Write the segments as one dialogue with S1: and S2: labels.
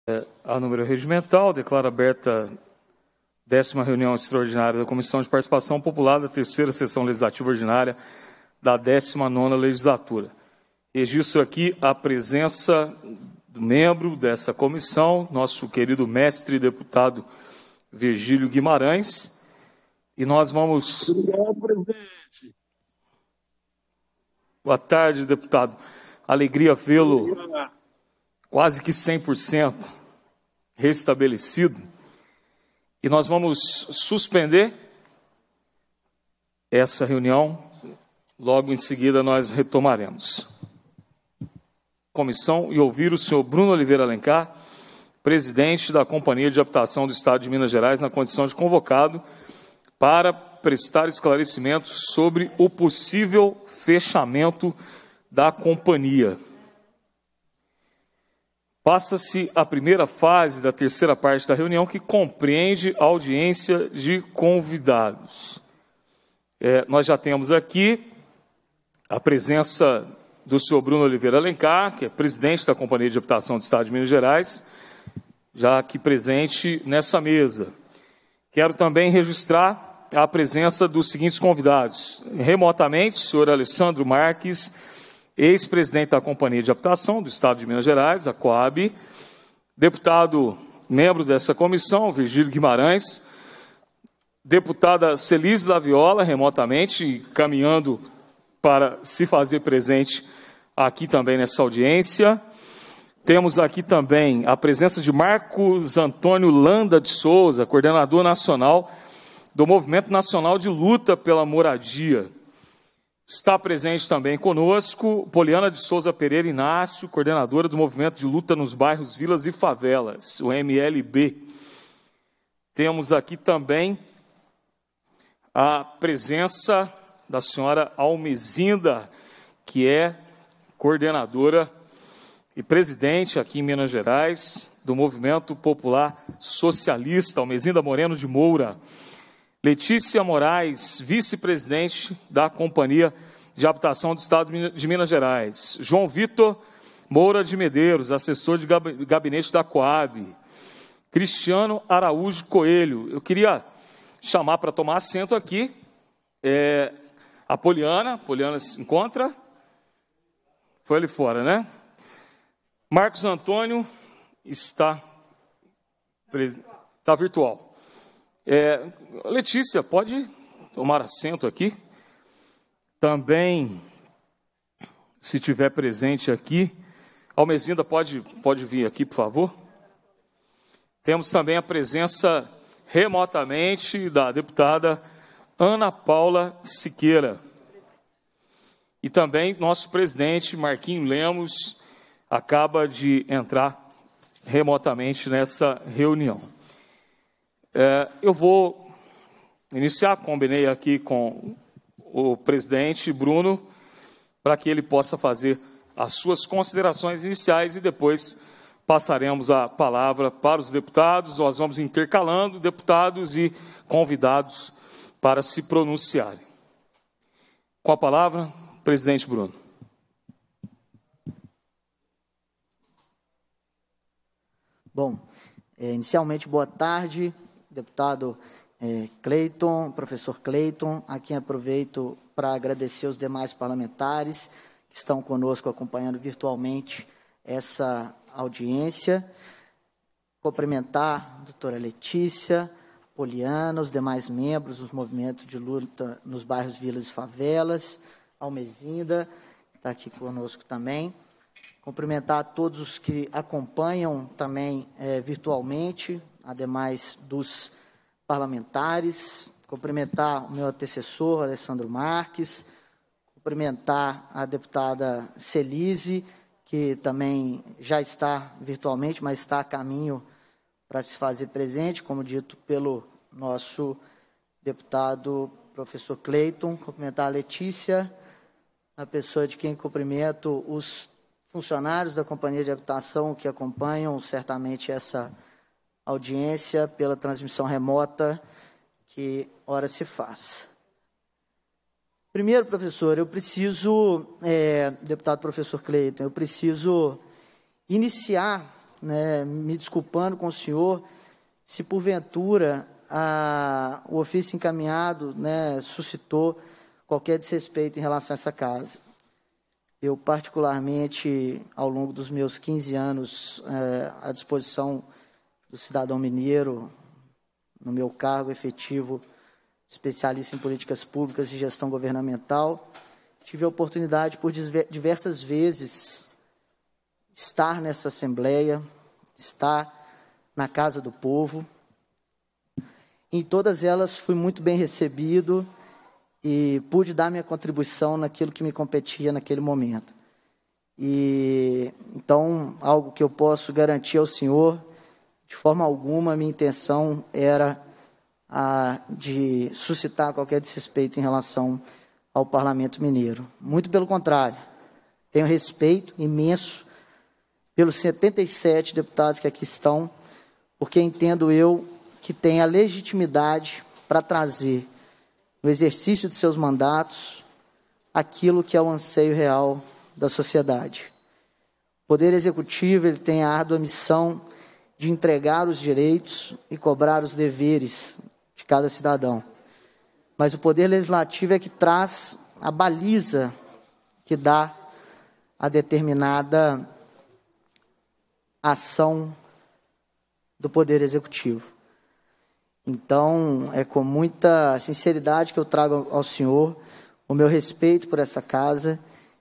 S1: A número regimental, declaro aberta a 10ª reunião extraordinária da Comissão de Participação Popular da 3ª Sessão Legislativa Ordinária da 19ª Legislatura. Registro aqui a presença do membro dessa comissão, nosso querido mestre deputado Virgílio Guimarães, e nós vamos...
S2: Obrigado, presidente.
S1: Boa tarde, deputado. Alegria vê-lo quase que 100% restabelecido. E nós vamos suspender essa reunião, logo em seguida nós retomaremos. Comissão e ouvir o senhor Bruno Oliveira Alencar, presidente da Companhia de Habitação do Estado de Minas Gerais, na condição de convocado para prestar esclarecimentos sobre o possível fechamento da companhia. Passa-se a primeira fase da terceira parte da reunião, que compreende a audiência de convidados. Nós já temos aqui a presença do senhor Bruno Oliveira Alencar, que é presidente da Companhia de Habitação do Estado de Minas Gerais, já aqui presente nessa mesa. Quero também registrar a presença dos seguintes convidados. Remotamente, o senhor Alessandro Marques, ex-presidente da Companhia de Habitação do Estado de Minas Gerais, a Coab, deputado membro dessa comissão, Virgílio Guimarães, deputada Celise Laviola, remotamente, caminhando para se fazer presente aqui também nessa audiência. Temos aqui também a presença de Marcos Antônio Landa de Souza, coordenador nacional do Movimento Nacional de Luta pela Moradia. Está presente também conosco Poliana de Souza Pereira Inácio, coordenadora do Movimento de Luta nos Bairros, Vilas e Favelas, o MLB. Temos aqui também a presença da senhora Almezinda, que é coordenadora e presidente aqui em Minas Gerais do Movimento Popular Socialista, Almezinda Moreno de Moura. Letícia Moraes, vice-presidente da Companhia de Habitação do Estado de Minas Gerais. João Vitor Moura de Medeiros, assessor de gabinete da Coab. Cristiano Araújo Coelho. Eu queria chamar para tomar assento aqui a Poliana. Poliana se encontra? Foi ali fora, né? Marcos Antônio está virtual. Letícia, pode tomar assento aqui? Também, se tiver presente aqui, Almezinda pode vir aqui, por favor? Temos também a presença remotamente da deputada Ana Paula Siqueira. E também nosso presidente, Marquinhos Lemos, acaba de entrar remotamente nessa reunião. Eu vou iniciar, combinei aqui com o presidente Bruno, para que ele possa fazer as suas considerações iniciais e depois passaremos a palavra para os deputados. Nós vamos intercalando deputados e convidados para se pronunciarem. Com a palavra, presidente Bruno.
S3: Bom, inicialmente, boa tarde, deputado Cleiton, professor Cleiton, a quem aproveito para agradecer os demais parlamentares que estão conosco acompanhando virtualmente essa audiência, cumprimentar a doutora Letícia, Poliana, os demais membros dos movimentos de luta nos bairros, vilas e favelas, Almezinda, que está aqui conosco também, cumprimentar a todos os que acompanham também virtualmente, ademais dos parlamentares, cumprimentar o meu antecessor, Alessandro Marques, cumprimentar a deputada Celise, que também já está virtualmente, mas está a caminho para se fazer presente, como dito pelo nosso deputado professor Cleiton, cumprimentar a Letícia, a pessoa de quem cumprimento os funcionários da Companhia de Habitação que acompanham certamente essa audiência pela transmissão remota que ora se faz. Primeiro, professor, eu preciso, deputado professor Cleiton, eu preciso iniciar né, me desculpando com o senhor, se porventura o ofício encaminhado, né, suscitou qualquer desrespeito em relação a essa casa. Eu, particularmente, ao longo dos meus 15 anos à disposição do cidadão mineiro, no meu cargo efetivo, especialista em políticas públicas e gestão governamental, tive a oportunidade, por diversas vezes, estar nessa Assembleia, estar na Casa do Povo. Em todas elas fui muito bem recebido e pude dar minha contribuição naquilo que me competia naquele momento. E então, algo que eu posso garantir ao senhor, de forma alguma, minha intenção era de suscitar qualquer desrespeito em relação ao Parlamento Mineiro. Muito pelo contrário, tenho respeito imenso pelos 77 deputados que aqui estão, porque entendo eu que tem a legitimidade para trazer, no exercício de seus mandatos, aquilo que é o anseio real da sociedade. O Poder Executivo ele tem a árdua missão de entregar os direitos e cobrar os deveres de cada cidadão. Mas o Poder Legislativo é que traz a baliza que dá a determinada ação do Poder Executivo. Então, é com muita sinceridade que eu trago ao senhor o meu respeito por essa casa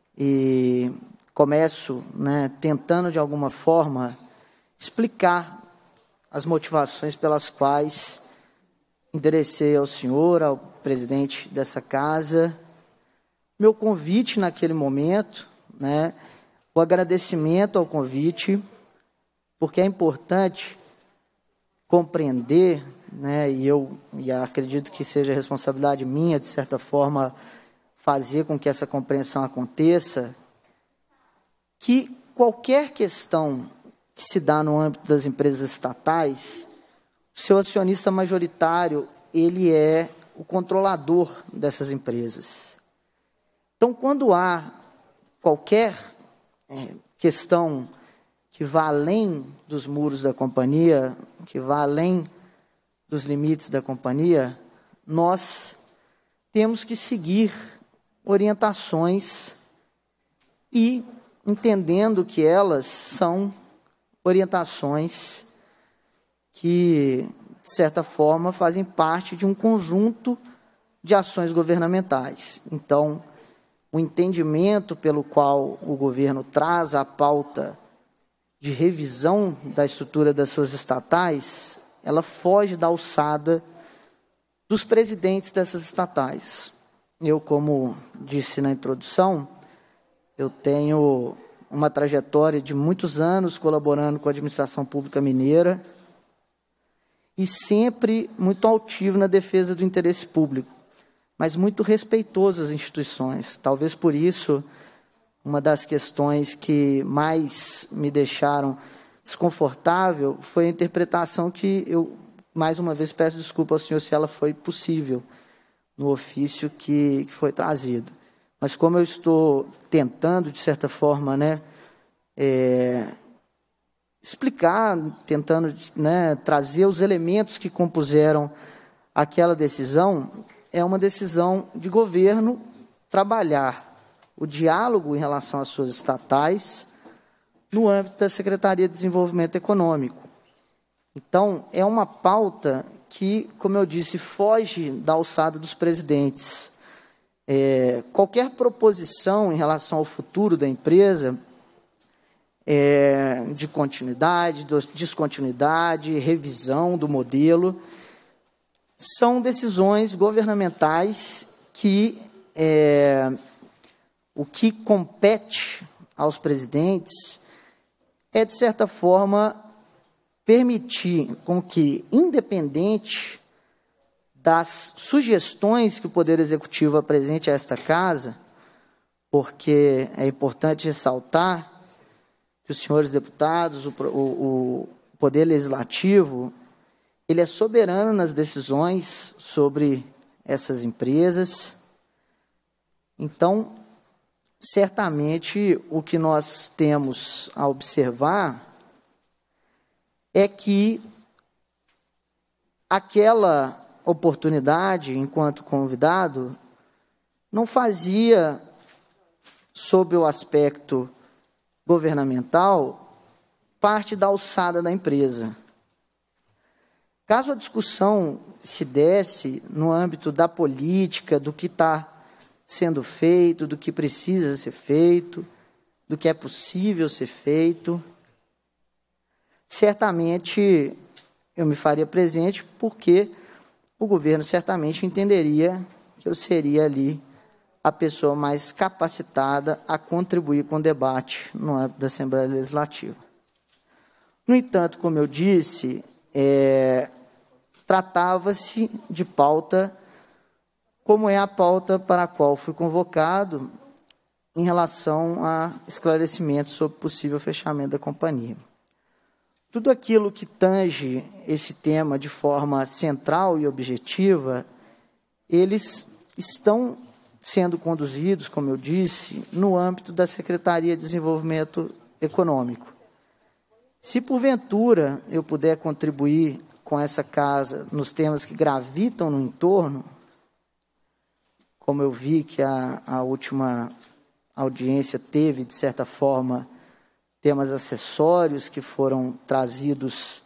S3: e começo, né, tentando, de alguma forma, explicar as motivações pelas quais enderecei ao senhor, ao presidente dessa casa, meu convite naquele momento, né, o agradecimento ao convite, porque é importante compreender, né, e acredito que seja responsabilidade minha, de certa forma, fazer com que essa compreensão aconteça, que qualquer questão que se dá no âmbito das empresas estatais, o seu acionista majoritário, ele é o controlador dessas empresas. Então, quando há qualquer questão que vá além dos muros da companhia, que vá além dos limites da companhia, nós temos que seguir orientações e entendendo que elas são orientações que, de certa forma, fazem parte de um conjunto de ações governamentais. Então, o entendimento pelo qual o governo traz a pauta de revisão da estrutura das suas estatais, ela foge da alçada dos presidentes dessas estatais. Eu, como disse na introdução, eu tenho uma trajetória de muitos anos colaborando com a administração pública mineira e sempre muito altivo na defesa do interesse público, mas muito respeitoso às instituições. Talvez por isso, uma das questões que mais me deixaram desconfortável foi a interpretação que eu, mais uma vez, peço desculpa ao senhor se ela foi possível no ofício que foi trazido. Mas como eu estou tentando, de certa forma, né, explicar, tentando, né, trazer os elementos que compuseram aquela decisão, é uma decisão de governo trabalhar o diálogo em relação às suas estatais no âmbito da Secretaria de Desenvolvimento Econômico. Então, é uma pauta que, como eu disse, foge da alçada dos presidentes. Qualquer proposição em relação ao futuro da empresa, de continuidade, descontinuidade, revisão do modelo, são decisões governamentais que o que compete aos presidentes é, de certa forma, permitir com que, independente das sugestões que o Poder Executivo apresente a esta casa, porque é importante ressaltar que os senhores deputados, o Poder Legislativo, ele é soberano nas decisões sobre essas empresas. Então, certamente, o que nós temos a observar é que aquela oportunidade, enquanto convidado, não fazia, sob o aspecto governamental, parte da alçada da empresa. Caso a discussão se desse no âmbito da política, do que está sendo feito, do que precisa ser feito, do que é possível ser feito, certamente eu me faria presente, porque o governo certamente entenderia que eu seria ali a pessoa mais capacitada a contribuir com o debate no âmbito da Assembleia Legislativa. No entanto, como eu disse, tratava-se de pauta como é a pauta para a qual fui convocado em relação a esclarecimentos sobre possível fechamento da companhia. Tudo aquilo que tange esse tema de forma central e objetiva, eles estão sendo conduzidos, como eu disse, no âmbito da Secretaria de Desenvolvimento Econômico. Se, porventura, eu puder contribuir com essa casa nos temas que gravitam no entorno, como eu vi que a última audiência teve, de certa forma, temas acessórios que foram trazidos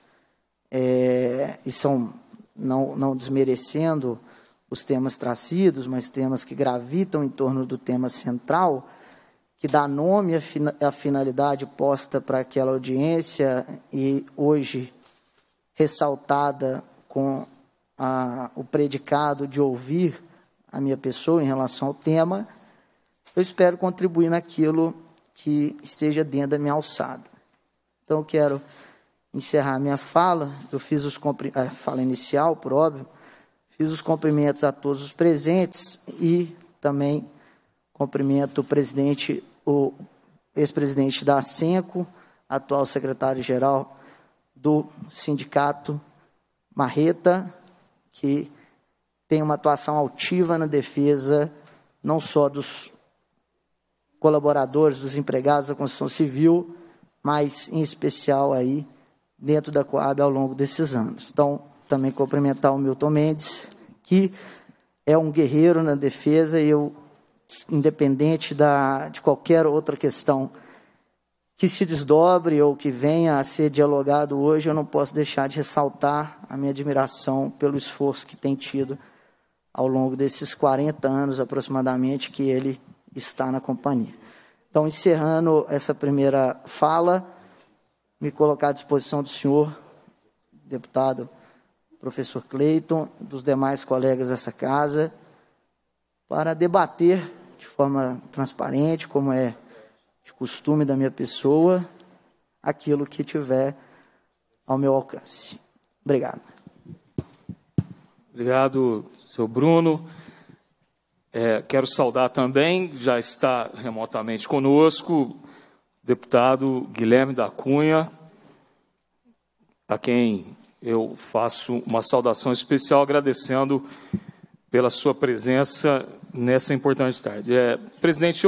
S3: e são, não desmerecendo os temas trazidos, mas temas que gravitam em torno do tema central, que dá nome à finalidade posta para aquela audiência e hoje ressaltada com o predicado de ouvir a minha pessoa em relação ao tema, eu espero contribuir naquilo que esteja dentro da minha alçada. Então, eu quero encerrar minha fala. Eu fiz a fala inicial, por óbvio, fiz os cumprimentos a todos os presentes e também cumprimento o ex-presidente da Ascenco, atual secretário-geral do Sindicato Marreta, que tem uma atuação altiva na defesa não só dos colaboradores, dos empregados da construção civil, mas, em especial, aí, dentro da Coab ao longo desses anos. Então, também cumprimentar o Milton Mendes, que é um guerreiro na defesa, e eu, independente de qualquer outra questão que se desdobre ou que venha a ser dialogado hoje, eu não posso deixar de ressaltar a minha admiração pelo esforço que tem tido ao longo desses 40 anos, aproximadamente, que ele está na companhia. Então, encerrando essa primeira fala, me colocar à disposição do senhor, deputado professor Cleiton, dos demais colegas dessa casa, para debater de forma transparente, como é de costume da minha pessoa, aquilo que tiver ao meu alcance. Obrigado.
S1: Obrigado, senhor Bruno. Quero saudar também, já está remotamente conosco, o deputado Guilherme da Cunha, a quem eu faço uma saudação especial, agradecendo pela sua presença nessa importante tarde. Presidente,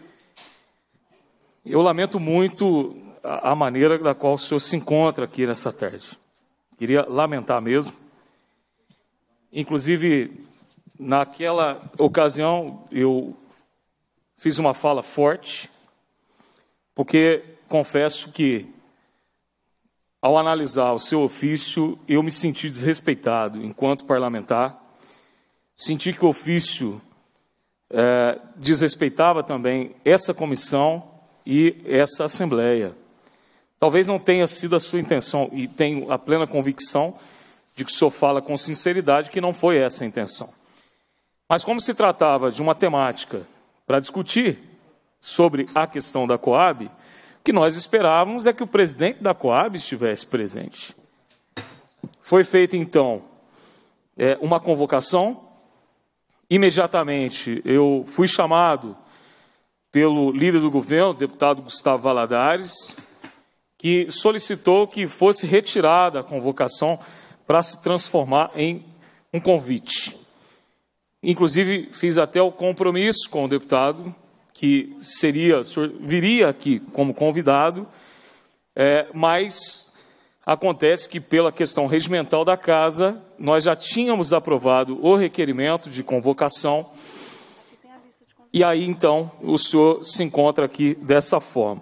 S1: eu lamento muito a maneira da qual o senhor se encontra aqui nessa tarde. Queria lamentar mesmo. Inclusive, naquela ocasião, eu fiz uma fala forte, porque confesso que, ao analisar o seu ofício, eu me senti desrespeitado enquanto parlamentar. Senti que o ofício desrespeitava também essa comissão e essa Assembleia. Talvez não tenha sido a sua intenção, e tenho a plena convicção de que o senhor fala com sinceridade que não foi essa a intenção. Mas como se tratava de uma temática para discutir sobre a questão da Coab, o que nós esperávamos é que o presidente da Coab estivesse presente. Foi feita, então, uma convocação. Imediatamente eu fui chamado pelo líder do governo, o deputado Gustavo Valadares, que solicitou que fosse retirada a convocação para se transformar em um convite. Inclusive, fiz até o compromisso com o deputado, que viria aqui como convidado, mas Acontece que, pela questão regimental da casa, nós já tínhamos aprovado o requerimento de convocação, e aí, então, o senhor se encontra aqui dessa forma.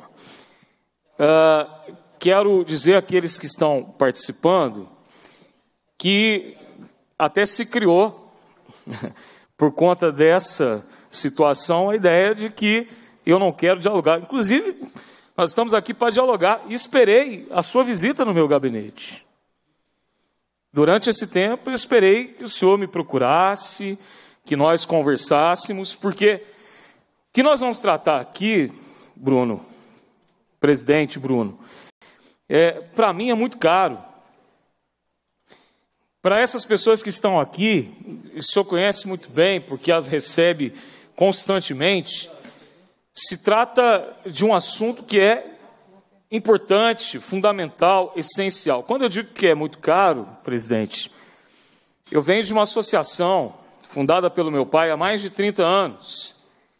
S1: Quero dizer àqueles que estão participando que até se criou, por conta dessa situação, a ideia de que eu não quero dialogar. Inclusive, nós estamos aqui para dialogar e esperei a sua visita no meu gabinete. Durante esse tempo, eu esperei que o senhor me procurasse, que nós conversássemos, porque o que nós vamos tratar aqui, Bruno, presidente Bruno, para mim é muito caro. Para essas pessoas que estão aqui, o senhor conhece muito bem, porque as recebe constantemente, se trata de um assunto que é importante, fundamental, essencial. Quando eu digo que é muito caro, presidente, eu venho de uma associação fundada pelo meu pai há mais de 30 anos,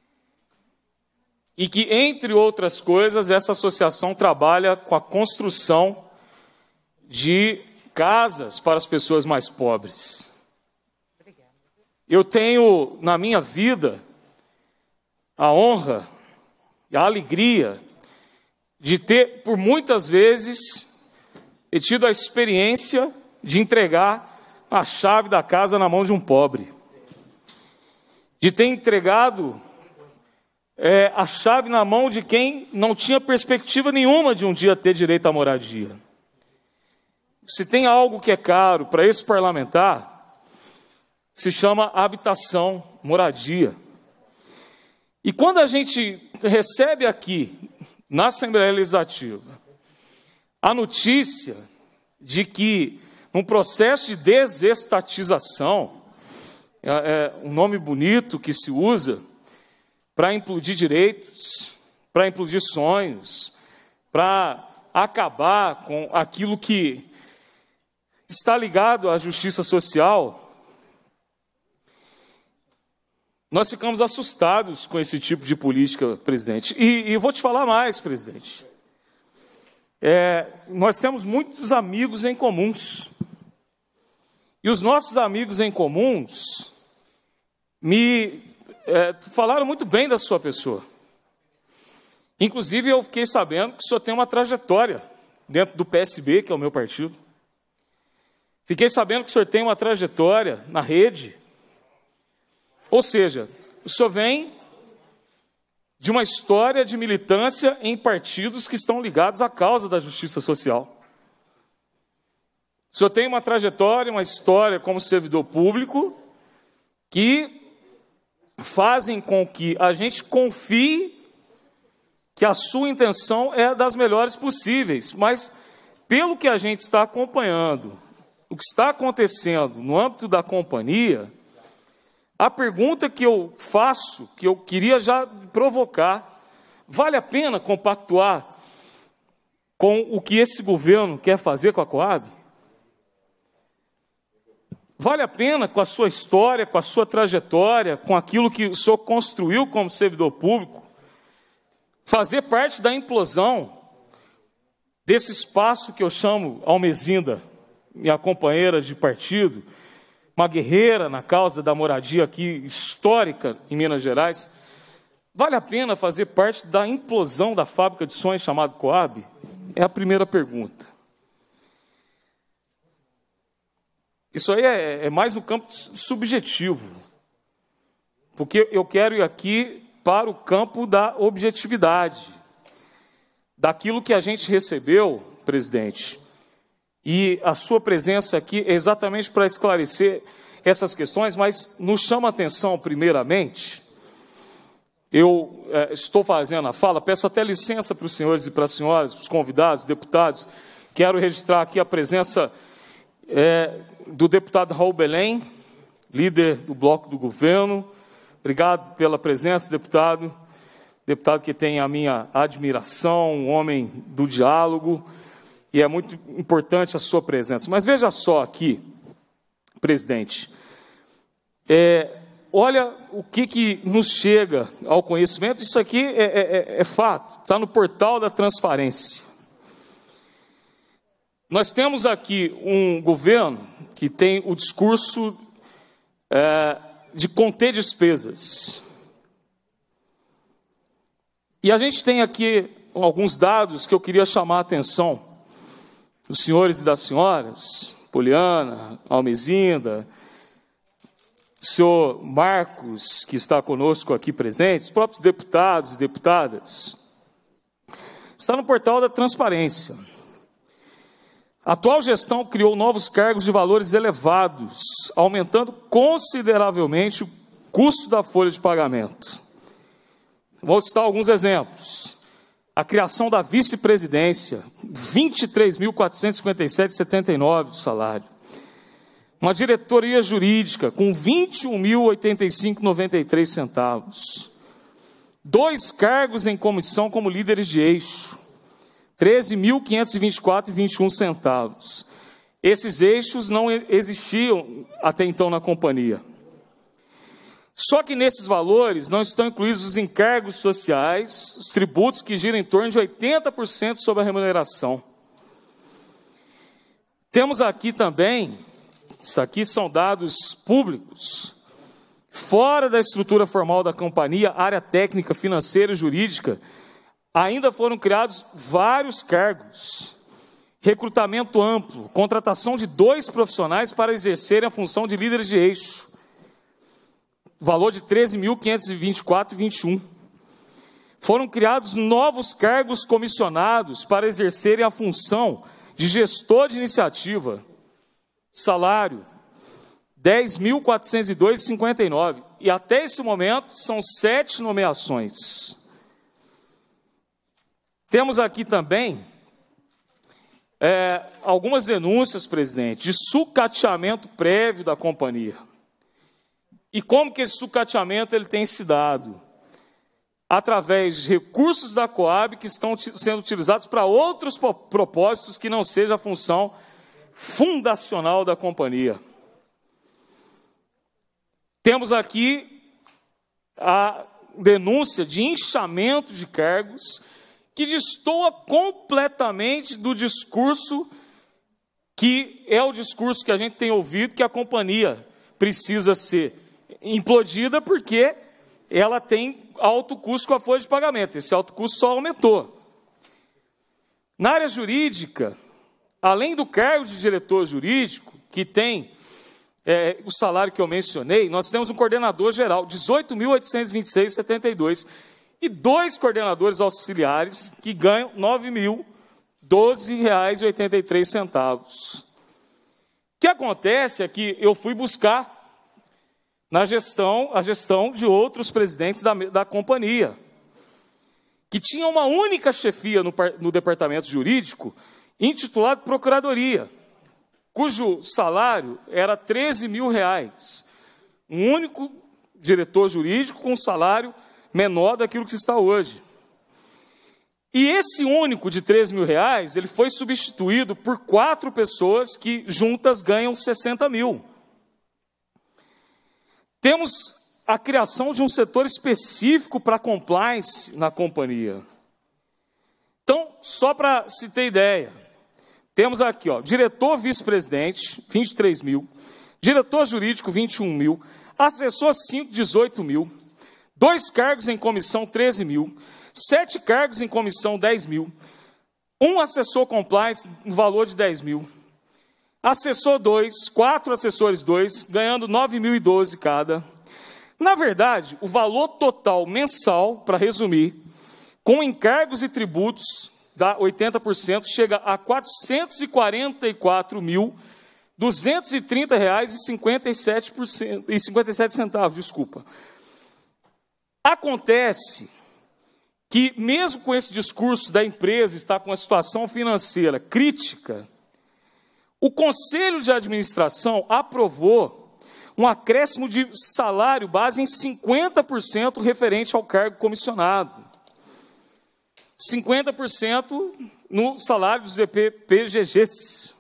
S1: e que, entre outras coisas, essa associação trabalha com a construção de casas para as pessoas mais pobres. Eu tenho, na minha vida, a honra e a alegria de ter, por muitas vezes, tido a experiência de entregar a chave da casa na mão de um pobre. De ter entregado a chave na mão de quem não tinha perspectiva nenhuma de um dia ter direito à moradia. Se tem algo que é caro para esse parlamentar, se chama habitação, moradia. E quando a gente recebe aqui, na Assembleia Legislativa, a notícia de que um processo de desestatização, é um nome bonito que se usa para implodir direitos, para implodir sonhos, para acabar com aquilo que está ligado à justiça social, nós ficamos assustados com esse tipo de política, presidente. E vou te falar mais, presidente. Nós temos muitos amigos em comuns. E os nossos amigos em comuns me falaram muito bem da sua pessoa. Inclusive, eu fiquei sabendo que o senhor tem uma trajetória dentro do PSB, que é o meu partido. Fiquei sabendo que o senhor tem uma trajetória na rede. Ou seja, o senhor vem de uma história de militância em partidos que estão ligados à causa da justiça social. O senhor tem uma trajetória, uma história como servidor público que fazem com que a gente confie que a sua intenção é das melhores possíveis, mas pelo que a gente está acompanhando, o que está acontecendo no âmbito da companhia, a pergunta que eu faço, que eu queria já provocar, vale a pena compactuar com o que esse governo quer fazer com a Coab? Vale a pena, com a sua história, com a sua trajetória, com aquilo que o senhor construiu como servidor público, fazer parte da implosão desse espaço que eu chamo Almezinda, minha companheira de partido, uma guerreira na causa da moradia aqui, histórica em Minas Gerais? Vale a pena fazer parte da implosão da fábrica de sonhos chamada Coab? É a primeira pergunta. Isso aí é mais um campo subjetivo, porque eu quero ir aqui para o campo da objetividade, daquilo que a gente recebeu, presidente, e a sua presença aqui é exatamente para esclarecer essas questões, mas nos chama a atenção, primeiramente, eu estou fazendo a fala, peço até licença para os senhores e para as senhoras, os convidados, deputados, quero registrar aqui a presença do deputado Raul Belém, líder do bloco do governo. Obrigado pela presença, deputado que tem a minha admiração, um homem do diálogo, e é muito importante a sua presença. Mas veja só aqui, presidente, olha o que nos chega ao conhecimento, isso aqui é fato, está no portal da transparência. Nós temos aqui um governo que tem o discurso de conter despesas. E a gente tem aqui alguns dados que eu queria chamar a atenção dos senhores e das senhoras, Poliana, Almezinda, o senhor Marcos, que está conosco aqui presente, os próprios deputados e deputadas. Está no portal da transparência. A atual gestão criou novos cargos de valores elevados, aumentando consideravelmente o custo da folha de pagamento. Vou citar alguns exemplos. A criação da vice-presidência, R$ 23.457,79 do salário. Uma diretoria jurídica com R$ 21.085,93 centavos. 2 cargos em comissão como líderes de eixo, R$ 13.524,21 centavos. Esses eixos não existiam até então na companhia. Só que nesses valores não estão incluídos os encargos sociais, os tributos que giram em torno de 80% sobre a remuneração. Temos aqui também, isso aqui são dados públicos, fora da estrutura formal da companhia, área técnica, financeira e jurídica, ainda foram criados vários cargos. Recrutamento amplo, contratação de 2 profissionais para exercerem a função de líderes de eixo. Valor de R$ 13.524,21. Foram criados novos cargos comissionados para exercerem a função de gestor de iniciativa. Salário, R$ 10.402,59. E até esse momento, são 7 nomeações. Temos aqui também algumas denúncias, presidente, de sucateamento prévio da companhia. E como que esse sucateamento ele tem se dado? Através de recursos da Coab que estão sendo utilizados para outros propósitos que não seja a função fundacional da companhia. Temos aqui a denúncia de inchamento de cargos que destoa completamente do discurso que é o discurso que a gente tem ouvido, que a companhia precisa ser implodida porque ela tem alto custo com a folha de pagamento. Esse alto custo só aumentou. Na área jurídica, além do cargo de diretor jurídico, que tem o salário que eu mencionei, nós temos um coordenador geral, R$ 18.826,72, e 2 coordenadores auxiliares que ganham R$ 9.012,83. O que acontece é que eu fui buscar a gestão de outros presidentes da companhia, que tinha uma única chefia no departamento jurídico, intitulado Procuradoria, cujo salário era R$ 13.000. Um único diretor jurídico com um salário menor daquilo que está hoje. E esse único de R$ 13.000, ele foi substituído por 4 pessoas que juntas ganham R$ 60.000. Temos a criação de um setor específico para compliance na companhia. Então, só para se ter ideia, temos aqui, diretor vice-presidente, R$ 23.000, diretor jurídico, R$ 21.000, assessor 5, R$ 18.000, 2 cargos em comissão, R$ 13.000, 7 cargos em comissão, R$ 10.000, um assessor compliance, no valor de R$ 10.000, assessor 2, 4 assessores 2, ganhando R$ 9.012 cada. Na verdade, o valor total mensal, para resumir, com encargos e tributos, dá 80%, chega a R$ 444.230,57. Acontece que, mesmo com esse discurso da empresa estar com uma situação financeira crítica, o Conselho de Administração aprovou um acréscimo de salário base em 50% referente ao cargo comissionado. 50% no salário dos EPPGGs.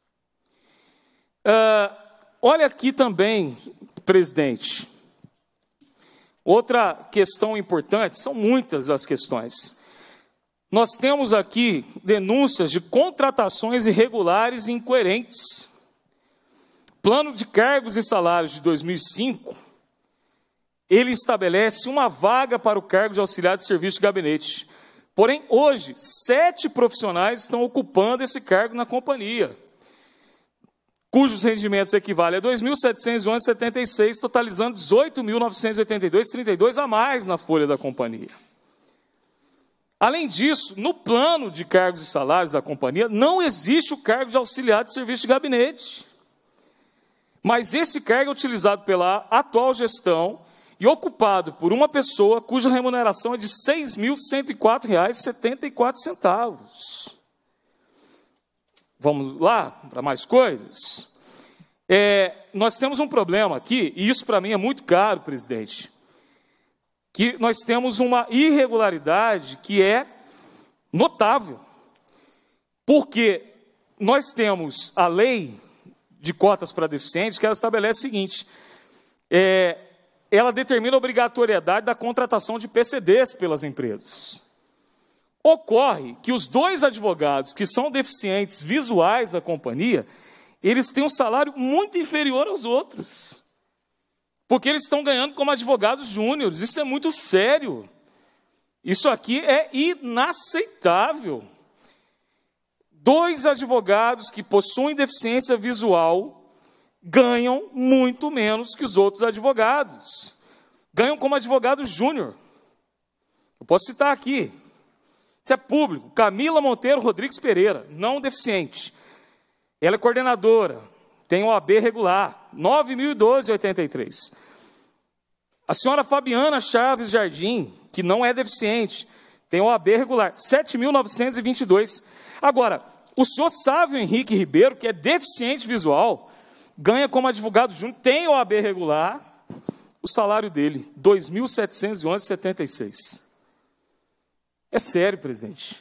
S1: Olha aqui também, presidente, outra questão importante, são muitas as questões. Nós temos aqui denúncias de contratações irregulares e incoerentes. Plano de cargos e salários de 2005, ele estabelece uma vaga para o cargo de auxiliar de serviço de gabinete. Porém, hoje, 7 profissionais estão ocupando esse cargo na companhia, cujos rendimentos equivalem a R$ 2.711,76, totalizando R$ 18.982,32 a mais na folha da companhia. Além disso, no plano de cargos e salários da companhia, não existe o cargo de auxiliar de serviço de gabinete. Mas esse cargo é utilizado pela atual gestão e ocupado por uma pessoa cuja remuneração é de R$ 6.104,74. Vamos lá para mais coisas? Nós temos um problema aqui, e isso para mim é muito caro, presidente, que nós temos uma irregularidade que é notável. Porque nós temos a lei de cotas para deficientes, que ela estabelece o seguinte, ela determina a obrigatoriedade da contratação de PCDs pelas empresas. Ocorre que os 2 advogados que são deficientes visuais da companhia, eles têm um salário muito inferior aos outros, porque eles estão ganhando como advogados júniores. Isso é muito sério. Isso aqui é inaceitável. 2 advogados que possuem deficiência visual ganham muito menos que os outros advogados. Ganham como advogado júnior. Eu posso citar aqui. Isso é público. Camila Monteiro Rodrigues Pereira, não deficiente. Ela é coordenadora, tem OAB regular, 9.012,83. A senhora Fabiana Chaves Jardim, que não é deficiente, tem OAB regular, 7.922. Agora, o senhor Sávio Henrique Ribeiro, que é deficiente visual, ganha como advogado júnior, tem OAB regular, o salário dele, R$ 2.711,76. É sério, presidente.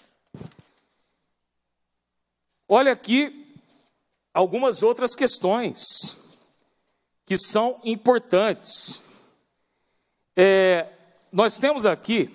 S1: Olha aqui algumas outras questões que são importantes. Nós temos aqui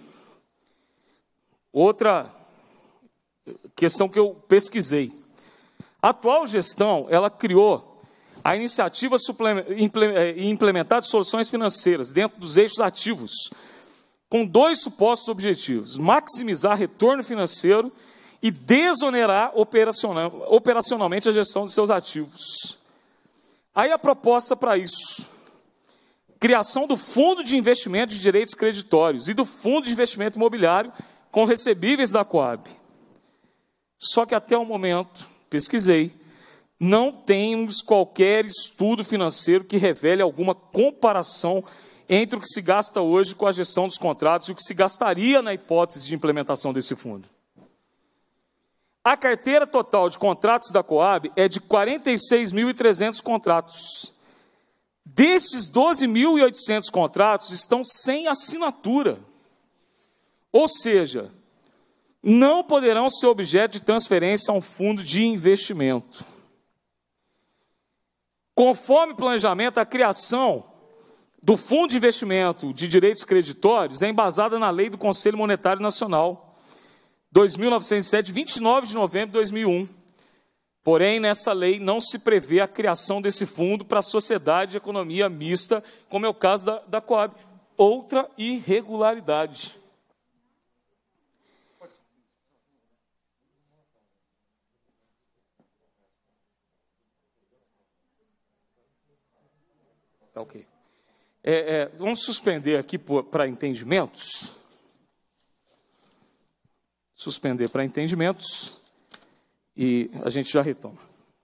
S1: outra questão que eu pesquisei. A atual gestão, ela criou a iniciativa implementar de soluções financeiras dentro dos eixos ativos, com 2 supostos objetivos: maximizar retorno financeiro e desonerar operacionalmente a gestão de seus ativos. Aí a proposta para isso: criação do Fundo de Investimento de Direitos Creditórios e do Fundo de Investimento Imobiliário com recebíveis da Coab. Só que até o momento, pesquisei, não temos qualquer estudo financeiro que revele alguma comparação entre o que se gasta hoje com a gestão dos contratos e o que se gastaria na hipótese de implementação desse fundo. A carteira total de contratos da Coab é de 46.300 contratos. Desses 12.800 contratos estão sem assinatura. Ou seja, não poderão ser objeto de transferência a um fundo de investimento. Conforme o planejamento, a criação do Fundo de Investimento de Direitos Creditórios é embasada na Lei do Conselho Monetário Nacional, 2.907, 29 de novembro de 2001. Porém, nessa lei não se prevê a criação desse fundo para a sociedade de economia mista, como é o caso da Coab. Outra irregularidade. Tá ok. Vamos suspender aqui para entendimentos. Suspender para entendimentos e a gente já retoma.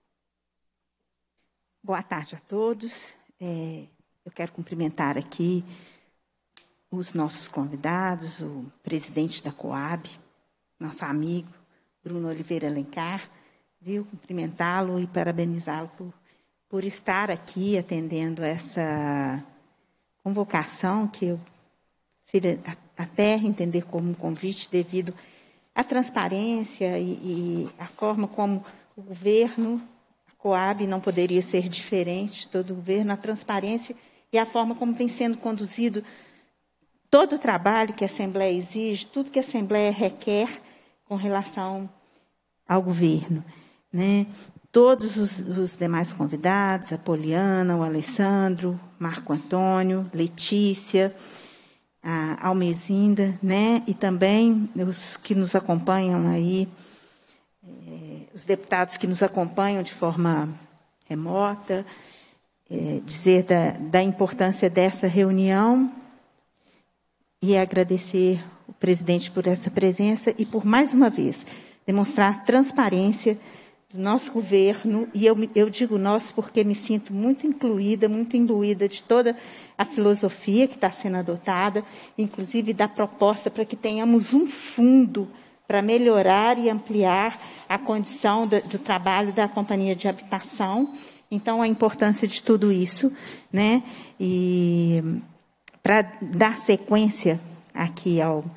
S4: Boa tarde a todos. Eu quero cumprimentar aqui os nossos convidados, o presidente da Coab, nosso amigo Bruno Oliveira Alencar, cumprimentá-lo e parabenizá-lo por estar aqui atendendo essa convocação que eu fiz até entender como um convite devido à transparência e a forma como o governo, a Coab não poderia ser diferente de todo o governo, a transparência e a forma como vem sendo conduzido todo o trabalho que a Assembleia exige, tudo que a Assembleia requer com relação ao governo, né? Todos os demais convidados, a Poliana, o Alessandro, Marco Antônio, Letícia, a Almezinda, né? E também os que nos acompanham aí, os deputados que nos acompanham de forma remota, dizer da importância dessa reunião e agradecer o presidente por essa presença e por, mais uma vez, demonstrar transparência do nosso governo, e eu digo nós porque me sinto muito incluída, muito imbuída de toda a filosofia que está sendo adotada, inclusive da proposta para que tenhamos um fundo para melhorar e ampliar a condição do trabalho da Companhia de Habitação. Então, a importância de tudo isso, né? E para dar sequência aqui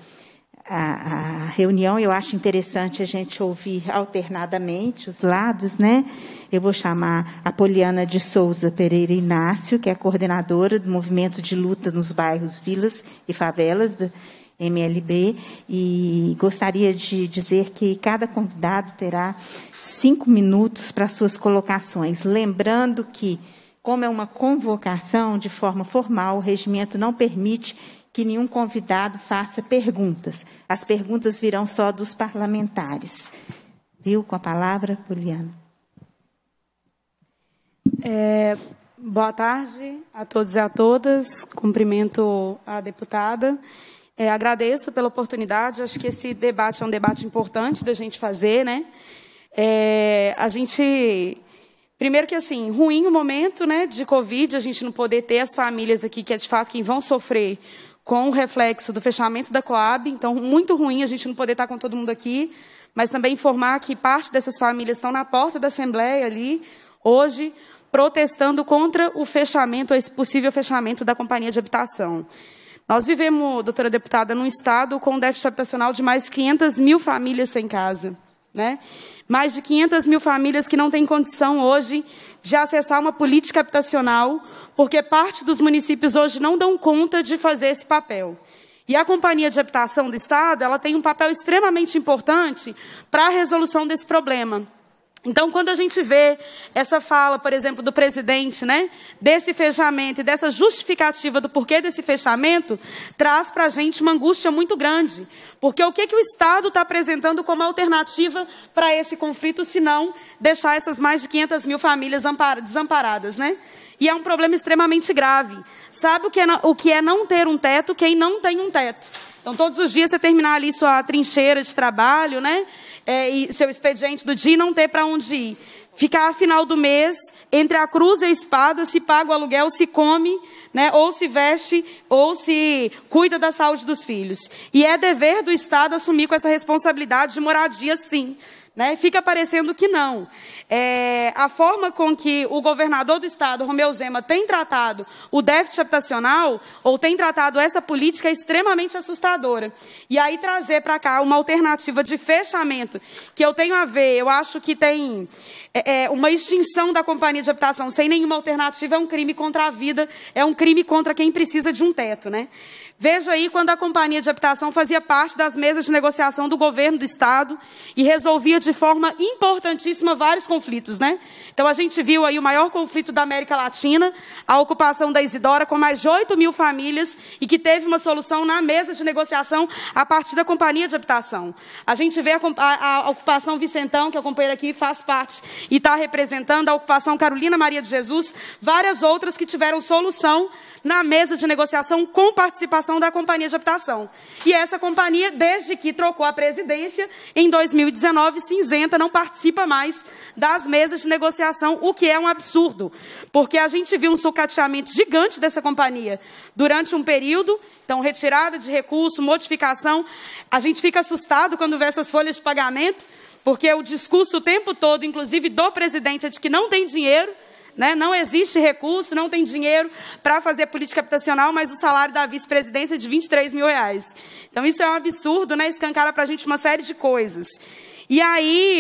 S4: a reunião, eu acho interessante a gente ouvir alternadamente os lados, né? Eu vou chamar a Poliana de Souza Pereira Inácio, que é a coordenadora do Movimento de Luta nos Bairros, Vilas e Favelas, do MLB, e gostaria de dizer que cada convidado terá 5 minutos para suas colocações. Lembrando que, como é uma convocação de forma formal, o regimento não permite que nenhum convidado faça perguntas. As perguntas virão só dos parlamentares. Viu? Com a palavra, Poliana.
S5: Boa tarde a todos e a todas. Cumprimento a deputada. Agradeço pela oportunidade. Acho que esse debate é um debate importante da gente fazer, né? A gente... Primeiro que, assim, ruim o momento, né, de Covid, a gente não poder ter as famílias aqui, que é, de fato, quem vão sofrer com o reflexo do fechamento da Coab. Então, muito ruim a gente não poder estar com todo mundo aqui, mas também informar que parte dessas famílias estão na porta da Assembleia ali, hoje, protestando contra o fechamento, esse possível fechamento da Companhia de Habitação. Nós vivemos, doutora deputada, num estado com um déficit habitacional de mais de 500 mil famílias sem casa, né? Mais de 500 mil famílias que não têm condição hoje de acessar uma política habitacional, porque parte dos municípios hoje não dão conta de fazer esse papel. E a Companhia de Habitação do Estado, ela tem um papel extremamente importante para a resolução desse problema. Então, quando a gente vê essa fala, por exemplo, do presidente, né, desse fechamento e dessa justificativa do porquê desse fechamento, traz para a gente uma angústia muito grande. Porque o que o Estado está apresentando como alternativa para esse conflito, se não deixar essas mais de 500 mil famílias desamparadas, né? E é um problema extremamente grave. Sabe o que é não ter um teto, quem não tem um teto? Então, todos os dias você terminar ali sua trincheira de trabalho, né? E seu expediente do dia e não ter para onde ir. Ficar, final do mês, entre a cruz e a espada, se paga o aluguel, se come, né? Ou se veste, ou se cuida da saúde dos filhos. E é dever do Estado assumir com essa responsabilidade de moradia, sim. Né? Fica parecendo que não. A forma com que o governador do Estado, Romeu Zema, tem tratado o déficit habitacional, ou tem tratado essa política, é extremamente assustadora. E aí trazer para cá uma alternativa de fechamento, que eu tenho a ver, eu acho que tem uma extinção da Companhia de Habitação sem nenhuma alternativa, é um crime contra a vida, é um crime contra quem precisa de um teto, né? Veja aí quando a Companhia de Habitação fazia parte das mesas de negociação do governo do Estado e resolvia de forma importantíssima vários conflitos, né? Então, a gente viu aí o maior conflito da América Latina, a ocupação da Isidora, com mais de 8 mil famílias, e que teve uma solução na mesa de negociação a partir da Companhia de Habitação. A gente vê a ocupação Vicentão, que a companheira aqui faz parte e está representando, a ocupação Carolina Maria de Jesus, várias outras que tiveram solução na mesa de negociação com participação da Companhia de Habitação. E essa companhia, desde que trocou a presidência, em 2019, se isenta, não participa mais das mesas de negociação, o que é um absurdo, porque a gente viu um sucateamento gigante dessa companhia durante um período, então retirada de recurso, modificação. A gente fica assustado quando vê essas folhas de pagamento, porque o discurso o tempo todo, inclusive do presidente, é de que não tem dinheiro, né? Não existe recurso, não tem dinheiro para fazer política habitacional, mas o salário da vice-presidência é de R$23 mil. Então, isso é um absurdo, né? Escancara para a gente uma série de coisas. E aí,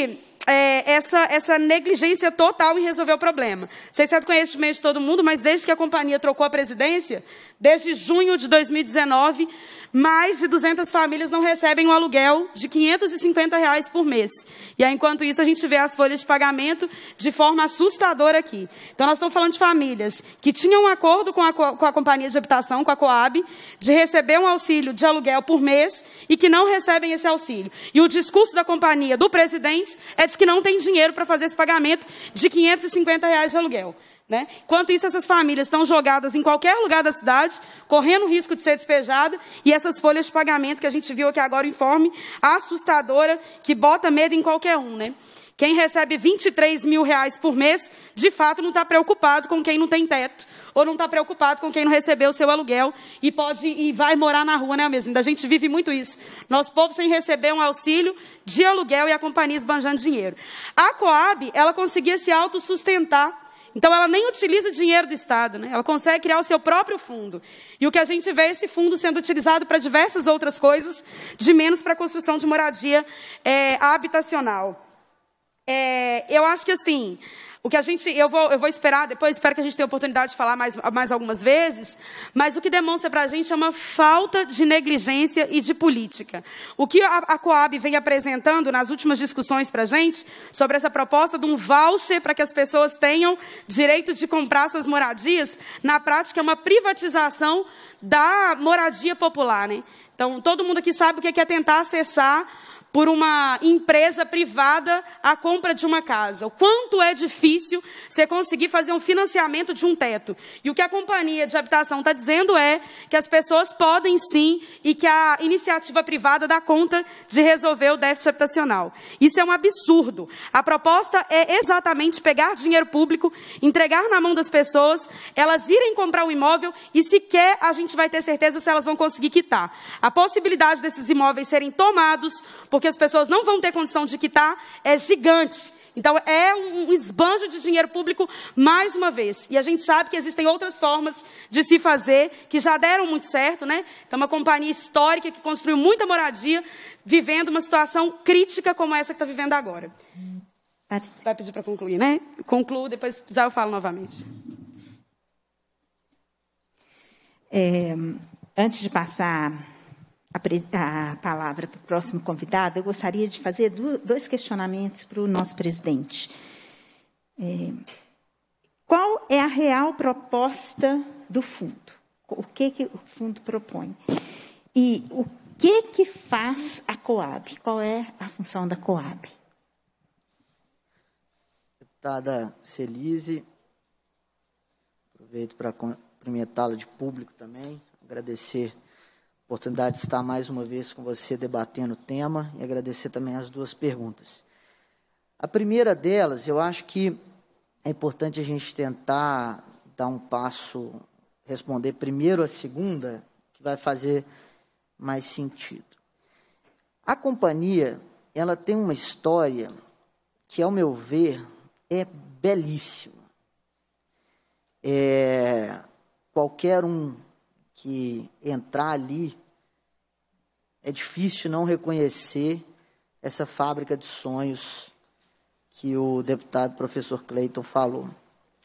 S5: essa negligência total em resolver o problema. Não sei se é do conhecimento de todo mundo, mas desde que a companhia trocou a presidência, desde junho de 2019, mais de 200 famílias não recebem um aluguel de R$ 550 por mês. E aí, enquanto isso, a gente vê as folhas de pagamento de forma assustadora aqui. Então, nós estamos falando de famílias que tinham um acordo com a companhia de habitação, com a Coab, de receber um auxílio de aluguel por mês e que não recebem esse auxílio. E o discurso da companhia, do presidente, é de que não tem dinheiro para fazer esse pagamento de R$ 550 de aluguel. Né? Enquanto isso, essas famílias estão jogadas em qualquer lugar da cidade, correndo o risco de ser despejadas, e essas folhas de pagamento que a gente viu aqui agora, o informe assustadora, que bota medo em qualquer um. Né? Quem recebe R$ 23 mil por mês, de fato, não está preocupado com quem não tem teto, ou não está preocupado com quem não recebeu o seu aluguel e vai morar na rua, né, mesmo? A gente vive muito isso. Nosso povo sem receber um auxílio de aluguel e a companhia esbanjando dinheiro. A Coab, ela conseguia se autossustentar. Então, ela nem utiliza dinheiro do Estado, né? Ela consegue criar o seu próprio fundo. E o que a gente vê é esse fundo sendo utilizado para diversas outras coisas, de menos para a construção de moradia habitacional. Eu acho que, assim, o que eu vou esperar, depois espero que a gente tenha a oportunidade de falar mais algumas vezes, mas o que demonstra para a gente é uma falta de negligência e de política. O que a Coab vem apresentando nas últimas discussões para a gente, sobre essa proposta de um voucher para que as pessoas tenham direito de comprar suas moradias, na prática é uma privatização da moradia popular. Né? Então, todo mundo aqui sabe o que é tentar acessar por uma empresa privada a compra de uma casa. O quanto é difícil você conseguir fazer um financiamento de um teto. E o que a companhia de habitação está dizendo é que as pessoas podem sim e que a iniciativa privada dá conta de resolver o déficit habitacional. Isso é um absurdo. A proposta é exatamente pegar dinheiro público, entregar na mão das pessoas, elas irem comprar um imóvel e sequer a gente vai ter certeza se elas vão conseguir quitar. A possibilidade desses imóveis serem tomados, porque as pessoas não vão ter condição de quitar, é gigante. Então, é um esbanjo de dinheiro público, mais uma vez. E a gente sabe que existem outras formas de se fazer, que já deram muito certo, né? Então, uma companhia histórica que construiu muita moradia, vivendo uma situação crítica como essa que está vivendo agora. Vai pedir para concluir, né? Concluo, depois se precisar eu falo novamente.
S4: Antes de passar a palavra para o próximo convidado, eu gostaria de fazer dois questionamentos para o nosso presidente. Qual é a real proposta do fundo? O que o fundo propõe? E o que faz a Coab? Qual é a função da Coab?
S3: Deputada Celise, aproveito para cumprimentá-la de público também, agradecer a oportunidade de estar mais uma vez com você debatendo o tema e agradecer também as duas perguntas. A primeira delas, eu acho que é importante a gente tentar dar um passo, responder primeiro a segunda, que vai fazer mais sentido. A companhia, ela tem uma história que, ao meu ver, é belíssima. Qualquer um que entrar ali, é difícil não reconhecer essa fábrica de sonhos que o deputado professor Cleiton falou. O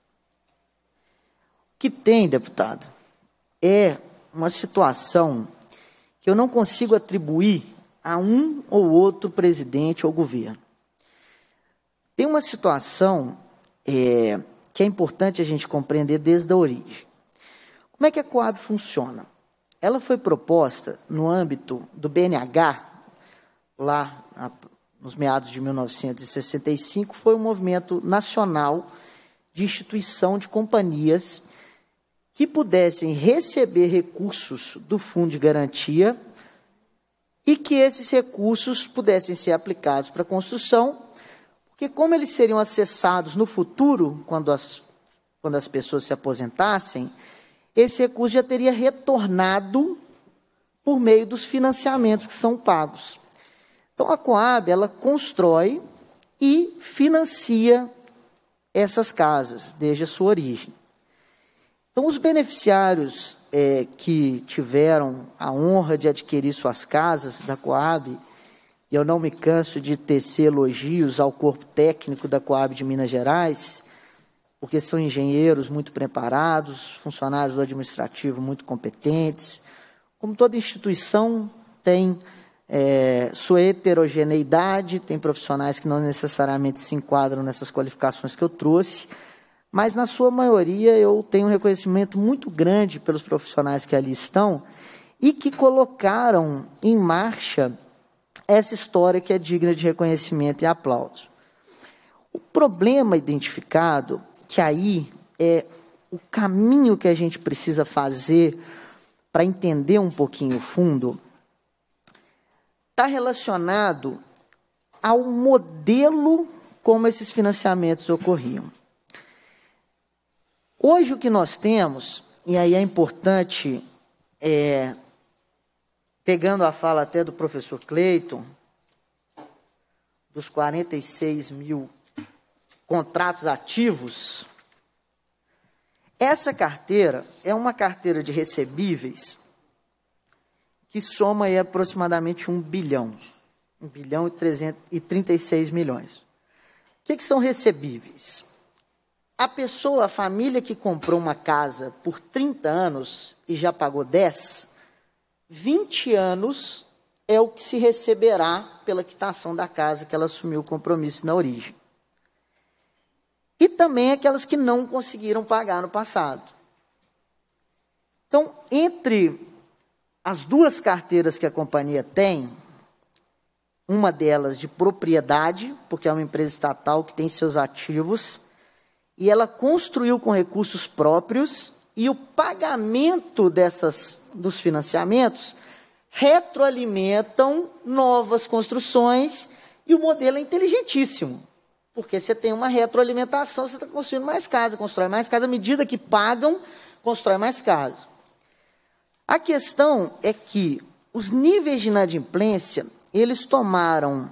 S3: que tem, deputado, é uma situação que eu não consigo atribuir a um ou outro presidente ou governo. Tem uma situação que é importante a gente compreender desde a origem. Como é que a Coab funciona? Ela foi proposta no âmbito do BNH, lá nos meados de 1965, foi um movimento nacional de instituição de companhias que pudessem receber recursos do Fundo de Garantia e que esses recursos pudessem ser aplicados para a construção, porque como eles seriam acessados no futuro, quando as pessoas se aposentassem, esse recurso já teria retornado por meio dos financiamentos que são pagos. Então, a Coab, ela constrói e financia essas casas, desde a sua origem. Então, os beneficiários que tiveram a honra de adquirir suas casas da Coab, e eu não me canso de tecer elogios ao corpo técnico da Coab de Minas Gerais, porque são engenheiros muito preparados, funcionários do administrativo muito competentes. Como toda instituição tem sua heterogeneidade, tem profissionais que não necessariamente se enquadram nessas qualificações que eu trouxe, mas, na sua maioria, eu tenho um reconhecimento muito grande pelos profissionais que ali estão e que colocaram em marcha essa história que é digna de reconhecimento e aplauso. O problema identificado, que aí é o caminho que a gente precisa fazer para entender um pouquinho o fundo, está relacionado ao modelo como esses financiamentos ocorriam. Hoje o que nós temos, e aí é importante, pegando a fala até do professor Cleiton, dos 46 mil contratos ativos, essa carteira é uma carteira de recebíveis que soma aí aproximadamente 1 bilhão e 36 milhões. O que são recebíveis? A pessoa, a família que comprou uma casa por 30 anos e já pagou 10, 20 anos é o que se receberá pela quitação da casa que ela assumiu o compromisso na origem. E também aquelas que não conseguiram pagar no passado. Então, entre as duas carteiras que a companhia tem, uma delas de propriedade, porque é uma empresa estatal que tem seus ativos, e ela construiu com recursos próprios, e o pagamento dos financiamentos retroalimentam novas construções, e o modelo é inteligentíssimo, porque você tem uma retroalimentação, você está construindo mais casa, constrói mais casa, à medida que pagam, constrói mais casa. A questão é que os níveis de inadimplência, eles tomaram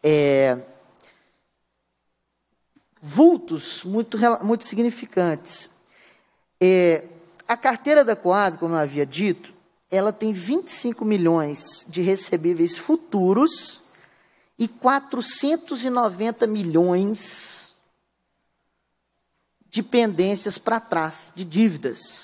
S3: vultos muito significantes. A carteira da Coab, como eu havia dito, ela tem 25 milhões de recebíveis futuros e 490 milhões de pendências para trás, de dívidas.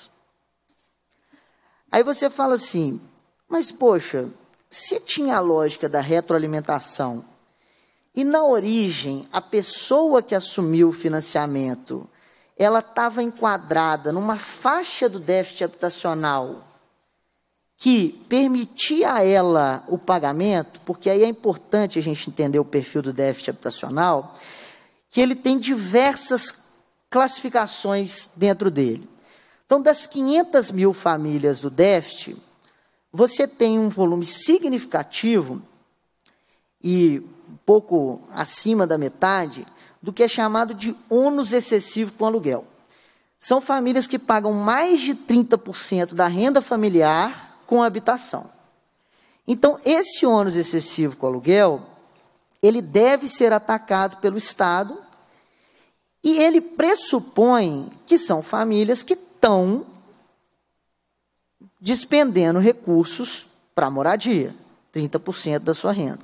S3: Aí você fala assim, mas, poxa, se tinha a lógica da retroalimentação e, na origem, a pessoa que assumiu o financiamento, ela estava enquadrada numa faixa do déficit habitacional que permitia a ela o pagamento, porque aí é importante a gente entender o perfil do déficit habitacional, que ele tem diversas classificações dentro dele. Então, das 500 mil famílias do déficit, você tem um volume significativo e um pouco acima da metade do que é chamado de ônus excessivo com aluguel. São famílias que pagam mais de 30% da renda familiar com habitação. Então, esse ônus excessivo com aluguel, ele deve ser atacado pelo Estado e ele pressupõe que são famílias que estão despendendo recursos para moradia, 30% da sua renda.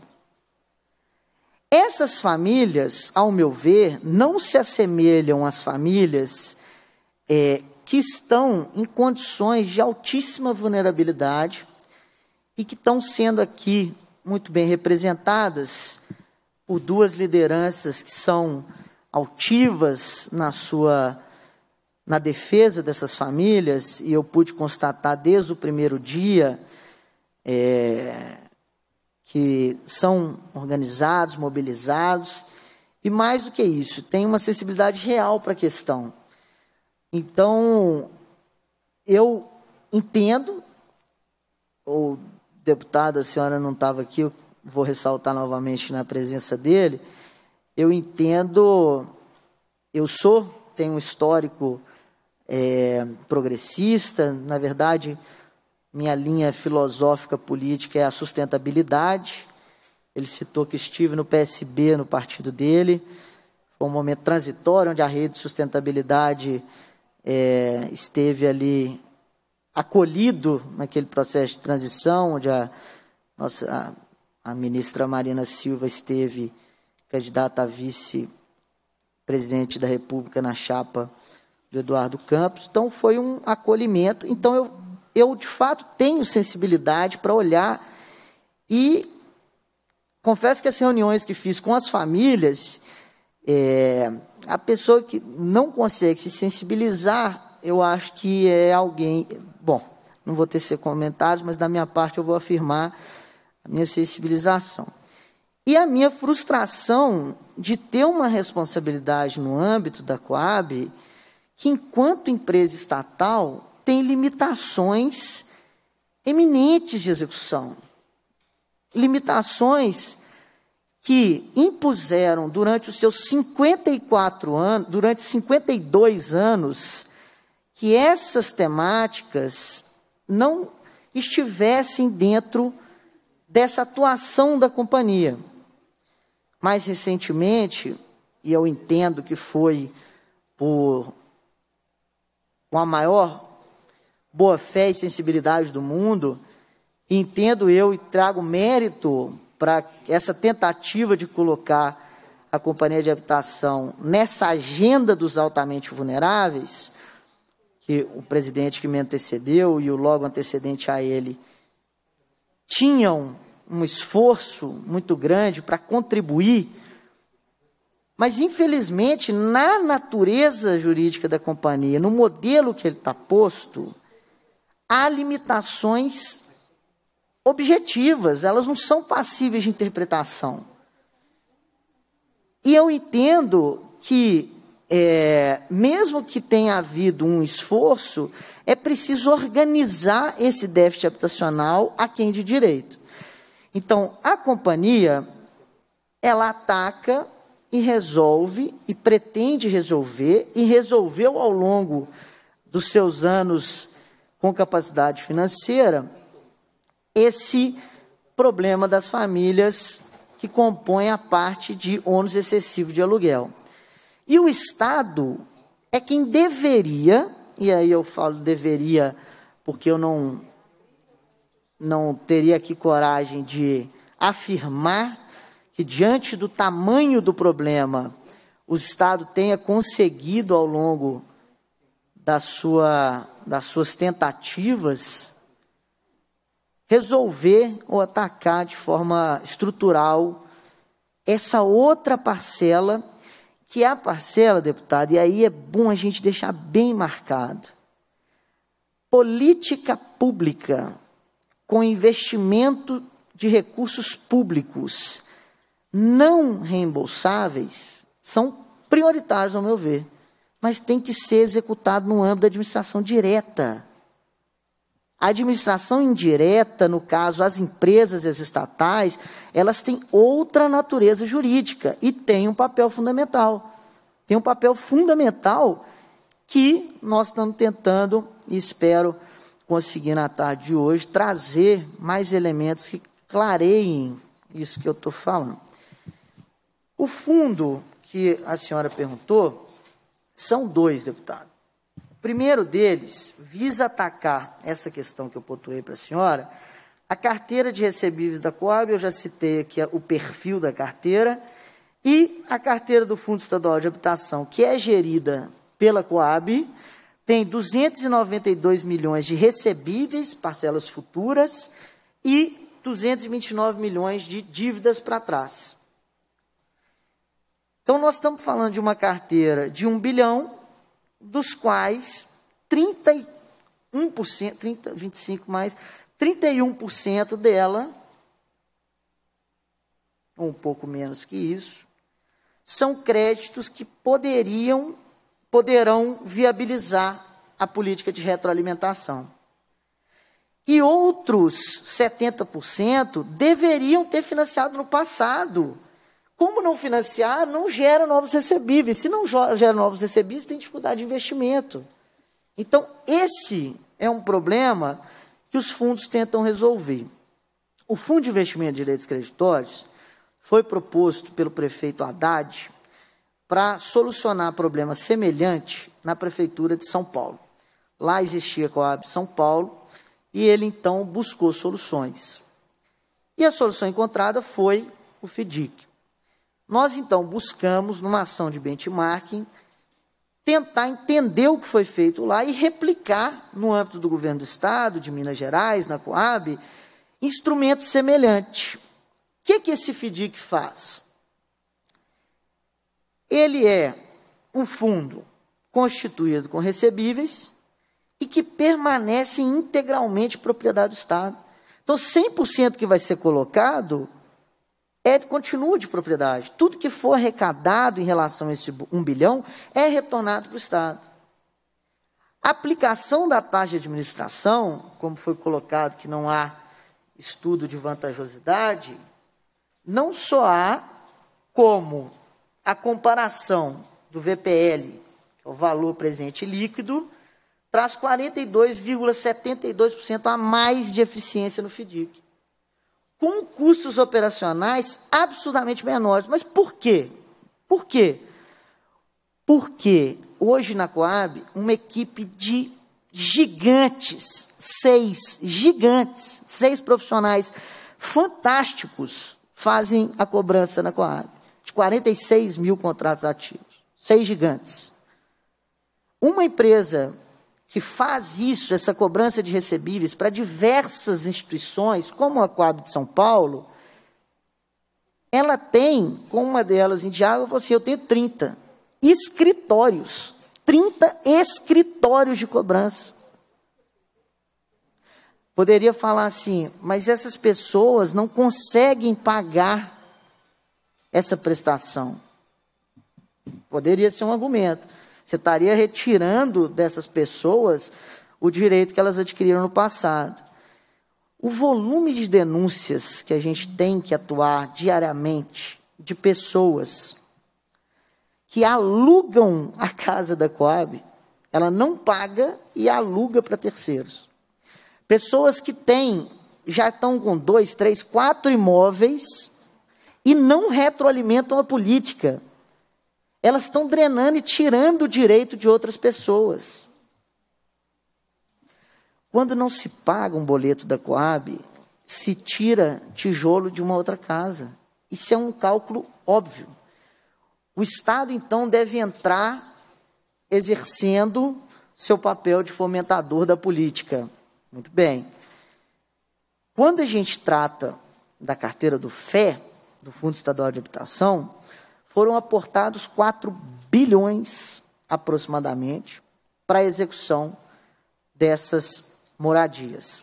S3: Essas famílias, ao meu ver, não se assemelham às famílias que estão em condições de altíssima vulnerabilidade e que estão sendo aqui muito bem representadas por duas lideranças que são altivas na defesa dessas famílias, e eu pude constatar desde o primeiro dia que são organizados, mobilizados, e mais do que isso, tem uma sensibilidade real para a questão. Então, eu entendo, o deputado, a senhora não estava aqui, eu vou ressaltar novamente na presença dele, eu entendo, tenho um histórico progressista, na verdade, minha linha filosófica política é a sustentabilidade. Ele citou que estive no PSB, no partido dele, foi um momento transitório, onde a rede de sustentabilidade esteve ali acolhido naquele processo de transição, onde a a ministra Marina Silva esteve candidata a vice-presidente da República na chapa do Eduardo Campos. Então, foi um acolhimento. Então, eu de fato, tenho sensibilidade para olhar e confesso que as reuniões que fiz com as famílias, a pessoa que não consegue se sensibilizar, eu acho que é alguém... Bom, não vou tecer comentários, mas da minha parte eu vou afirmar a minha sensibilização. E a minha frustração de ter uma responsabilidade no âmbito da Coab, que enquanto empresa estatal tem limitações eminentes de execução. Limitações que impuseram durante os seus 54 anos, durante 52 anos, que essas temáticas não estivessem dentro dessa atuação da companhia. Mais recentemente, e eu entendo que foi por a maior boa-fé e sensibilidade do mundo, entendo eu e trago mérito para essa tentativa de colocar a companhia de habitação nessa agenda dos altamente vulneráveis, que o presidente que me antecedeu e o logo antecedente a ele tinham um esforço muito grande para contribuir, mas, infelizmente, na natureza jurídica da companhia, no modelo que ele está posto, há limitações objetivas, elas não são passíveis de interpretação. E eu entendo que, mesmo que tenha havido um esforço, é preciso organizar esse déficit habitacional a quem de direito. Então, a companhia, ela ataca e resolve, e pretende resolver, e resolveu ao longo dos seus anos com capacidade financeira, esse problema das famílias que compõem a parte de ônus excessivo de aluguel. E o Estado é quem deveria, e aí eu falo deveria porque eu não teria aqui coragem de afirmar que, diante do tamanho do problema, o Estado tenha conseguido, ao longo das suas tentativas, resolver ou atacar de forma estrutural essa outra parcela, que é a parcela, deputado, e aí é bom a gente deixar bem marcado. Política pública com investimento de recursos públicos não reembolsáveis são prioritários, ao meu ver, mas tem que ser executado no âmbito da administração direta. A administração indireta, no caso, as empresas e as estatais, elas têm outra natureza jurídica e têm um papel fundamental. Tem um papel fundamental que nós estamos tentando, e espero conseguir na tarde de hoje, trazer mais elementos que clareiem isso que eu estou falando. O fundo que a senhora perguntou são dois, deputado. O primeiro deles visa atacar essa questão que eu pontuei para a senhora, a carteira de recebíveis da Coab, eu já citei aqui o perfil da carteira, e a carteira do Fundo Estadual de Habitação, que é gerida pela Coab, tem 292 milhões de recebíveis, parcelas futuras, e 229 milhões de dívidas para trás. Então, nós estamos falando de uma carteira de 1 bilhão, dos quais 31% dela, ou um pouco menos que isso, são créditos que poderão viabilizar a política de retroalimentação. E outros 70% deveriam ter financiado no passado. Como não financiar, não gera novos recebíveis. Se não gera novos recebíveis, tem dificuldade de investimento. Então, esse é um problema que os fundos tentam resolver. O Fundo de Investimento de Direitos Creditórios foi proposto pelo prefeito Haddad para solucionar problema semelhante na Prefeitura de São Paulo. Lá existia a Coab São Paulo e ele, então, buscou soluções. E a solução encontrada foi o FDIC. Nós, então, buscamos, numa ação de benchmarking, tentar entender o que foi feito lá e replicar, no âmbito do governo do Estado, de Minas Gerais, na Coab, instrumentos semelhantes. O que esse FDIC faz? Ele é um fundo constituído com recebíveis e que permanecem integralmente propriedade do Estado. Então, 100% que vai ser colocado continua de propriedade. Tudo que for arrecadado em relação a esse 1 bilhão é retornado para o Estado. A aplicação da taxa de administração, como foi colocado que não há estudo de vantajosidade, não só há como a comparação do VPL, que é o valor presente líquido, traz 42,72% a mais de eficiência no FDIC, com custos operacionais absurdamente menores. Mas por quê? Por quê? Porque hoje na Coab, uma equipe de gigantes, 6 profissionais fantásticos fazem a cobrança na Coab, de 46 mil contratos ativos. 6 gigantes. Uma empresa que faz isso, essa cobrança de recebíveis, para diversas instituições, como a Coab de São Paulo, ela tem, com uma delas em diálogo, eu falei assim, eu tenho 30 escritórios, 30 escritórios de cobrança. Poderia falar assim, mas essas pessoas não conseguem pagar essa prestação. Poderia ser um argumento. Você estaria retirando dessas pessoas o direito que elas adquiriram no passado. O volume de denúncias que a gente tem que atuar diariamente de pessoas que alugam a casa da Coab, ela não paga e aluga para terceiros. Pessoas que já estão com 2, 3, 4 imóveis e não retroalimentam a política. Elas estão drenando e tirando o direito de outras pessoas. Quando não se paga um boleto da Coab, se tira tijolo de uma outra casa. Isso é um cálculo óbvio. O Estado, então, deve entrar exercendo seu papel de fomentador da política. Muito bem. Quando a gente trata da carteira do FE, do Fundo Estadual de Habitação, foram aportados 4 bilhões, aproximadamente, para a execução dessas moradias.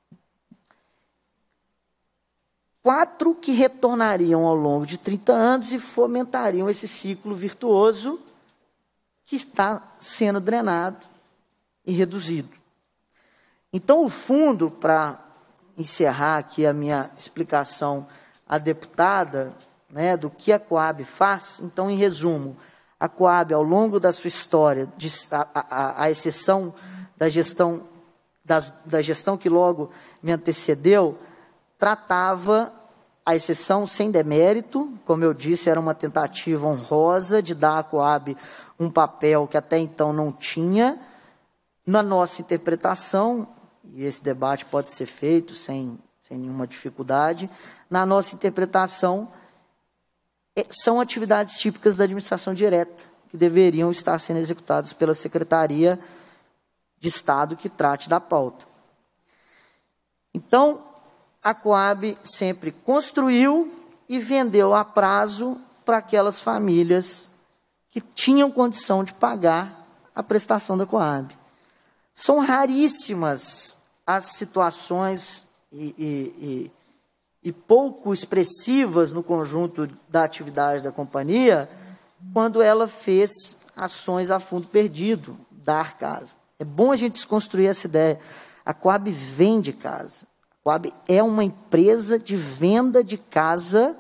S3: 4 que retornariam ao longo de 30 anos e fomentariam esse ciclo virtuoso que está sendo drenado e reduzido. Então, o fundo, para encerrar aqui a minha explicação à deputada, do que a Coab faz, então, em resumo, a Coab, ao longo da sua história, à exceção da gestão que logo me antecedeu, tratava, a exceção sem demérito, como eu disse, era uma tentativa honrosa de dar à Coab um papel que até então não tinha. Na nossa interpretação, e esse debate pode ser feito sem nenhuma dificuldade, na nossa interpretação, são atividades típicas da administração direta, que deveriam estar sendo executadas pela Secretaria de Estado que trate da pauta. Então, a Coab sempre construiu e vendeu a prazo para aquelas famílias que tinham condição de pagar a prestação da Coab. São raríssimas as situações e pouco expressivas no conjunto da atividade da companhia, quando ela fez ações a fundo perdido, dar casa. É bom a gente desconstruir essa ideia. A Coab vende casa. A Coab é uma empresa de venda de casa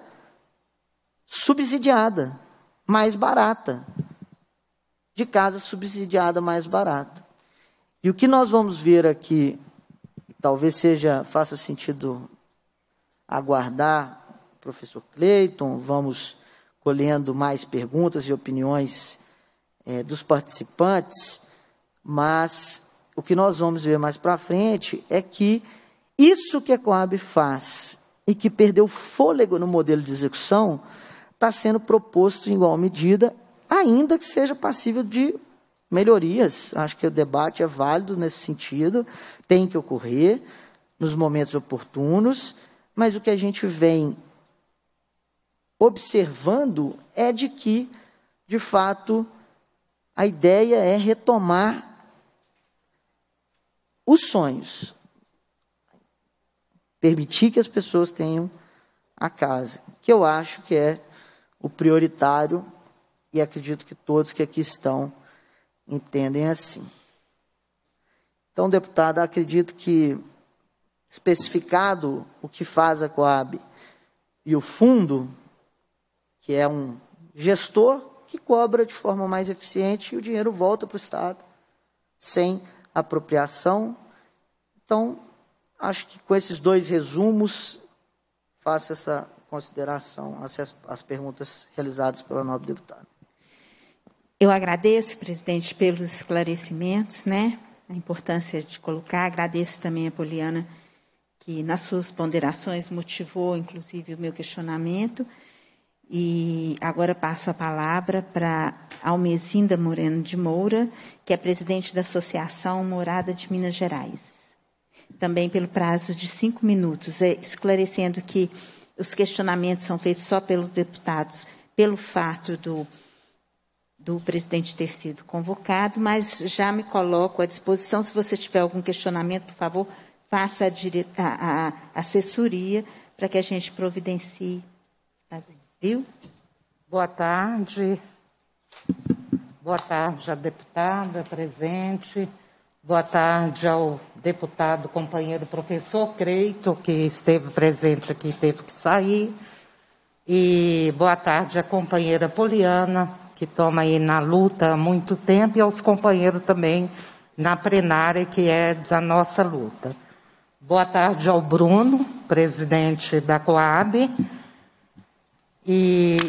S3: subsidiada, mais barata. De casa subsidiada, mais barata. E o que nós vamos ver aqui, talvez faça sentido aguardar o professor Cleiton, vamos colhendo mais perguntas e opiniões dos participantes, mas o que nós vamos ver mais para frente é que isso que a Coab faz e que perdeu fôlego no modelo de execução, está sendo proposto em igual medida, ainda que seja passível de melhorias. Acho que o debate é válido nesse sentido, tem que ocorrer nos momentos oportunos, mas o que a gente vem observando é de que, de fato, a ideia é retomar os sonhos, permitir que as pessoas tenham a casa, que eu acho que é o prioritário, e acredito que todos que aqui estão entendem assim. Então, deputada, acredito que, especificado o que faz a Coab e o fundo, que é um gestor que cobra de forma mais eficiente e o dinheiro volta para o Estado, sem apropriação. Então, acho que com esses dois resumos, faço essa consideração, as perguntas realizadas pela nobre deputada.
S4: Eu agradeço, presidente, pelos esclarecimentos, né? A importância de colocar. Agradeço também a Poliana, que nas suas ponderações motivou, inclusive, o meu questionamento. E agora passo a palavra para Almezinda Moreno de Moura, que é presidente da Associação Morada de Minas Gerais. Também pelo prazo de 5 minutos, esclarecendo que os questionamentos são feitos só pelos deputados, pelo fato do presidente ter sido convocado, mas já me coloco à disposição. Se você tiver algum questionamento, por favor, faça a assessoria para que a gente providencie. Viu?
S6: Boa tarde. Boa tarde à deputada presente. Boa tarde ao deputado companheiro professor Creito, que esteve presente aqui e teve que sair. E boa tarde à companheira Poliana, que toma aí na luta há muito tempo, e aos companheiros também na plenária, que é da nossa luta. Boa tarde ao Bruno, presidente da Coab. E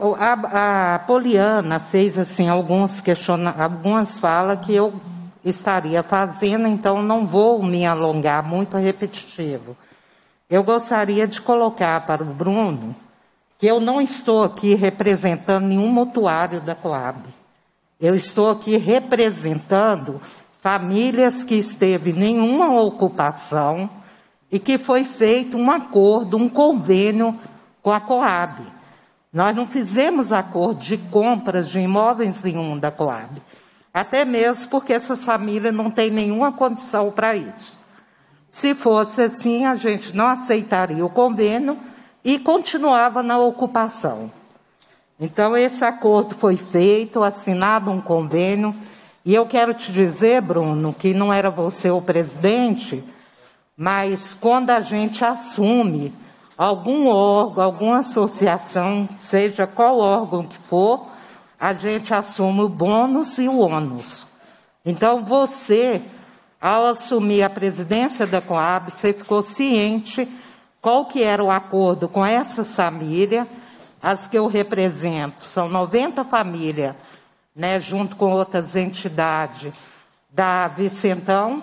S6: a Poliana fez assim algumas falas que eu estaria fazendo, então não vou me alongar muito, repetitivo. Eu gostaria de colocar para o Bruno que eu não estou aqui representando nenhum mutuário da Coab. Eu estou aqui representando famílias que esteve em nenhuma ocupação e que foi feito um acordo, um convênio com a Coab. Nós não fizemos acordo de compras de imóveis nenhum da Coab. Até mesmo porque essas famílias não têm nenhuma condição para isso. Se fosse assim, a gente não aceitaria o convênio e continuava na ocupação. Então, esse acordo foi feito, assinado um convênio, e eu quero te dizer, Bruno, que não era você o presidente, mas quando a gente assume algum órgão, alguma associação, seja qual órgão que for, a gente assume o bônus e o ônus. Então, você, ao assumir a presidência da Coab, você ficou ciente qual que era o acordo com essas famílias, as que eu represento, são 90 famílias, né, junto com outras entidades da Vicentão.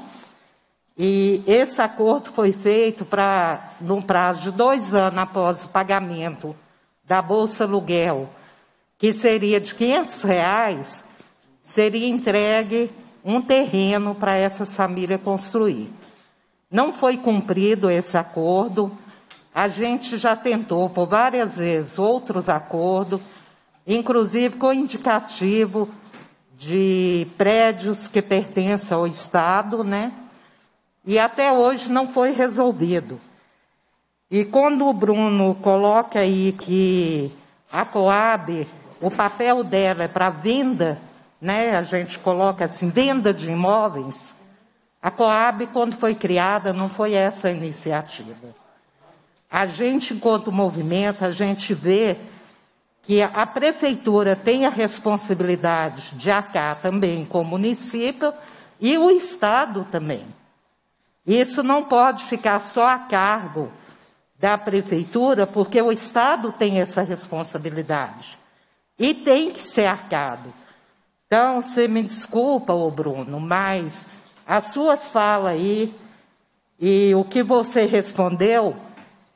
S6: E esse acordo foi feito num prazo de 2 anos após o pagamento da Bolsa Aluguel, que seria de R$500, seria entregue um terreno para essas famílias construir. Não foi cumprido esse acordo. A gente já tentou por várias vezes outros acordos, inclusive com indicativo de prédios que pertencem ao Estado, né? E até hoje não foi resolvido. E quando o Bruno coloca aí que a Coab, o papel dela é para venda, né? A gente coloca assim, venda de imóveis. A Coab, quando foi criada, não foi essa a iniciativa. A gente, enquanto movimento, a gente vê que a prefeitura tem a responsabilidade de arcar também com o município e o Estado também. Isso não pode ficar só a cargo da prefeitura, porque o Estado tem essa responsabilidade e tem que ser arcado. Então, você me desculpa, ô Bruno, mas as suas falas aí e o que você respondeu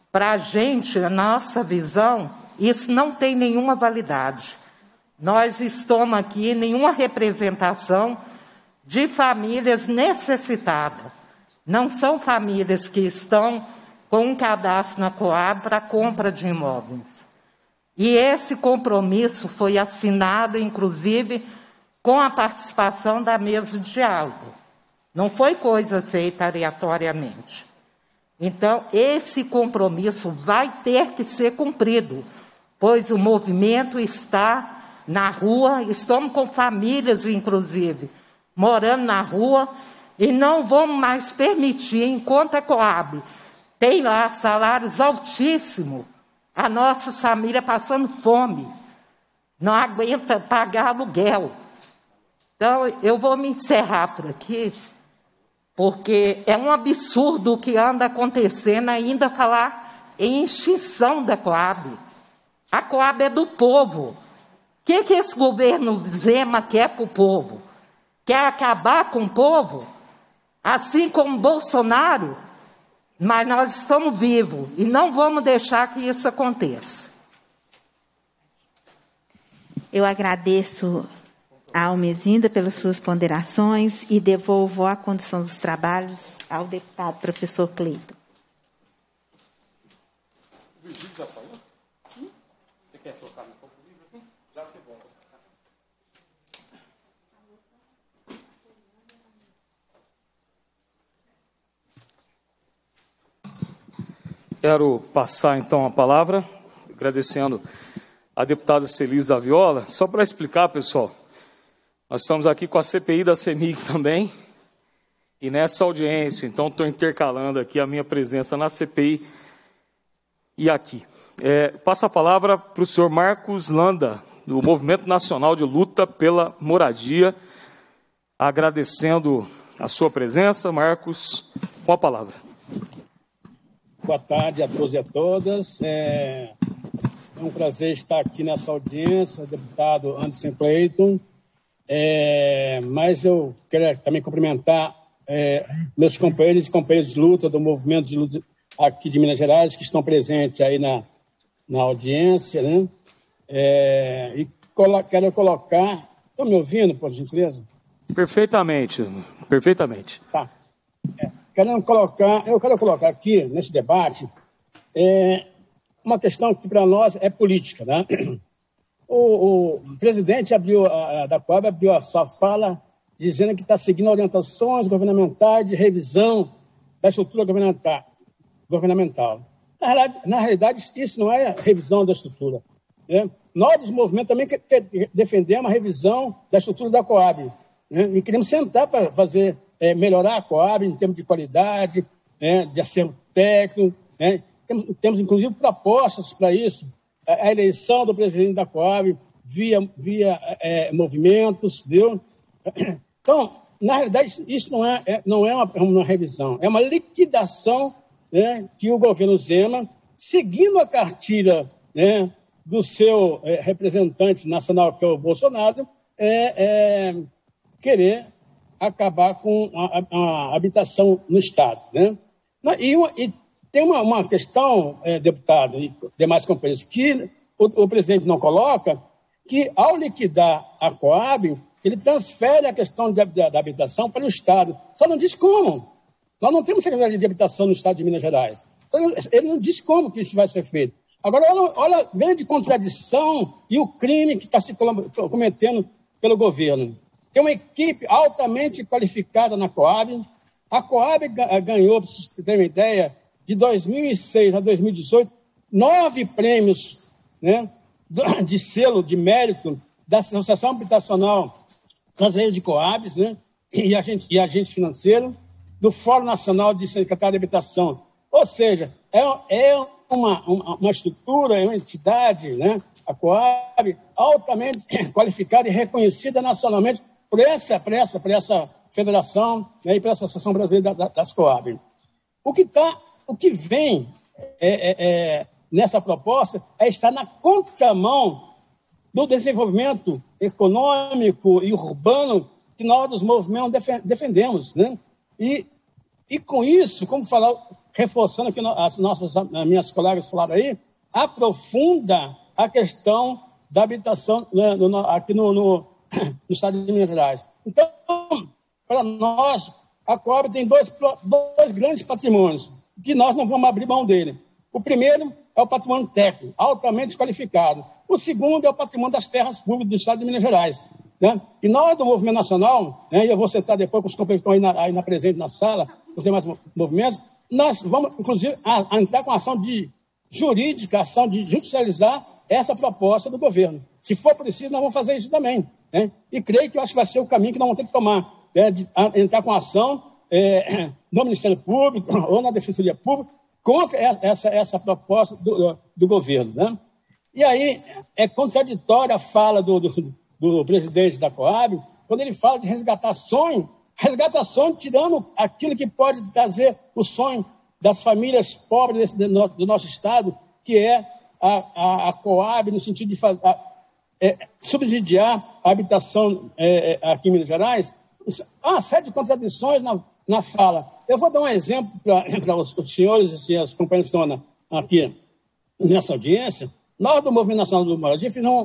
S6: para a gente, a nossa visão, isso não tem nenhuma validade. Nós estamos aqui em nenhuma representação de famílias necessitadas. Não são famílias que estão com um cadastro na Coab para compra de imóveis. E esse compromisso foi assinado, inclusive, com a participação da mesa de diálogo. Não foi coisa feita aleatoriamente. Então, esse compromisso vai ter que ser cumprido, pois o movimento está na rua, estamos com famílias, inclusive, morando na rua, e não vamos mais permitir, enquanto a Coab tem lá salários altíssimos, a nossa família passando fome, não aguenta pagar aluguel. Então, eu vou me encerrar por aqui, porque é um absurdo o que anda acontecendo, ainda falar em extinção da Coab. A Coab é do povo. O que esse governo Zema quer para o povo? Quer acabar com o povo? Assim como Bolsonaro? Mas nós estamos vivos e não vamos deixar que isso aconteça.
S4: Eu agradeço a Almezinda pelas suas ponderações e devolvo a condução dos trabalhos ao deputado professor Cleiton.
S1: O Virgílio já falou? Você quer trocar um pouco o livro aqui? Já se volta. Quero passar, então, a palavra, agradecendo a deputada Celisa Viola. Só para explicar, pessoal, nós estamos aqui com a CPI da CEMIG também, e nessa audiência, então, estou intercalando aqui a minha presença na CPI e aqui. Passo a palavra para o senhor Marcos Landa, do Movimento Nacional de Luta pela Moradia, agradecendo a sua presença. Marcos, com a palavra.
S2: Boa tarde a todos e a todas. É um prazer estar aqui nessa audiência, deputado Anderson Cleiton. Mas eu quero também cumprimentar meus companheiros e companheiras de luta do movimento de luta aqui de Minas Gerais, que estão presentes aí na audiência, né? E quero colocar... Estão me ouvindo, por gentileza?
S1: Perfeitamente, perfeitamente.
S2: Tá. Eu quero colocar aqui, nesse debate, uma questão que para nós é política, né? O presidente da Coab abriu a sua fala dizendo que está seguindo orientações governamentais de revisão da estrutura governamental. Na realidade, isso não é revisão da estrutura, né? Nós, do movimento, também defendemos a revisão da estrutura da Coab, né? E queremos sentar para fazer... melhorar a Coab em termos de qualidade, né, de acervo técnico, né? Temos, inclusive, propostas para isso. A eleição do presidente da Coab via movimentos, viu? Então, na realidade, isso não é uma revisão, é uma liquidação, né, que o governo Zema, seguindo a cartilha, né, do seu representante nacional, que é o Bolsonaro, querer acabar com a habitação no Estado, né? E tem uma questão, deputado e demais companheiros, que o presidente não coloca, que ao liquidar a Coab, ele transfere a questão da habitação para o Estado. Só não diz como. Nós não temos secretaria de habitação no Estado de Minas Gerais. Ele não diz como que isso vai ser feito. Agora, olha a grande contradição e o crime que está se cometendo pelo governo. Tem uma equipe altamente qualificada na Coab. A Coab ganhou, para vocês terem uma ideia, de 2006 a 2018, 9 prêmios, né, de selo de mérito da Associação Habitacional Brasileira de Coabs, né, e agente financeiro, do Fórum Nacional de Secretário de Habitação. Ou seja, é uma estrutura, é uma entidade, né, a Coab, altamente qualificada e reconhecida nacionalmente por essa federação, né, e por essa Associação Brasileira das Coab. O que vem nessa proposta estar na contramão do desenvolvimento econômico e urbano que nós dos movimentos defendemos, né? E com isso, como falar, reforçando aqui as minhas colegas falaram aí, aprofunda a questão da habitação, né, aqui no estado de Minas Gerais. Então, para nós, a Coab tem dois grandes patrimônios, que nós não vamos abrir mão dele. O primeiro é o patrimônio técnico, altamente qualificado. O segundo é o patrimônio das terras públicas do estado de Minas Gerais. Né? E nós, do Movimento Nacional, né, e eu vou citar depois com os companheiros que estão aí presente na sala, os demais movimentos, nós vamos, inclusive, entrar com ação jurídica, ação de judicializar essa proposta do governo. Se for preciso, nós vamos fazer isso também. Né? E creio que eu acho que vai ser o caminho que nós vamos ter que tomar, né, de entrar com ação no Ministério Público ou na Defensoria Pública contra essa proposta do governo. Né? E aí é contraditória a fala do presidente da Coab, quando ele fala de resgatar sonho tirando aquilo que pode trazer o sonho das famílias pobres do nosso estado, que é a Coab, no sentido de subsidiar a habitação aqui em Minas Gerais. Há uma série de contradições na fala. Eu vou dar um exemplo para os senhores e as companheiras que estão aqui nessa audiência. Nós, do Movimento Nacional do Moradia, fizemos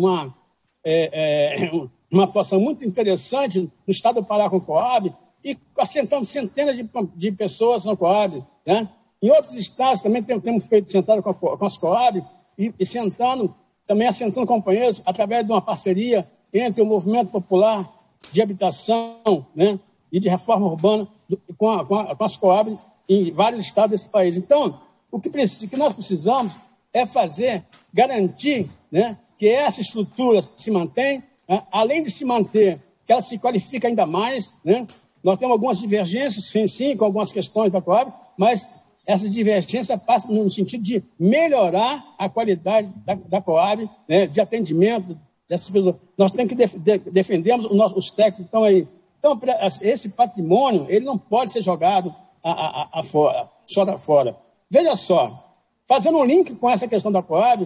S2: uma atuação muito interessante no estado do Pará com a Coab e assentando centenas de pessoas na Coab. Né? Em outros estados também temos feito sentado com as Coab e também assentando companheiros através de uma parceria entre o Movimento Popular de Habitação, né, e de Reforma Urbana com as Coab em vários estados desse país. Então, o que nós precisamos é garantir, né, que essa estrutura se mantém, né, além de se manter, que ela se qualifica ainda mais. Né? Nós temos algumas divergências, sim, com algumas questões da Coab, mas essa divergência passa no sentido de melhorar a qualidade da Coab, né, de atendimento dessas pessoas. Nós temos que defendermos os técnicos que estão aí. Então, esse patrimônio ele não pode ser jogado fora. Veja só, fazendo um link com essa questão da Coab,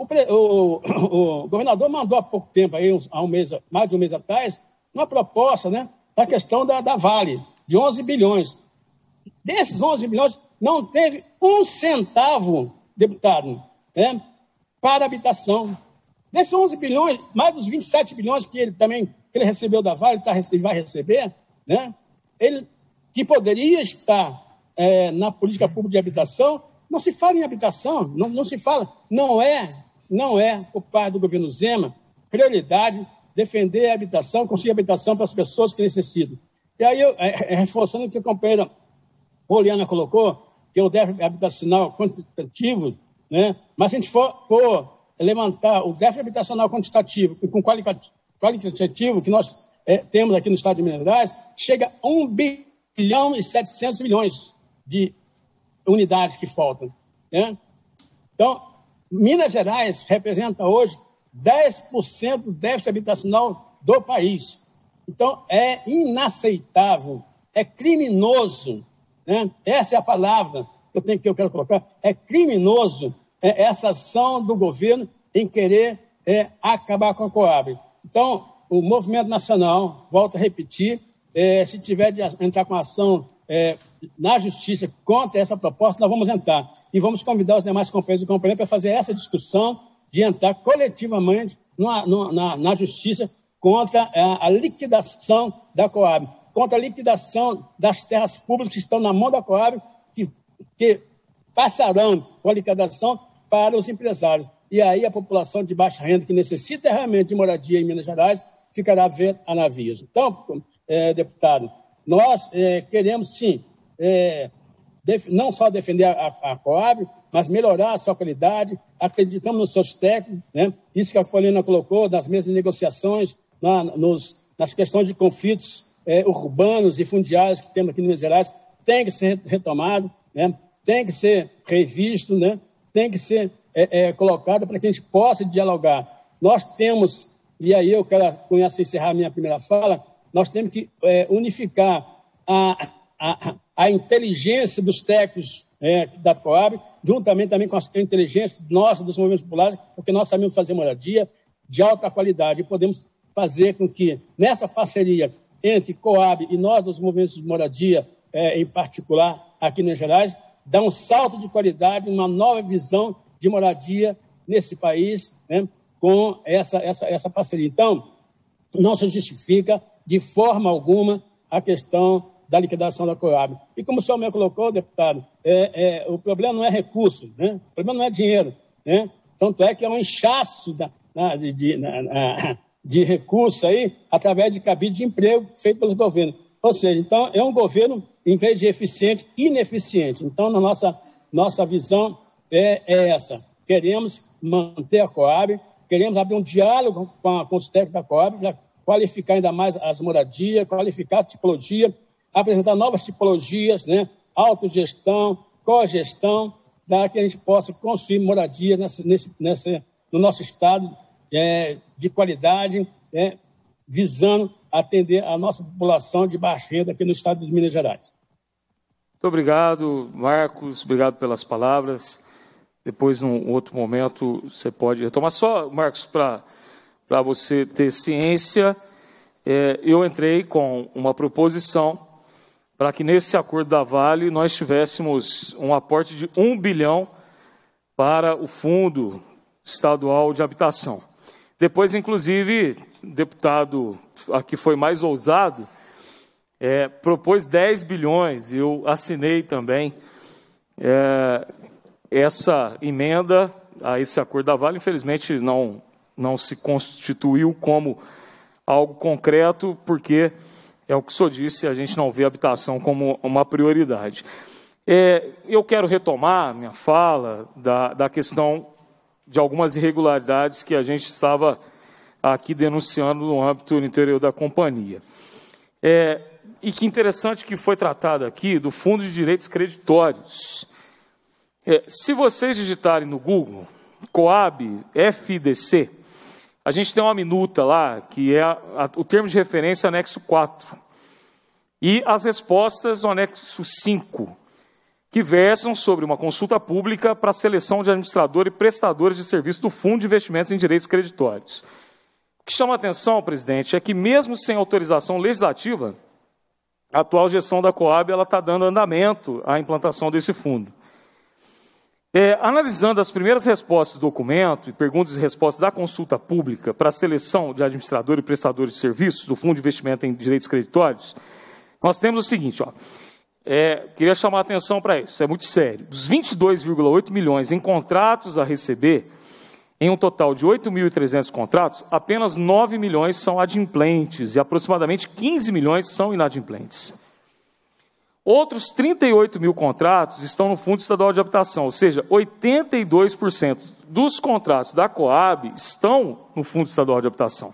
S2: o governador mandou há pouco tempo, aí, mais de um mês atrás, uma proposta, né, da questão da Vale, de 11 bilhões. Desses 11 bilhões, não teve um centavo, deputado, né, para habitação. Desses 11 bilhões, mais dos 27 bilhões que ele recebeu da Vale, ele vai receber, né, que poderia estar na política pública de habitação. Não se fala em habitação, não se fala. Não é por parte do governo Zema prioridade defender a habitação, conseguir habitação para as pessoas que necessitam. E aí, reforçando o que a companheira Poliana colocou, que é o déficit habitacional quantitativo, né? Mas se a gente for levantar o déficit habitacional quantitativo e com qualitativo que nós temos aqui no estado de Minas Gerais, chega a 1 bilhão e 700 milhões de unidades que faltam. Né? Então, Minas Gerais representa hoje 10% do déficit habitacional do país. Então, é inaceitável, é criminoso, né? Essa é a palavra que eu quero colocar, é criminoso essa ação do governo em querer acabar com a Coab. Então, o Movimento Nacional, volto a repetir, se tiver de entrar com ação na Justiça contra essa proposta, nós vamos entrar. E vamos convidar os demais companheiros e companheiras para fazer essa discussão de entrar coletivamente na Justiça contra a liquidação da Coab, contra a liquidação das terras públicas que estão na mão da Coab, que passarão com a liquidação para os empresários. E aí a população de baixa renda, que necessita realmente de moradia em Minas Gerais, ficará a ver a navios. Então, deputado, nós queremos, sim, não só defender a Coab, mas melhorar a sua qualidade, acreditamos nos seus técnicos, né? Isso que a Poliana colocou, das mesmas negociações, nas questões de conflitos urbanos e fundiários que temos aqui em Minas Gerais, tem que ser retomado, né? Tem que ser revisto, né? Tem que ser colocado para que a gente possa dialogar. Nós temos, e aí eu quero com essa encerrar a minha primeira fala, nós temos que unificar a inteligência dos técnicos da Coab, juntamente também com a inteligência nossa, dos movimentos populares, porque nós sabemos fazer moradia de alta qualidade e podemos fazer com que, nessa parceria entre Coab e nós, dos movimentos de moradia, em particular, aqui em Minas Gerais, dar um salto de qualidade, uma nova visão de moradia nesse país, né, com essa parceria. Então, não se justifica de forma alguma a questão da liquidação da Coab. E como o senhor me colocou, deputado, o problema não é recurso, né? O problema não é dinheiro, né? Tanto é que é um inchaço de recursos aí, através de cabide de emprego feito pelos governos. Ou seja, então, é um governo, em vez de eficiente, ineficiente. Então, na nossa visão é essa. Queremos manter a Coab, queremos abrir um diálogo com os técnicos da Coab, para qualificar ainda mais as moradias, qualificar a tipologia, apresentar novas tipologias, né? Autogestão, cogestão, para que a gente possa construir moradias no nosso estado de qualidade, visando atender a nossa população de baixa renda aqui no estado de Minas Gerais.
S1: Muito obrigado, Marcos, obrigado pelas palavras. Depois, num outro momento, você pode retomar. Só, Marcos, para você ter ciência, eu entrei com uma proposição para que nesse acordo da Vale nós tivéssemos um aporte de 1 bilhão para o Fundo Estadual de Habitação. Depois, inclusive, o deputado aqui foi mais ousado, propôs 10 bilhões, eu assinei também essa emenda a esse acordo da Vale. Infelizmente, não se constituiu como algo concreto, porque é o que o senhor disse, a gente não vê a habitação como uma prioridade. Eu quero retomar minha fala da questão de algumas irregularidades que a gente estava aqui denunciando no âmbito do interior da companhia. E que interessante que foi tratado aqui do Fundo de Direitos Creditórios. Se vocês digitarem no Google, Coab, FDC, a gente tem uma minuta lá, que é o termo de referência anexo 4. E as respostas no anexo 5, que versam sobre uma consulta pública para a seleção de administrador e prestadores de serviço do Fundo de Investimentos em Direitos Creditórios. O que chama a atenção, presidente, é que mesmo sem autorização legislativa, a atual gestão da Coab está dando andamento à implantação desse fundo. Analisando as primeiras respostas do documento e perguntas e respostas da consulta pública para a seleção de administrador e prestadores de serviços do Fundo de Investimento em Direitos Creditórios, nós temos o seguinte, queria chamar a atenção para isso, é muito sério. Dos 22,8 milhões em contratos a receber, em um total de 8.300 contratos, apenas 9 milhões são adimplentes e aproximadamente 15 milhões são inadimplentes. Outros 38 mil contratos estão no Fundo Estadual de Habitação, ou seja, 82% dos contratos da Coab estão no Fundo Estadual de Habitação.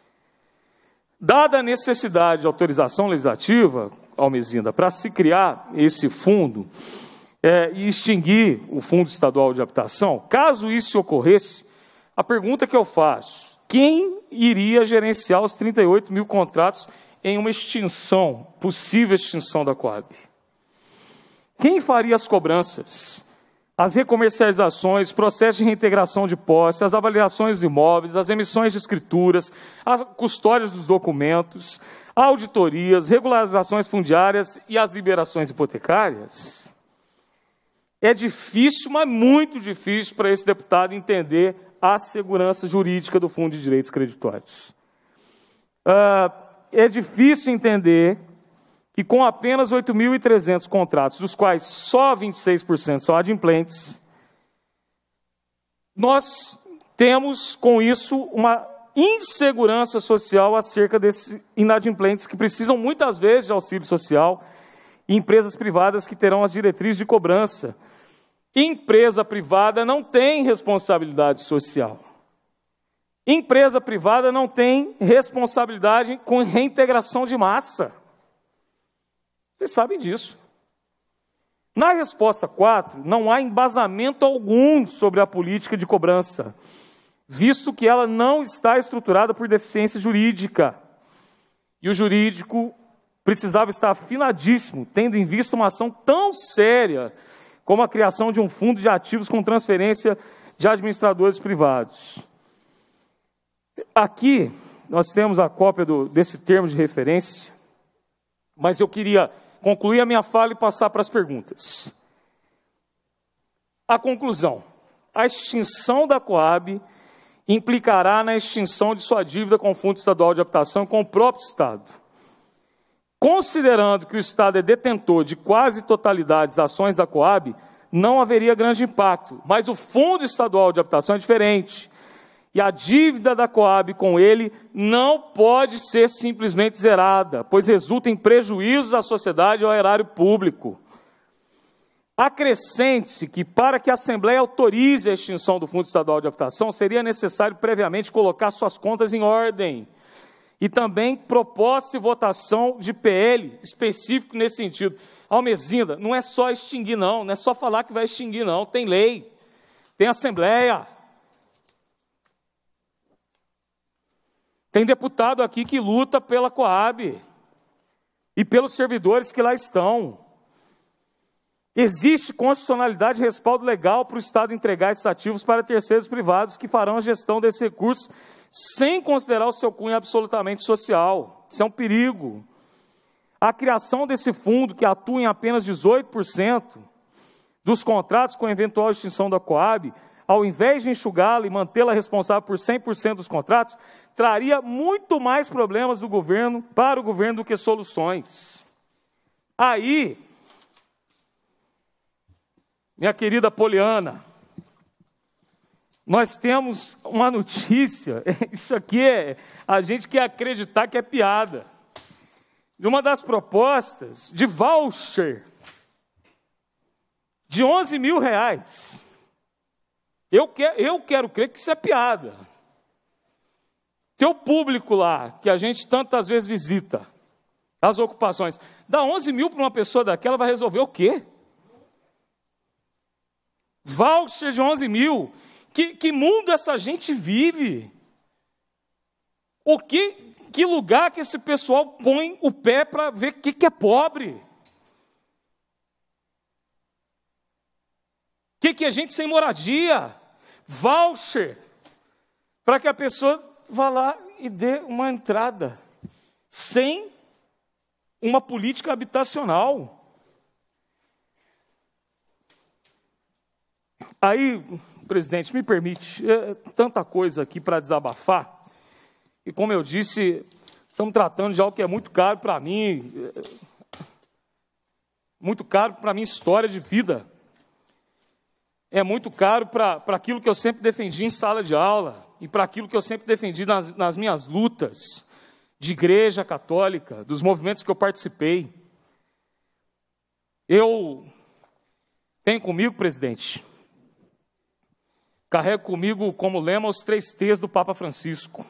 S1: Dada a necessidade de autorização legislativa, Almezinda, para se criar esse fundo e extinguir o Fundo Estadual de Habitação, caso isso ocorresse, a pergunta que eu faço, quem iria gerenciar os 38 mil contratos em uma extinção, possível extinção da Coab? Quem faria as cobranças, as recomercializações, processo de reintegração de posse, as avaliações dos imóveis, as emissões de escrituras, as custódias dos documentos, auditorias, regularizações fundiárias e as liberações hipotecárias? É difícil, mas muito difícil para esse deputado entender a segurança jurídica do Fundo de Direitos Creditórios. É difícil entender que com apenas 8.300 contratos, dos quais só 26% são adimplentes, nós temos, com isso, uma insegurança social acerca desses inadimplentes que precisam, muitas vezes, de auxílio social, e empresas privadas que terão as diretrizes de cobrança. Empresa privada não tem responsabilidade social. Empresa privada não tem responsabilidade com reintegração de massa. Vocês sabem disso. Na resposta 4, não há embasamento algum sobre a política de cobrança, visto que ela não está estruturada por deficiência jurídica. E o jurídico precisava estar afinadíssimo, tendo em vista uma ação tão séria como a criação de um fundo de ativos com transferência de administradores privados. Aqui, nós temos a cópia desse termo de referência, mas eu queria concluir a minha fala e passar para as perguntas. A conclusão: a extinção da Coab implicará na extinção de sua dívida com o Fundo Estadual de Habitação e com o próprio Estado. Considerando que o Estado é detentor de quase totalidade das ações da Coab, não haveria grande impacto, mas o Fundo Estadual de Habitação é diferente. E a dívida da Coab com ele não pode ser simplesmente zerada, pois resulta em prejuízos à sociedade e ao erário público. Acrescente-se que, para que a Assembleia autorize a extinção do Fundo Estadual de Habitação, seria necessário previamente colocar suas contas em ordem. E também proposta e votação de PL específico nesse sentido. Almezinda, não é só extinguir, não é só falar que vai extinguir, não. Tem lei, tem Assembleia. Tem deputado aqui que luta pela Coab e pelos servidores que lá estão. Existe constitucionalidade e respaldo legal para o Estado entregar esses ativos para terceiros privados que farão a gestão desses recursos sem considerar o seu cunho absolutamente social. Isso é um perigo. A criação desse fundo, que atua em apenas 18% dos contratos com eventual extinção da Coab, ao invés de enxugá-la e mantê-la responsável por 100% dos contratos, traria muito mais problemas para o governo do que soluções. Aí, minha querida Poliana, nós temos uma notícia, isso aqui a gente quer acreditar que é piada, de uma das propostas de voucher de R$11 mil. Eu quero crer que isso é piada. Teu público lá, que a gente tantas vezes visita, as ocupações, dá 11 mil para uma pessoa daquela, vai resolver o quê? Voucher de 11 mil. Que mundo essa gente vive? Que lugar que esse pessoal põe o pé para ver o que é pobre? Que é gente sem moradia? Voucher, para que a pessoa vá lá e dê uma entrada, sem uma política habitacional. Aí, presidente, me permite, tanta coisa aqui para desabafar, e como eu disse, estamos tratando de algo que é muito caro para mim, muito caro para a minha história de vida, é muito caro para aquilo que eu sempre defendi em sala de aula, e para aquilo que eu sempre defendi nas minhas lutas de igreja católica, dos movimentos que eu participei. Eu tenho comigo, presidente, carrego comigo como lema os 3 T's do Papa Francisco.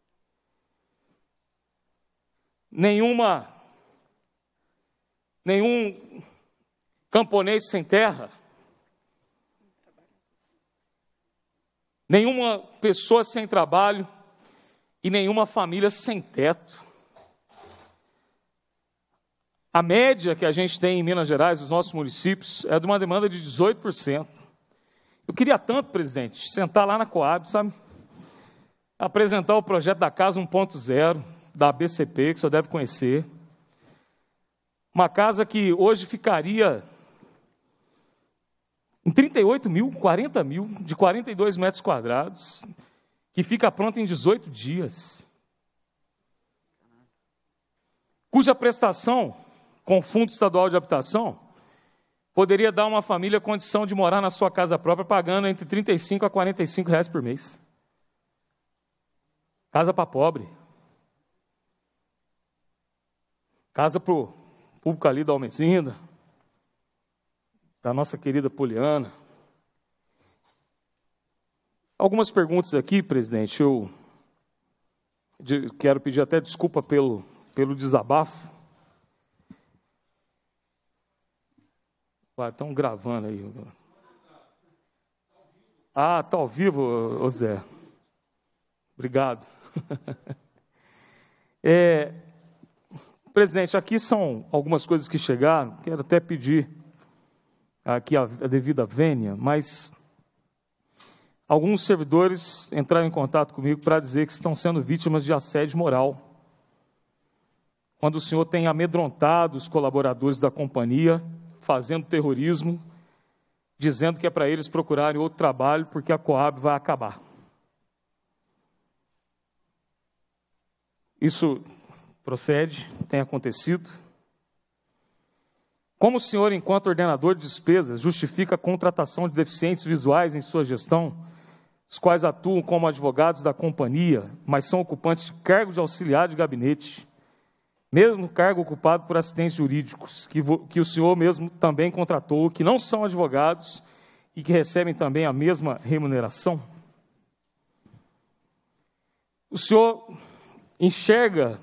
S1: Nenhum camponês sem terra, nenhuma pessoa sem trabalho e nenhuma família sem teto. A média que a gente tem em Minas Gerais, nos nossos municípios, é de uma demanda de 18%. Eu queria tanto, presidente, sentar lá na Coab, sabe? Apresentar o projeto da Casa 1.0, da ABCP, que o senhor deve conhecer. Uma casa que hoje ficaria em 38 mil, 40 mil, de 42 metros quadrados, que fica pronta em 18 dias. Cuja prestação, com o Fundo Estadual de Habitação, poderia dar a uma família a condição de morar na sua casa própria, pagando entre R$35 a R$45 por mês. Casa para pobre. Casa para o público ali da Almezinda, da nossa querida Poliana. Algumas perguntas aqui, presidente. Eu quero pedir até desculpa pelo desabafo. Estão gravando aí. Ah, está ao vivo, ô Zé. Obrigado. Presidente, aqui são algumas coisas que chegaram. Quero até pedir aqui a devida vênia, mas alguns servidores entraram em contato comigo para dizer que estão sendo vítimas de assédio moral. Quando o senhor tem amedrontado os colaboradores da companhia, fazendo terrorismo, dizendo que é para eles procurarem outro trabalho porque a Coab vai acabar. Isso procede, tem acontecido. Como o senhor, enquanto ordenador de despesas, justifica a contratação de deficientes visuais em sua gestão, os quais atuam como advogados da companhia, mas são ocupantes de cargo de auxiliar de gabinete, mesmo cargo ocupado por assistentes jurídicos, que o senhor mesmo também contratou, que não são advogados e que recebem também a mesma remuneração? O senhor enxerga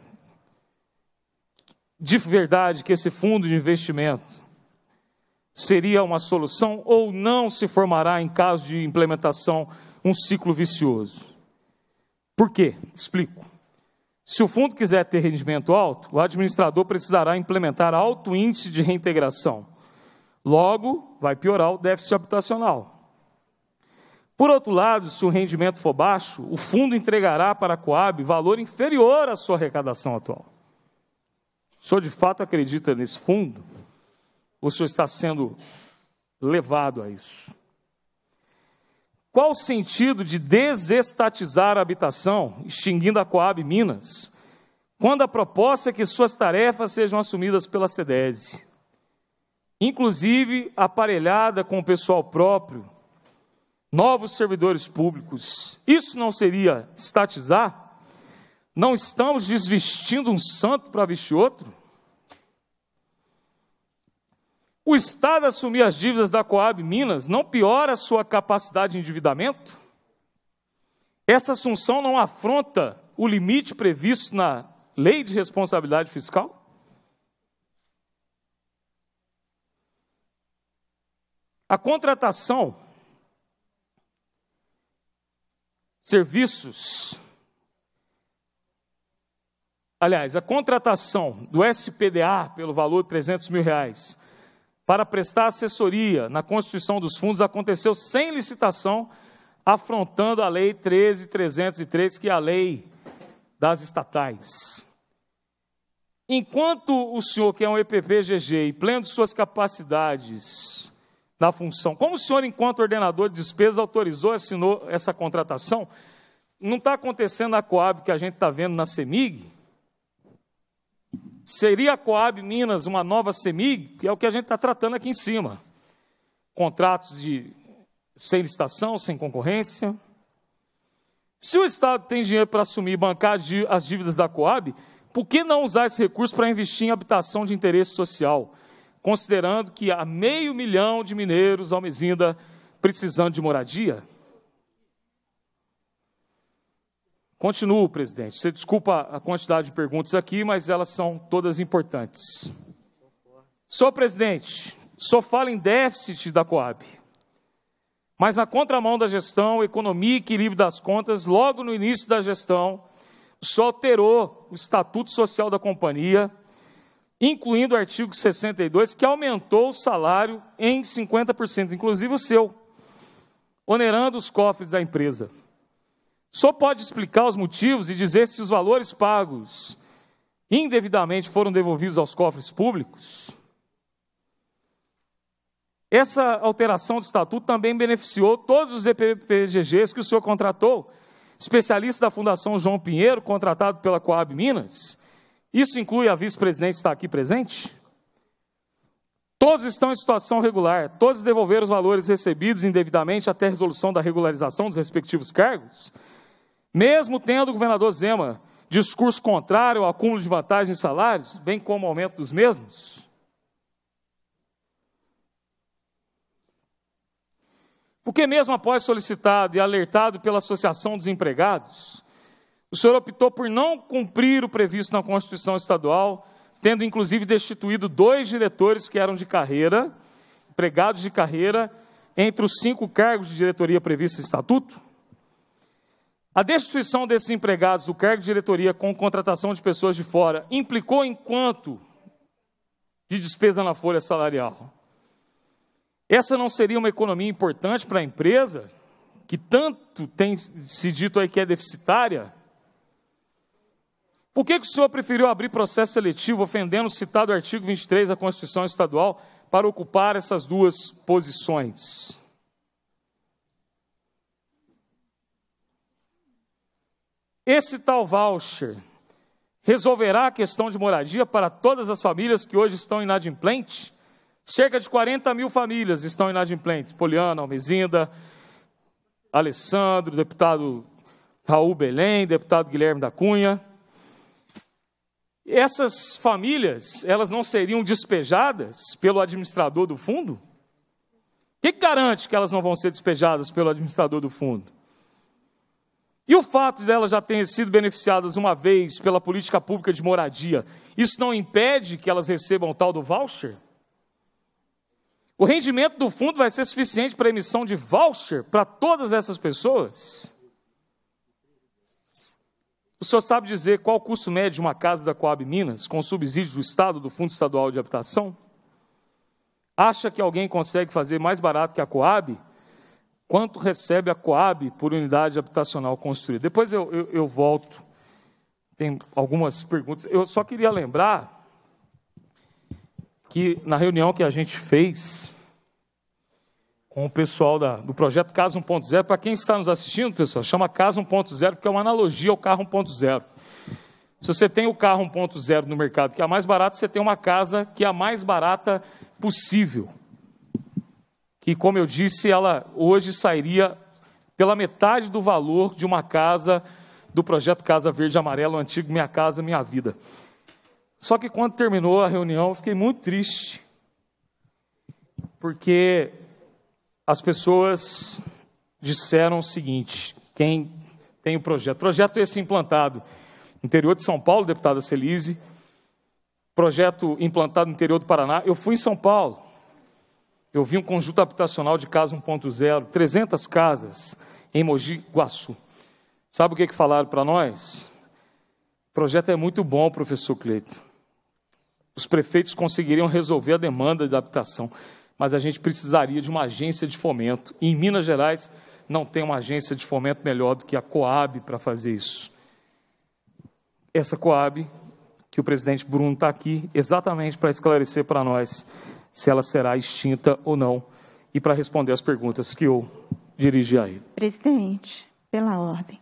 S1: de verdade que esse fundo de investimento seria uma solução ou não se formará, em caso de implementação, um ciclo vicioso? Por quê? Explico. Se o fundo quiser ter rendimento alto, o administrador precisará implementar alto índice de reintegração. Logo, vai piorar o déficit habitacional. Por outro lado, se o rendimento for baixo, o fundo entregará para a Coab valor inferior à sua arrecadação atual. O senhor de fato acredita nesse fundo? Ou o senhor está sendo levado a isso? Qual o sentido de desestatizar a habitação, extinguindo a Coab Minas, quando a proposta é que suas tarefas sejam assumidas pela SEDESE, inclusive aparelhada com o pessoal próprio, novos servidores públicos? Isso não seria estatizar? Não estamos desvestindo um santo para vestir outro? O Estado assumir as dívidas da Coab Minas não piora a sua capacidade de endividamento? Essa assunção não afronta o limite previsto na Lei de Responsabilidade Fiscal? A contratação, serviços, aliás, a contratação do SPDA pelo valor de R$300 mil para prestar assessoria na constituição dos fundos aconteceu sem licitação, afrontando a Lei 13.303, que é a lei das estatais. Enquanto o senhor, que é um EPP-GG e pleno de suas capacidades na função, como o senhor, enquanto ordenador de despesas, autorizou e assinou essa contratação, não está acontecendo na Coab que a gente está vendo na CEMIG? Seria a Coab Minas uma nova CEMIG, que é o que a gente está tratando aqui em cima. Contratos sem licitação, sem concorrência. Se o Estado tem dinheiro para assumir e bancar as dívidas da Coab, por que não usar esse recurso para investir em habitação de interesse social, considerando que há 500 mil de mineiros, Almezinda, precisando de moradia? Continuo, presidente. Você desculpa a quantidade de perguntas aqui, mas elas são todas importantes. Senhor presidente, o senhor fala em déficit da Coab, mas na contramão da gestão, economia e equilíbrio das contas, logo no início da gestão, o senhor alterou o Estatuto Social da companhia, incluindo o artigo 62, que aumentou o salário em 50%, inclusive o seu, onerando os cofres da empresa. O senhor pode explicar os motivos e dizer se os valores pagos indevidamente foram devolvidos aos cofres públicos? Essa alteração do estatuto também beneficiou todos os EPP-GGs que o senhor contratou, especialista da Fundação João Pinheiro, contratado pela Coab Minas. Isso inclui a vice-presidente que está aqui presente? Todos estão em situação regular, todos devolveram os valores recebidos indevidamente até a resolução da regularização dos respectivos cargos? Mesmo tendo o governador Zema discurso contrário ao acúmulo de vantagens em salários, bem como ao aumento dos mesmos? Porque mesmo após solicitado e alertado pela Associação dos Empregados, o senhor optou por não cumprir o previsto na Constituição Estadual, tendo inclusive destituído 2 diretores que eram de carreira, empregados de carreira, entre os 5 cargos de diretoria previstos no Estatuto? A destituição desses empregados do cargo de diretoria com contratação de pessoas de fora implicou em quanto de despesa na folha salarial? Essa não seria uma economia importante para a empresa, que tanto tem se dito aí que é deficitária? Por que o senhor preferiu abrir processo seletivo ofendendo o citado artigo 23 da Constituição Estadual para ocupar essas duas posições. Esse tal voucher resolverá a questão de moradia para todas as famílias que hoje estão inadimplentes? Cerca de 40 mil famílias estão inadimplentes. Poliana, Almezinda, Alessandro, deputado Raul Belém, deputado Guilherme da Cunha. Essas famílias, elas não seriam despejadas pelo administrador do fundo? O que garante que elas não vão ser despejadas pelo administrador do fundo? E o fato de elas já terem sido beneficiadas uma vez pela política pública de moradia, isso não impede que elas recebam o tal do voucher? O rendimento do fundo vai ser suficiente para a emissão de voucher para todas essas pessoas? O senhor sabe dizer qual o custo médio de uma casa da Coab Minas, com subsídio do Estado, do Fundo Estadual de Habitação? Acha que alguém consegue fazer mais barato que a Coab? Quanto recebe a Coab por unidade habitacional construída? Depois eu volto. Tem algumas perguntas. Eu só queria lembrar que na reunião que a gente fez com o pessoal do projeto Casa 1.0, para quem está nos assistindo, pessoal, chama Casa 1.0, porque é uma analogia ao carro 1.0. Se você tem o carro 1.0 no mercado, que é a mais barata, você tem uma casa que é a mais barata possível. Que, como eu disse, ela hoje sairia pela metade do valor de uma casa do projeto Casa Verde e Amarelo, o antigo Minha Casa Minha Vida. Só que quando terminou a reunião, eu fiquei muito triste, porque as pessoas disseram o seguinte, quem tem o projeto esse implantado no interior de São Paulo, deputada Celise, projeto implantado no interior do Paraná. Eu fui em São Paulo, eu vi um conjunto habitacional de casa 1.0, 300 casas em Mogi Guaçu. Sabe o que falaram para nós? O projeto é muito bom, professor Cleito. Os prefeitos conseguiriam resolver a demanda de habitação, mas a gente precisaria de uma agência de fomento. E em Minas Gerais não tem uma agência de fomento melhor do que a Coab para fazer isso. Essa Coab, que o presidente Bruno está aqui, exatamente para esclarecer para nós se ela será extinta ou não, e para responder as perguntas que eu dirigi a ele.
S4: Presidente, pela ordem.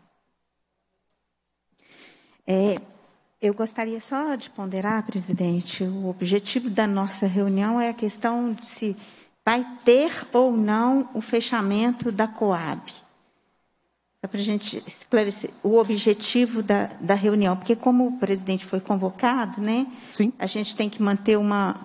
S4: Eu gostaria só de ponderar, presidente, o objetivo da nossa reunião é a questão de se vai ter ou não o fechamento da Coab. Só para a gente esclarecer o objetivo da reunião, porque como o presidente foi convocado, né?
S1: Sim.
S4: A gente tem que manter uma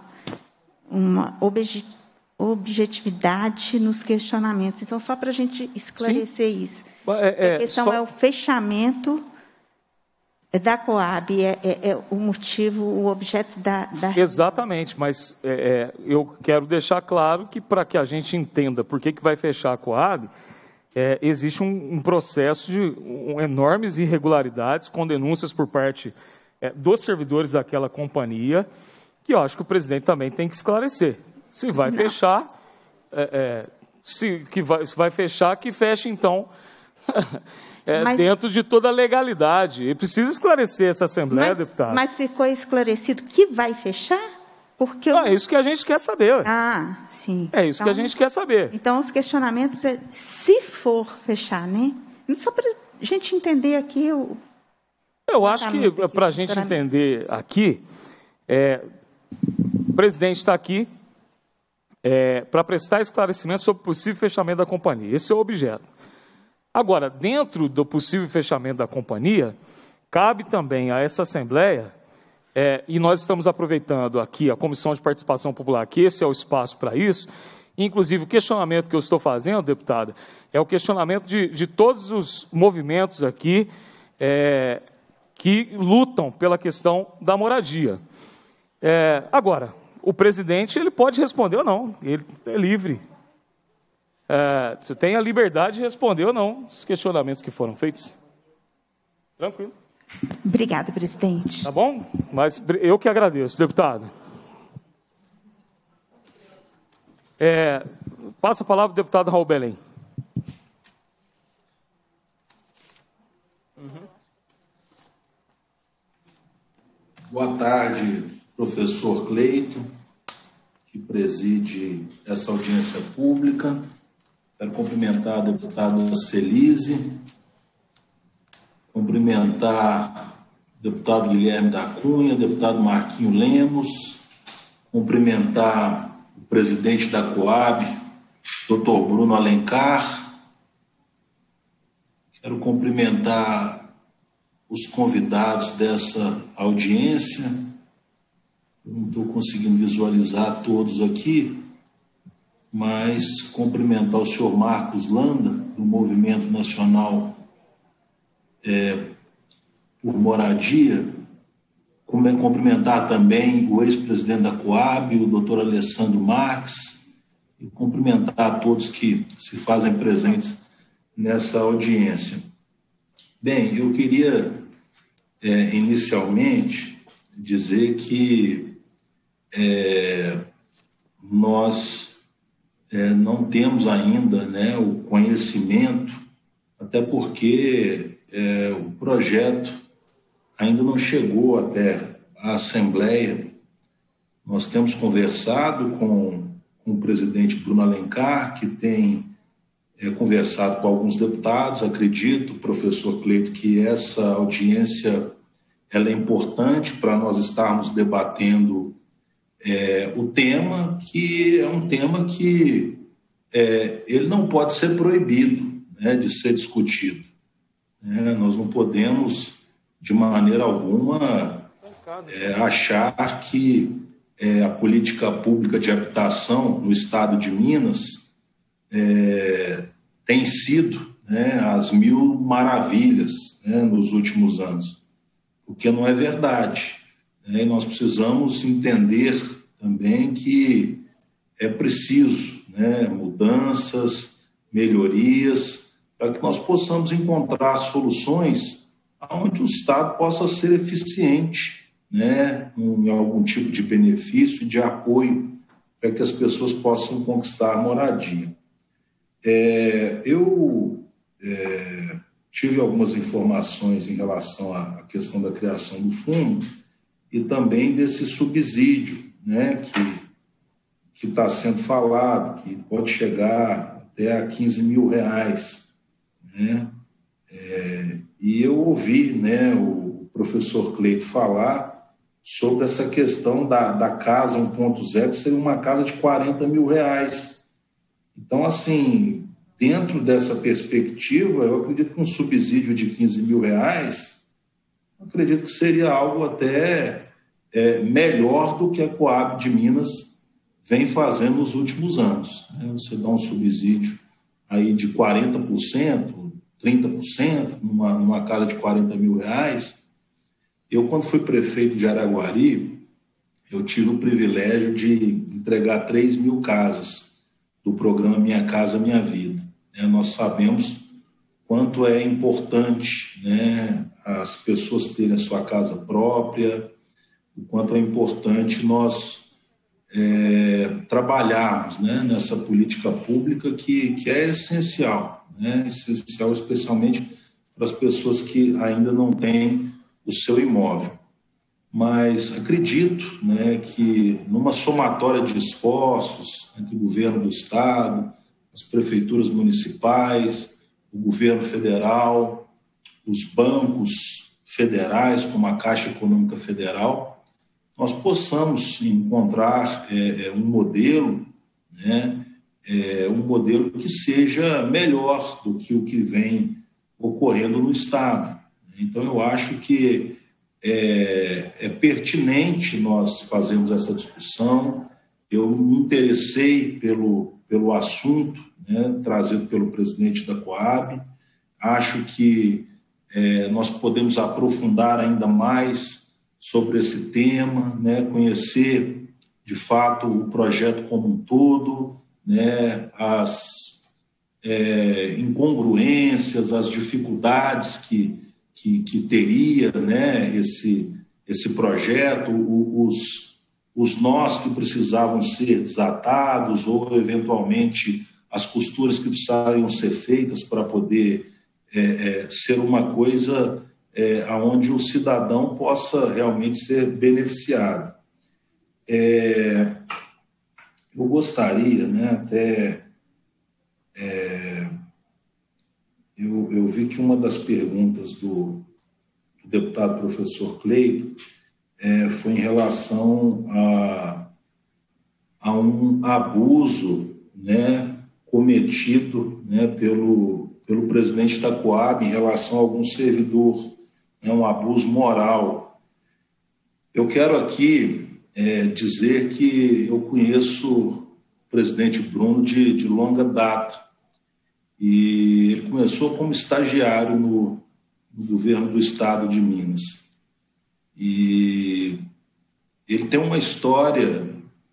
S4: objetividade nos questionamentos. Então, só para a gente esclarecer
S1: Sim.
S4: isso. A questão é o fechamento da Coab, é o motivo, o objeto da
S1: Exatamente, mas eu quero deixar claro que para que a gente entenda por que vai fechar a Coab, existe um processo de enormes irregularidades com denúncias por parte dos servidores daquela companhia, que eu acho que o presidente também tem que esclarecer. Se vai fechar, se vai fechar, que feche então dentro de toda a legalidade. E precisa esclarecer essa Assembleia, deputado.
S4: Mas ficou esclarecido que vai fechar? Porque
S1: é isso que a gente quer saber.
S4: Ah, sim.
S1: É isso que a gente quer saber.
S4: Então, os questionamentos se for fechar, né? Só para a gente entender aqui
S1: Eu acho que, para a gente entender aqui, o presidente está aqui para prestar esclarecimento sobre o possível fechamento da companhia. Esse é o objeto. Agora, dentro do possível fechamento da companhia, cabe também a essa Assembleia, e nós estamos aproveitando aqui a Comissão de Participação Popular, que esse é o espaço para isso, inclusive o questionamento que eu estou fazendo, deputada, é o questionamento de todos os movimentos aqui que lutam pela questão da moradia. Agora, o presidente ele pode responder ou não, ele é livre. Você tem a liberdade de responder ou não os questionamentos que foram feitos. Tranquilo.
S4: Obrigada, presidente.
S1: Tá bom? Mas eu que agradeço, deputado. Passa a palavra ao deputado Raul Belém.
S7: Boa tarde, professor Cleito, que preside essa audiência pública. Quero cumprimentar a deputada Celise, cumprimentar o deputado Guilherme da Cunha, deputado Marquinho Lemos, cumprimentar o presidente da Coab, doutor Bruno Alencar. Quero cumprimentar os convidados dessa audiência. Eu não estou conseguindo visualizar todos aqui, mas cumprimentar o senhor Marcos Landa, do Movimento Nacional por Moradia, cumprimentar também o ex-presidente da Coab, o doutor Alessandro Marques, e cumprimentar a todos que se fazem presentes nessa audiência. Bem, eu queria inicialmente dizer que nós não temos ainda, né, o conhecimento, até porque o projeto ainda não chegou até a Assembleia. Nós temos conversado com o presidente Bruno Alencar, que tem conversado com alguns deputados. Acredito, professor Cleito, que essa audiência ela é importante para nós estarmos debatendo o tema, que é um tema que ele não pode ser proibido, né, de ser discutido. Nós não podemos, de maneira alguma, achar que a política pública de habitação no estado de Minas tem sido, né, as mil maravilhas, né, nos últimos anos, porque não é verdade. E nós precisamos entender também que é preciso, né, mudanças, melhorias, para que nós possamos encontrar soluções onde o Estado possa ser eficiente, né, em algum tipo de benefício e de apoio para que as pessoas possam conquistar a moradia. Eu tive algumas informações em relação à questão da criação do fundo e também desse subsídio, né, que está sendo falado, que pode chegar até a R$15 mil, né? E eu ouvi, né, o professor Cleito falar sobre essa questão da casa 1.0, que seria uma casa de R$40 mil. Então, assim, dentro dessa perspectiva, eu acredito que um subsídio de R$15 mil, acredito que seria algo até melhor do que a Coab de Minas vem fazendo nos últimos anos. Você dá um subsídio aí de 40%, 30%, numa casa de R$40 mil. Eu, quando fui prefeito de Araguari, eu tive o privilégio de entregar 3 mil casas do programa Minha Casa Minha Vida. Nós sabemos quanto é importante, né, as pessoas terem a sua casa própria, o quanto é importante nós trabalharmos, né, nessa política pública que é essencial, né, essencial especialmente para as pessoas que ainda não têm o seu imóvel. Mas acredito, né, que numa somatória de esforços entre o governo do Estado, as prefeituras municipais, o governo federal, os bancos federais, como a Caixa Econômica Federal, nós possamos encontrar um modelo, né, um modelo que seja melhor do que o que vem ocorrendo no Estado. Então, eu acho que é pertinente nós fazermos essa discussão. Eu me interessei pelo assunto, né, trazido pelo presidente da Coab. Acho que nós podemos aprofundar ainda mais sobre esse tema, né, conhecer, de fato, o projeto como um todo, né, as incongruências, as dificuldades que teria, né, esse projeto, os nós que precisavam ser desatados ou, eventualmente, as costuras que precisariam ser feitas para poder ser uma coisa onde o cidadão possa realmente ser beneficiado. eu gostaria, né, até... Eu vi que uma das perguntas do deputado professor Cleito foi em relação a um abuso, né, cometido, né, pelo presidente da Coab em relação a algum servidor, né, um abuso moral. Eu quero aqui dizer que eu conheço o presidente Bruno de longa data, e ele começou como estagiário no governo do estado de Minas. E ele tem uma história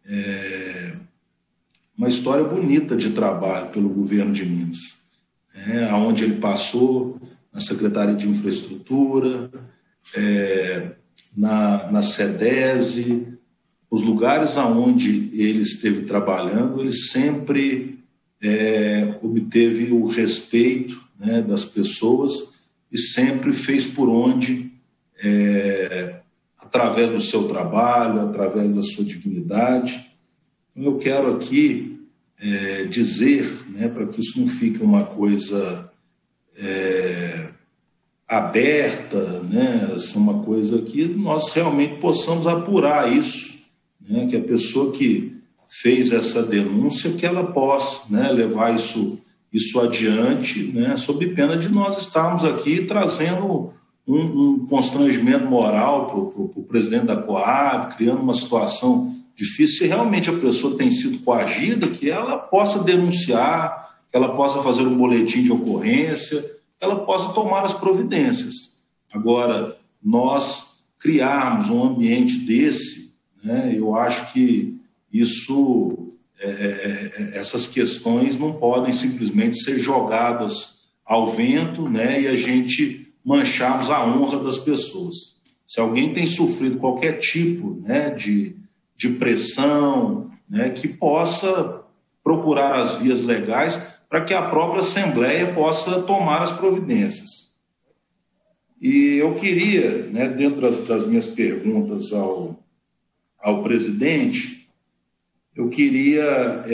S7: bonita de trabalho pelo governo de Minas, onde ele passou na Secretaria de Infraestrutura, na SEDESE, os lugares aonde ele esteve trabalhando, ele sempre obteve o respeito, né, das pessoas e sempre fez por onde, através do seu trabalho, através da sua dignidade. Eu quero aqui dizer, né, para que isso não fique uma coisa aberta, né, assim, uma coisa que nós realmente possamos apurar isso, né, que a pessoa que fez essa denúncia, que ela possa, né, levar isso adiante, né, sob pena de nós estarmos aqui trazendo um constrangimento moral para o presidente da Coab, criando uma situação difícil. Se realmente a pessoa tem sido coagida, que ela possa denunciar, que ela possa fazer um boletim de ocorrência, que ela possa tomar as providências. Agora, nós criarmos um ambiente desse, né, eu acho que essas questões não podem simplesmente ser jogadas ao vento, né, e a gente mancharmos a honra das pessoas. Se alguém tem sofrido qualquer tipo, né, de pressão, né, que possa procurar as vias legais para que a própria Assembleia possa tomar as providências. E eu queria, né, dentro das minhas perguntas ao presidente, eu queria...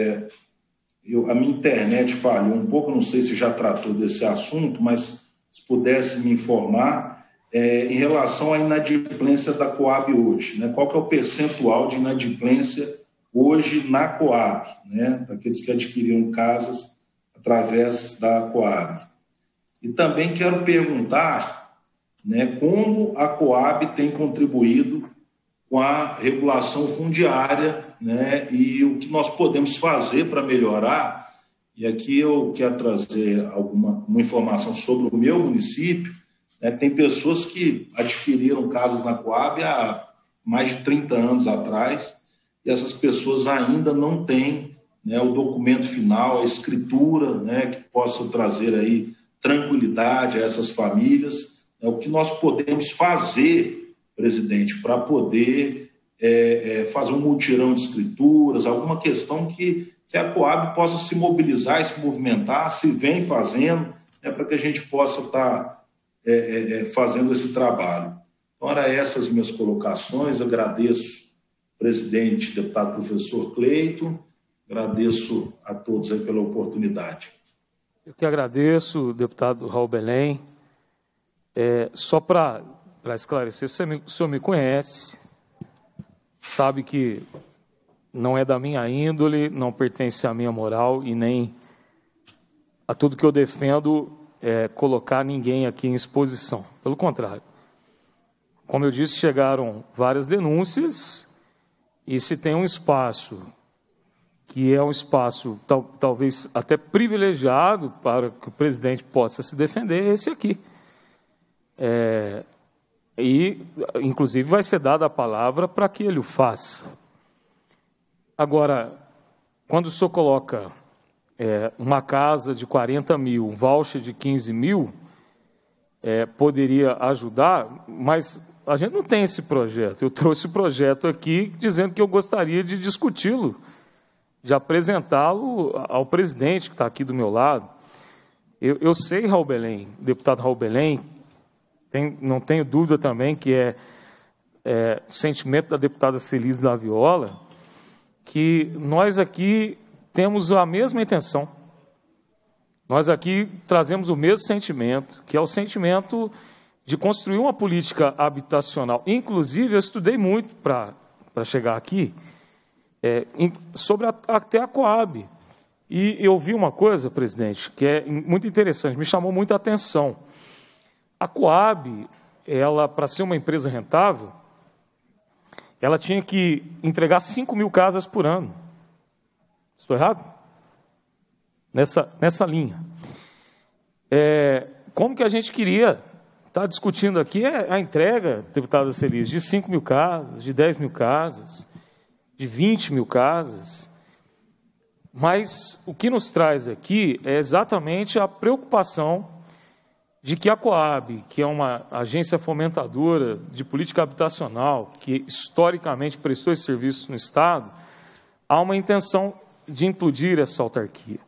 S7: a minha internet falhou um pouco, não sei se já tratou desse assunto, mas se pudesse me informar em relação à inadimplência da Coab hoje, né? Qual que é o percentual de inadimplência hoje na Coab, né? Daqueles que adquiriram casas através da Coab. E também quero perguntar, né, como a Coab tem contribuído com a regulação fundiária, né, e o que nós podemos fazer para melhorar. E aqui eu quero trazer uma informação sobre o meu município, né. Tem pessoas que adquiriram casas na Coab há mais de 30 anos atrás, e essas pessoas ainda não têm, né, o documento final, a escritura, né, que possa trazer aí tranquilidade a essas famílias. É o que nós podemos fazer, presidente, para poder fazer um mutirão de escrituras, alguma questão que a Coab possa se mobilizar e se movimentar, se vem fazendo, né, para que a gente possa estar fazendo esse trabalho. Então, eram essas minhas colocações. Agradeço, presidente, deputado professor Cleito, agradeço a todos aí pela oportunidade.
S1: Eu que agradeço, deputado Raul Belém. Só para esclarecer, o senhor me conhece, sabe que não é da minha índole, não pertence à minha moral e nem a tudo que eu defendo colocar ninguém aqui em exposição. Pelo contrário. Como eu disse, chegaram várias denúncias e se tem um espaço que é um espaço talvez até privilegiado para que o presidente possa se defender, é esse aqui. E, inclusive, vai ser dada a palavra para que ele o faça. Agora, quando o senhor coloca uma casa de 40 mil, um voucher de 15 mil, poderia ajudar, mas a gente não tem esse projeto. Eu trouxe o projeto aqui dizendo que eu gostaria de discuti-lo, de apresentá-lo ao presidente que está aqui do meu lado. Eu sei, Raul Belém, deputado Raul Belém, não tenho dúvida também que o sentimento da deputada Celise Laviola, que nós aqui temos a mesma intenção. Nós aqui trazemos o mesmo sentimento, que é o sentimento de construir uma política habitacional. Inclusive, eu estudei muito para chegar aqui, sobre até a Coab. E eu vi uma coisa, presidente, que é muito interessante, me chamou muita atenção. A Coab, ela, para ser uma empresa rentável, ela tinha que entregar 5.000 casas por ano. Estou errado? Nessa linha. Como que a gente queria estar discutindo aqui a entrega, deputada Celis, de 5.000 casas, de 10.000 casas, de 20.000 casas. Mas o que nos traz aqui é exatamente a preocupação de que a Coab, que é uma agência fomentadora de política habitacional, que historicamente prestou esse serviço no Estado, há uma intenção de implodir essa autarquia.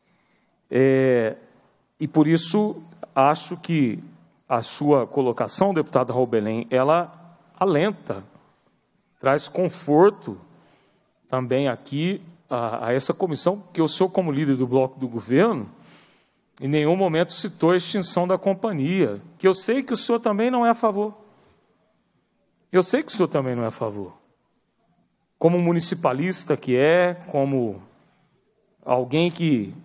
S1: E por isso, acho que a sua colocação, deputada Raul Belém, ela alenta, traz conforto também aqui a essa comissão, que o senhor, como líder do bloco do governo, em nenhum momento citou a extinção da companhia, que eu sei que o senhor também não é a favor. Eu sei que o senhor também não é a favor. Como municipalista que como alguém que...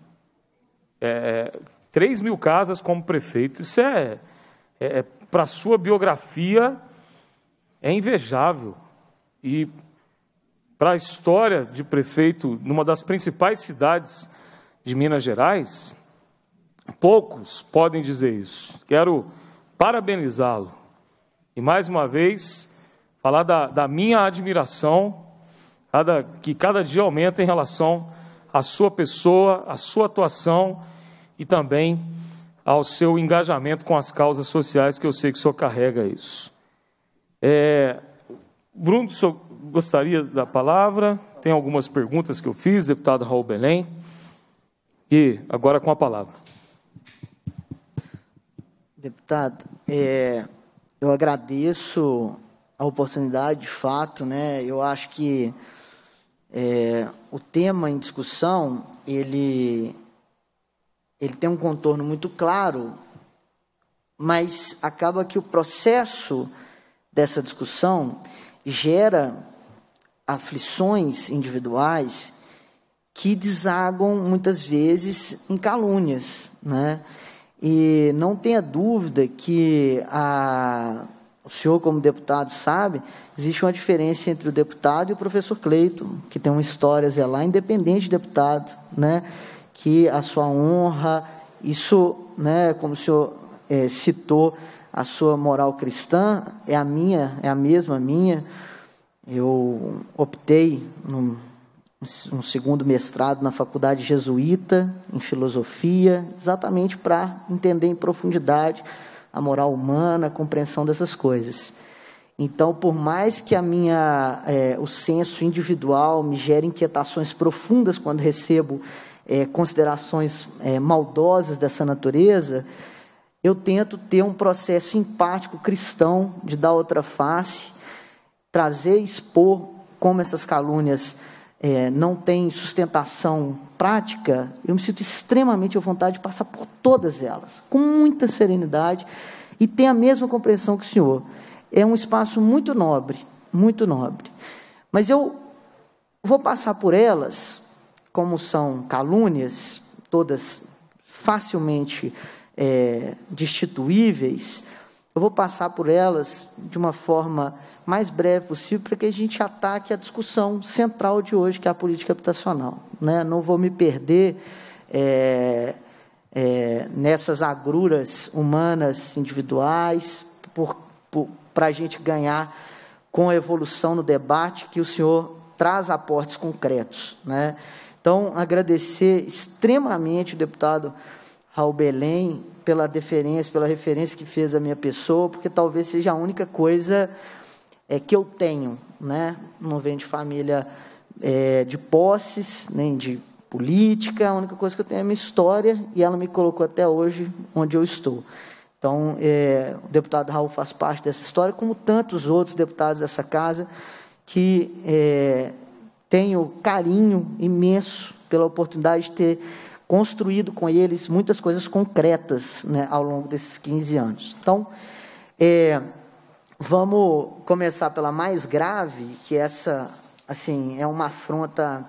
S1: 3.000 casas como prefeito, isso para a sua biografia, é invejável. E para a história de prefeito numa das principais cidades de Minas Gerais, poucos podem dizer isso. Quero parabenizá-lo. E, mais uma vez, falar da minha admiração, que cada dia aumenta em relação à sua pessoa, à sua atuação e também ao seu engajamento com as causas sociais, que eu sei que o senhor carrega isso. Bruno, o senhor gostaria da palavra? Tem algumas perguntas que eu fiz, deputado Raul Belém. E agora com a palavra.
S3: Deputado, eu agradeço a oportunidade, de fato, né? Eu acho que o tema em discussão, ele tem um contorno muito claro, mas acaba que o processo dessa discussão gera aflições individuais que desagam, muitas vezes, em calúnias, né? E não tenha dúvida que o senhor, como deputado, sabe, existe uma diferença entre o deputado e o professor Cleiton, que tem uma história a zelar, independente de deputado, né? Que a sua honra, isso, né, como o senhor citou, a sua moral cristã é a mesma minha. Eu optei num segundo mestrado na faculdade jesuíta, em filosofia, exatamente para entender em profundidade a moral humana, a compreensão dessas coisas. Então, por mais que o senso individual me gere inquietações profundas quando recebo considerações maldosas dessa natureza, eu tento ter um processo empático cristão de dar outra face, trazer e expor como essas calúnias não têm sustentação prática. Eu me sinto extremamente à vontade de passar por todas elas, com muita serenidade, e tenho a mesma compreensão que o senhor. É um espaço muito nobre, muito nobre. Mas eu vou passar por elas, como são calúnias, todas facilmente destituíveis. Eu vou passar por elas de uma forma mais breve possível, para que a gente ataque a discussão central de hoje, que é a política habitacional, né? Não vou me perder nessas agruras humanas individuais, para a gente ganhar com a evolução no debate que o senhor traz aportes concretos, né? Então, agradecer extremamente o deputado Raul Belém pela deferência, pela referência que fez à minha pessoa, porque talvez seja a única coisa que eu tenho, né? Não venho de família de posses, nem de política, a única coisa que eu tenho é a minha história, e ela me colocou até hoje onde eu estou. Então, o deputado Raul faz parte dessa história, como tantos outros deputados dessa casa, que tenho carinho imenso pela oportunidade de ter construído com eles muitas coisas concretas, né, ao longo desses 15 anos. Então, vamos começar pela mais grave, que essa, assim, é uma afronta,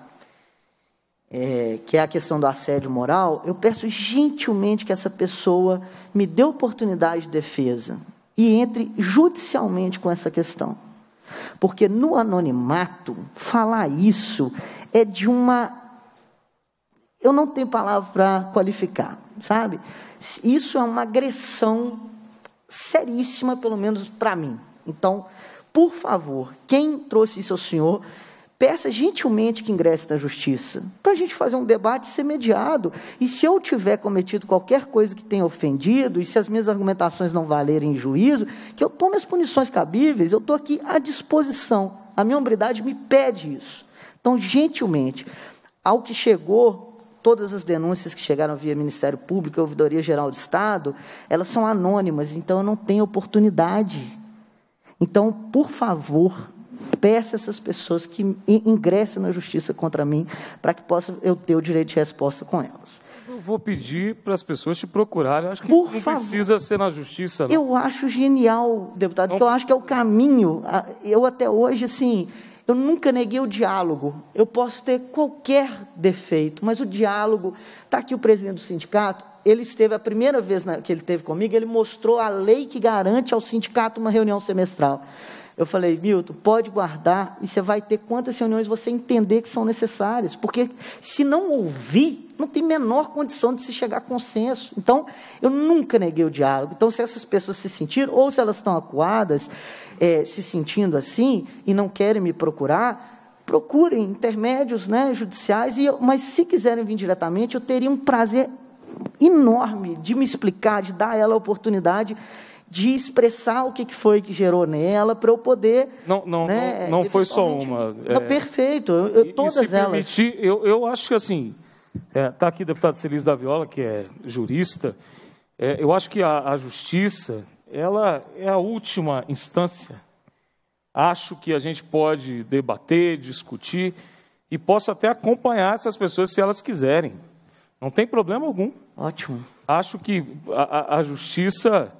S3: que é a questão do assédio moral. Eu peço gentilmente que essa pessoa me dê oportunidade de defesa e entre judicialmente com essa questão. Porque no anonimato, falar isso é de uma... Eu não tenho palavra para qualificar, sabe? Isso é uma agressão seríssima, pelo menos para mim. Então, por favor, quem trouxe isso ao senhor, peça gentilmente que ingresse na justiça, para a gente fazer um debate ser mediado. E se eu tiver cometido qualquer coisa que tenha ofendido, e se as minhas argumentações não valerem em juízo, que eu tome as punições cabíveis. Eu estou aqui à disposição. A minha hombridade me pede isso. Então, gentilmente, ao que chegou... Todas as denúncias que chegaram via Ministério Público, Ouvidoria Geral do Estado, elas são anônimas, então eu não tenho oportunidade. Então, por favor, peça a essas pessoas que ingressem na justiça contra mim, para que possa eu ter o direito de resposta com elas.
S1: Eu vou pedir para as pessoas te procurarem. Eu acho que
S3: por
S1: não
S3: favor.
S1: Precisa ser na justiça, não.
S3: Eu acho genial, deputado, porque eu acho que é o caminho. Eu até hoje, assim... Eu nunca neguei o diálogo. Eu posso ter qualquer defeito, mas o diálogo... Está aqui o presidente do sindicato, ele esteve, a primeira vez que ele esteve comigo, ele mostrou a lei que garante ao sindicato uma reunião semestral. Eu falei, Milton, pode guardar, e você vai ter quantas reuniões você entender que são necessárias, porque se não ouvir, não tem menor condição de se chegar a consenso. Então, eu nunca neguei o diálogo. Então, se essas pessoas se sentiram, ou se elas estão acuadas, se sentindo assim, e não querem me procurar, procurem intermédios, né, judiciais, mas se quiserem vir diretamente, eu teria um prazer enorme de me explicar, de dar a ela a oportunidade de expressar o que foi que gerou nela, para eu poder...
S1: Não foi só uma.
S3: Perfeito, todas
S1: se
S3: elas.
S1: Permitir, eu acho que, assim, está aqui o deputado Celis da Viola, que é jurista, eu acho que a justiça, ela é a última instância. Acho que a gente pode debater, discutir, e posso até acompanhar essas pessoas se elas quiserem. Não tem problema algum.
S3: Ótimo.
S1: Acho que a justiça...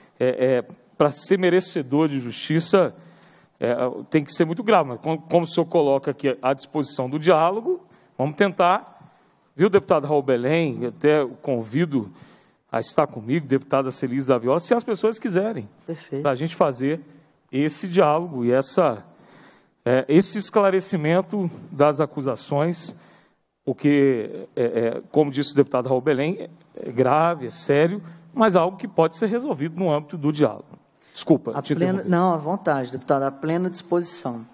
S1: para ser merecedor de justiça, tem que ser muito grave. Mas como o senhor coloca aqui à disposição do diálogo, vamos tentar. Viu, deputado Raul Belém? Eu até o convido a estar comigo, deputada Celis da Viola, se as pessoas quiserem.
S3: Perfeito.
S1: Para a gente fazer esse diálogo e esse esclarecimento das acusações, porque, como disse o deputado Raul Belém, é grave, é sério, mas algo que pode ser resolvido no âmbito do diálogo. Desculpa.
S3: Não, à vontade, deputado, à plena disposição.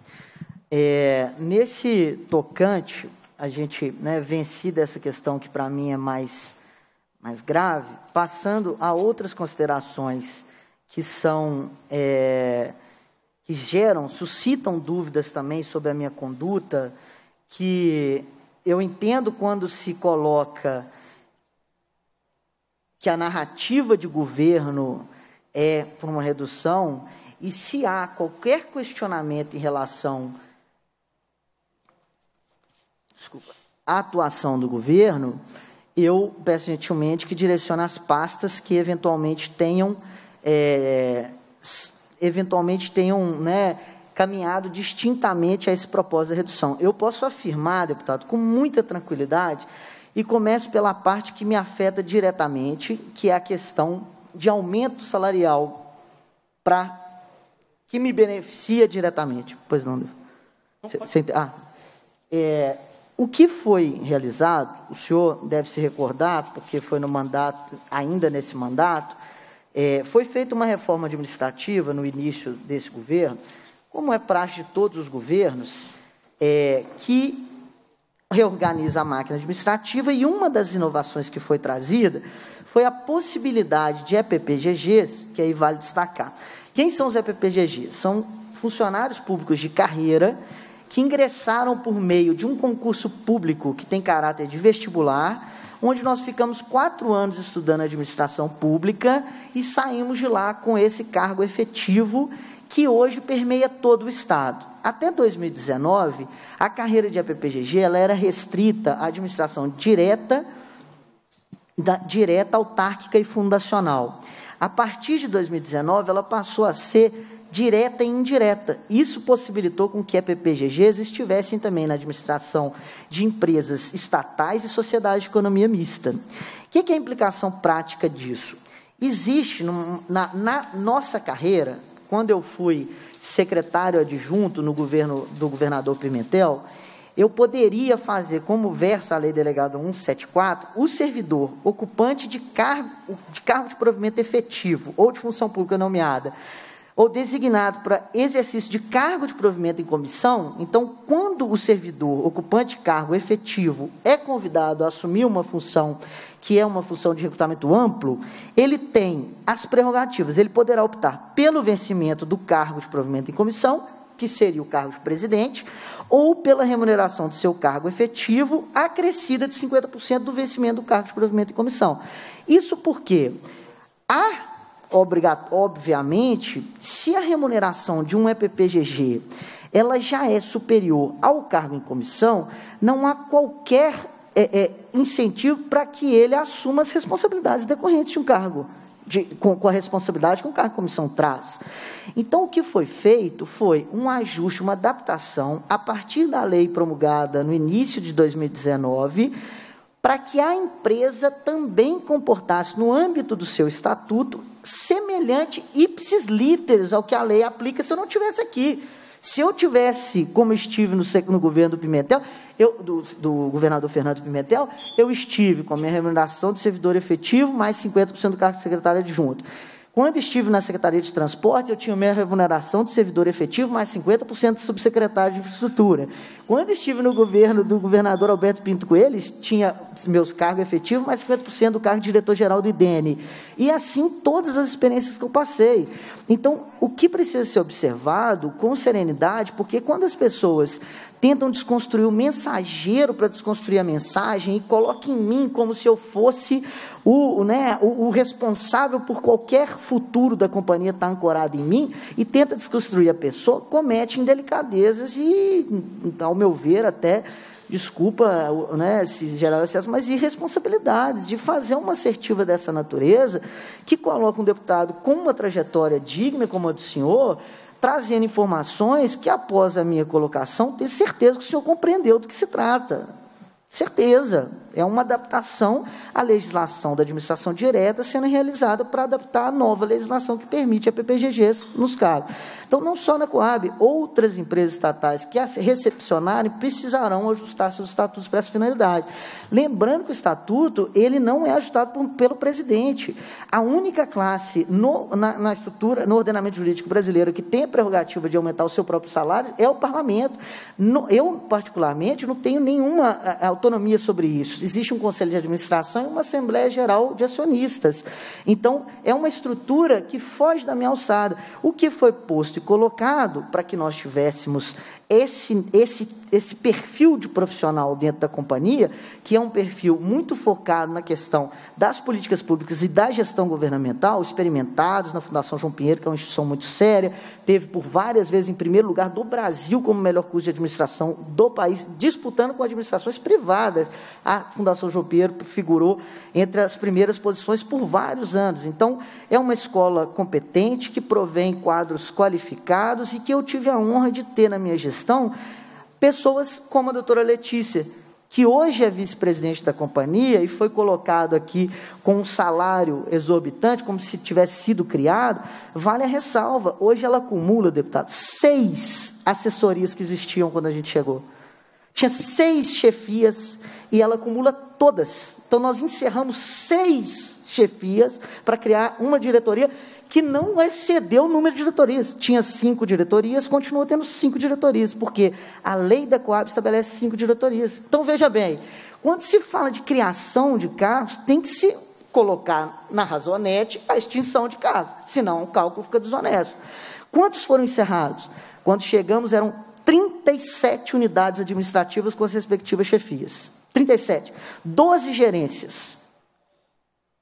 S3: Nesse tocante, a gente, vencida essa questão que para mim é mais grave, passando a outras considerações que são, que suscitam dúvidas também sobre a minha conduta, que eu entendo quando se coloca que a narrativa de governo é por uma redução, e se há qualquer questionamento em relação à atuação do governo, eu peço gentilmente que direcione as pastas que eventualmente tenham caminhado distintamente a esse propósito da redução. Eu posso afirmar, deputado, com muita tranquilidade, e começo pela parte que me afeta diretamente, que é a questão de aumento salarial que me beneficia diretamente. Pois não, o que foi realizado, o senhor deve se recordar, porque foi no mandato, ainda nesse mandato, foi feita uma reforma administrativa no início desse governo, como é praxe de todos os governos, que reorganiza a máquina administrativa, e uma das inovações que foi trazida foi a possibilidade de EPPGGs, que aí vale destacar. Quem são os EPPGGs? São funcionários públicos de carreira que ingressaram por meio de um concurso público que tem caráter de vestibular, onde nós ficamos 4 anos estudando administração pública e saímos de lá com esse cargo efetivo, que hoje permeia todo o Estado. Até 2019, a carreira de APPGG ela era restrita à administração direta, autárquica e fundacional. A partir de 2019, ela passou a ser direta e indireta. Isso possibilitou com que a APPGGs estivessem também na administração de empresas estatais e sociedades de economia mista. O que é a implicação prática disso? Existe, na nossa carreira, quando eu fui secretário adjunto no governo do governador Pimentel, eu poderia fazer, como versa a Lei Delegada 174, o servidor ocupante de cargo de provimento efetivo ou de função pública nomeada, ou designado para exercício de cargo de provimento em comissão. Então, quando o servidor ocupante de cargo efetivo é convidado a assumir uma função que é uma função de recrutamento amplo, ele tem as prerrogativas, ele poderá optar pelo vencimento do cargo de provimento em comissão, que seria o cargo de presidente, ou pela remuneração de seu cargo efetivo, acrescida de 50% do vencimento do cargo de provimento em comissão. Isso porque obviamente, se a remuneração de um EPPGG ela já é superior ao cargo em comissão, não há qualquer incentivo para que ele assuma as responsabilidades decorrentes de um cargo, com a responsabilidade que um cargo em comissão traz. Então, o que foi feito foi um ajuste, uma adaptação, a partir da lei promulgada no início de 2019, para que a empresa também comportasse, no âmbito do seu estatuto, semelhante ipsis literis ao que a lei aplica se eu não estivesse aqui. Se eu tivesse, como estive no governo do Pimentel, do governador Fernando Pimentel, eu estive com a minha remuneração de servidor efetivo, mais 50% do cargo de secretário adjunto. Quando estive na Secretaria de Transportes, eu tinha minha remuneração de servidor efetivo, mais 50% de subsecretário de infraestrutura. Quando estive no governo do governador Alberto Pinto Coelho, tinha meus cargos efetivos, mais 50% do cargo de diretor-geral do IDENE. E assim, todas as experiências que eu passei. Então, o que precisa ser observado com serenidade, porque quando as pessoas tentam desconstruir o mensageiro para desconstruir a mensagem e colocam em mim como se eu fosse o responsável por qualquer futuro da companhia estar ancorado em mim, e tenta desconstruir a pessoa, comete indelicadezas e, ao meu ver, até, desculpa, se gerar excesso, mas irresponsabilidades de fazer uma assertiva dessa natureza, que coloca um deputado com uma trajetória digna como a do senhor, trazendo informações que, após a minha colocação, tenho certeza que o senhor compreendeu do que se trata. Certeza. É uma adaptação à legislação da administração direta sendo realizada para adaptar a nova legislação que permite a PPGGs nos cargos. Então, não só na Coab, outras empresas estatais que as recepcionarem precisarão ajustar seus estatutos para essa finalidade. Lembrando que o estatuto ele não é ajustado pelo presidente. A única classe na estrutura, no ordenamento jurídico brasileiro que tem a prerrogativa de aumentar o seu próprio salário é o parlamento. Eu, particularmente, não tenho nenhuma autonomia sobre isso. Existe um conselho de administração e uma assembleia geral de acionistas. Então, é uma estrutura que foge da minha alçada. O que foi posto e colocado para que nós tivéssemos esse perfil de profissional dentro da companhia, que é um perfil muito focado na questão das políticas públicas e da gestão governamental, experimentados na Fundação João Pinheiro, que é uma instituição muito séria, teve por várias vezes em primeiro lugar do Brasil como melhor curso de administração do país, disputando com administrações privadas. A Fundação João Pinheiro figurou entre as primeiras posições por vários anos. Então, é uma escola competente, que provém quadros qualificados e que eu tive a honra de ter na minha gestão pessoas como a doutora Letícia, que hoje é vice-presidente da companhia e foi colocado aqui com um salário exorbitante, como se tivesse sido criado. Vale a ressalva, hoje ela acumula, deputado, 6 assessorias que existiam quando a gente chegou. Tinha 6 chefias e ela acumula todas. Então, nós encerramos 6 chefias para criar uma diretoria que não excedeu o número de diretorias. Tinha 5 diretorias, continua tendo 5 diretorias, porque a lei da Coab estabelece 5 diretorias. Então, veja bem, quando se fala de criação de cargos, tem que se colocar na razonete a extinção de cargos, senão o cálculo fica desonesto. Quantos foram encerrados? Quando chegamos, eram 37 unidades administrativas com as respectivas chefias. 37. 12 gerências.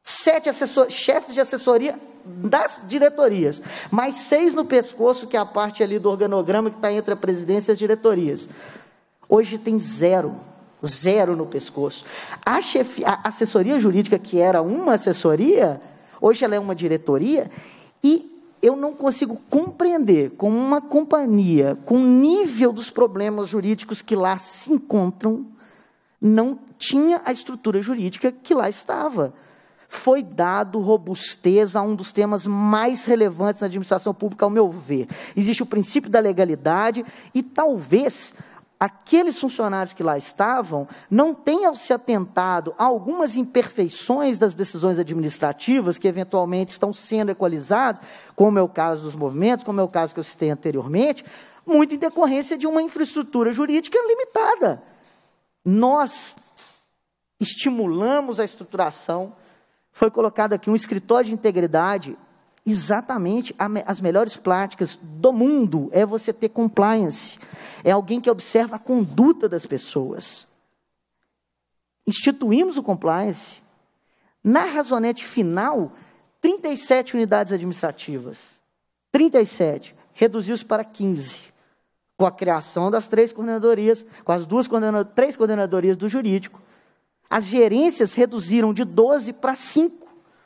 S3: 7 chefes de assessoria das diretorias, mais 6 no pescoço, que é a parte ali do organograma que está entre a presidência e as diretorias. Hoje tem 0 no pescoço. A assessoria jurídica, que era uma assessoria, hoje ela é uma diretoria, e eu não consigo compreender como uma companhia, com o nível dos problemas jurídicos que lá se encontram, não tinha a estrutura jurídica que lá estava. Foi dado robustez a um dos temas mais relevantes na administração pública, ao meu ver. Existe o princípio da legalidade e talvez aqueles funcionários que lá estavam não tenham se atentado a algumas imperfeições das decisões administrativas que eventualmente estão sendo equalizadas, como é o caso dos movimentos, como é o caso que eu citei anteriormente, muito em decorrência de uma infraestrutura jurídica limitada. Nós estimulamos a estruturação, foi colocado aqui um escritório de integridade, exatamente as melhores práticas do mundo é você ter compliance, é alguém que observa a conduta das pessoas. Instituímos o compliance. Na razonete final, 37 unidades administrativas. 37. Reduziu-se para 15. Com a criação das 3 coordenadorias, com as 3 coordenadorias do jurídico. As gerências reduziram de 12 para 5.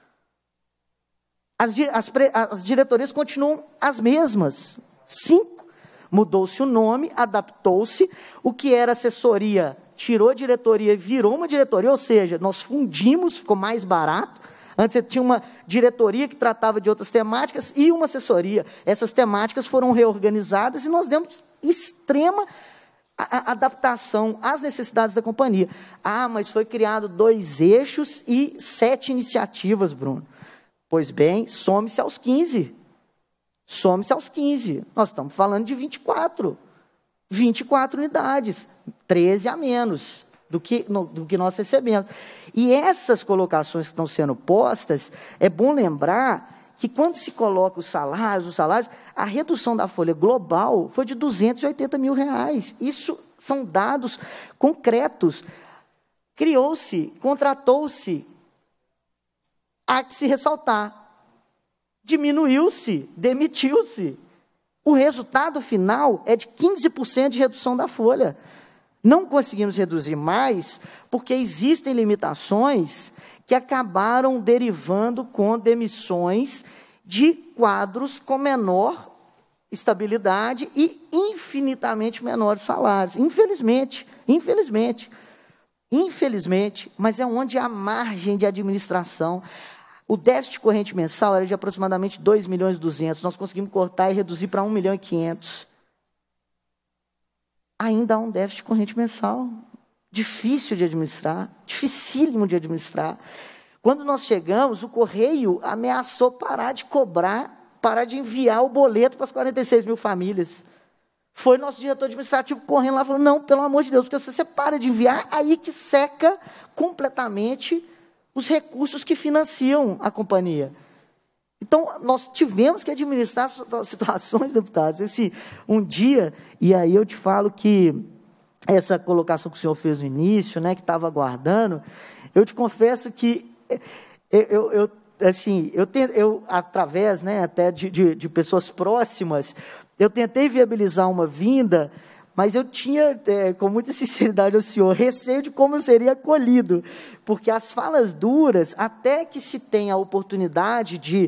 S3: As diretorias continuam as mesmas. 5. Mudou-se o nome, adaptou-se. O que era assessoria, tirou a diretoria e virou uma diretoria, ou seja, nós fundimos, ficou mais barato. Antes você tinha uma diretoria que tratava de outras temáticas e uma assessoria. Essas temáticas foram reorganizadas e nós demos extrema adaptação às necessidades da companhia. Ah, mas foi criado 2 eixos e 7 iniciativas, Bruno. Pois bem, some-se aos 15. Some-se aos 15. Nós estamos falando de 24. 24 unidades. 13 a menos do que nós recebemos. E essas colocações que estão sendo postas, é bom lembrar que quando se coloca os salários, a redução da folha global foi de R$280 mil. Isso são dados concretos. Criou-se, contratou-se, há que se ressaltar. Diminuiu-se, demitiu-se. O resultado final é de 15% de redução da folha. Não conseguimos reduzir mais, porque existem limitações que acabaram derivando com demissões de quadros com menor estabilidade e infinitamente menores salários. Infelizmente, mas é onde há margem de administração. O déficit corrente mensal era de aproximadamente 2.200.000, nós conseguimos cortar e reduzir para 1.500.000. Ainda há um déficit corrente mensal, difícil de administrar, dificílimo de administrar. Quando nós chegamos, o Correio ameaçou parar de cobrar, parar de enviar o boleto para as 46 mil famílias. Foi nosso diretor administrativo correndo lá e falou, não, pelo amor de Deus, porque se você para de enviar, aí que seca completamente os recursos que financiam a companhia. Então, nós tivemos que administrar situações, deputados. Um dia, e aí eu te falo que essa colocação que o senhor fez no início, né, que estava aguardando, eu te confesso que eu através, né, até de pessoas próximas, eu tentei viabilizar uma vinda, mas eu tinha, com muita sinceridade ao senhor, receio de como eu seria acolhido, porque as falas duras, até que se tenha a oportunidade de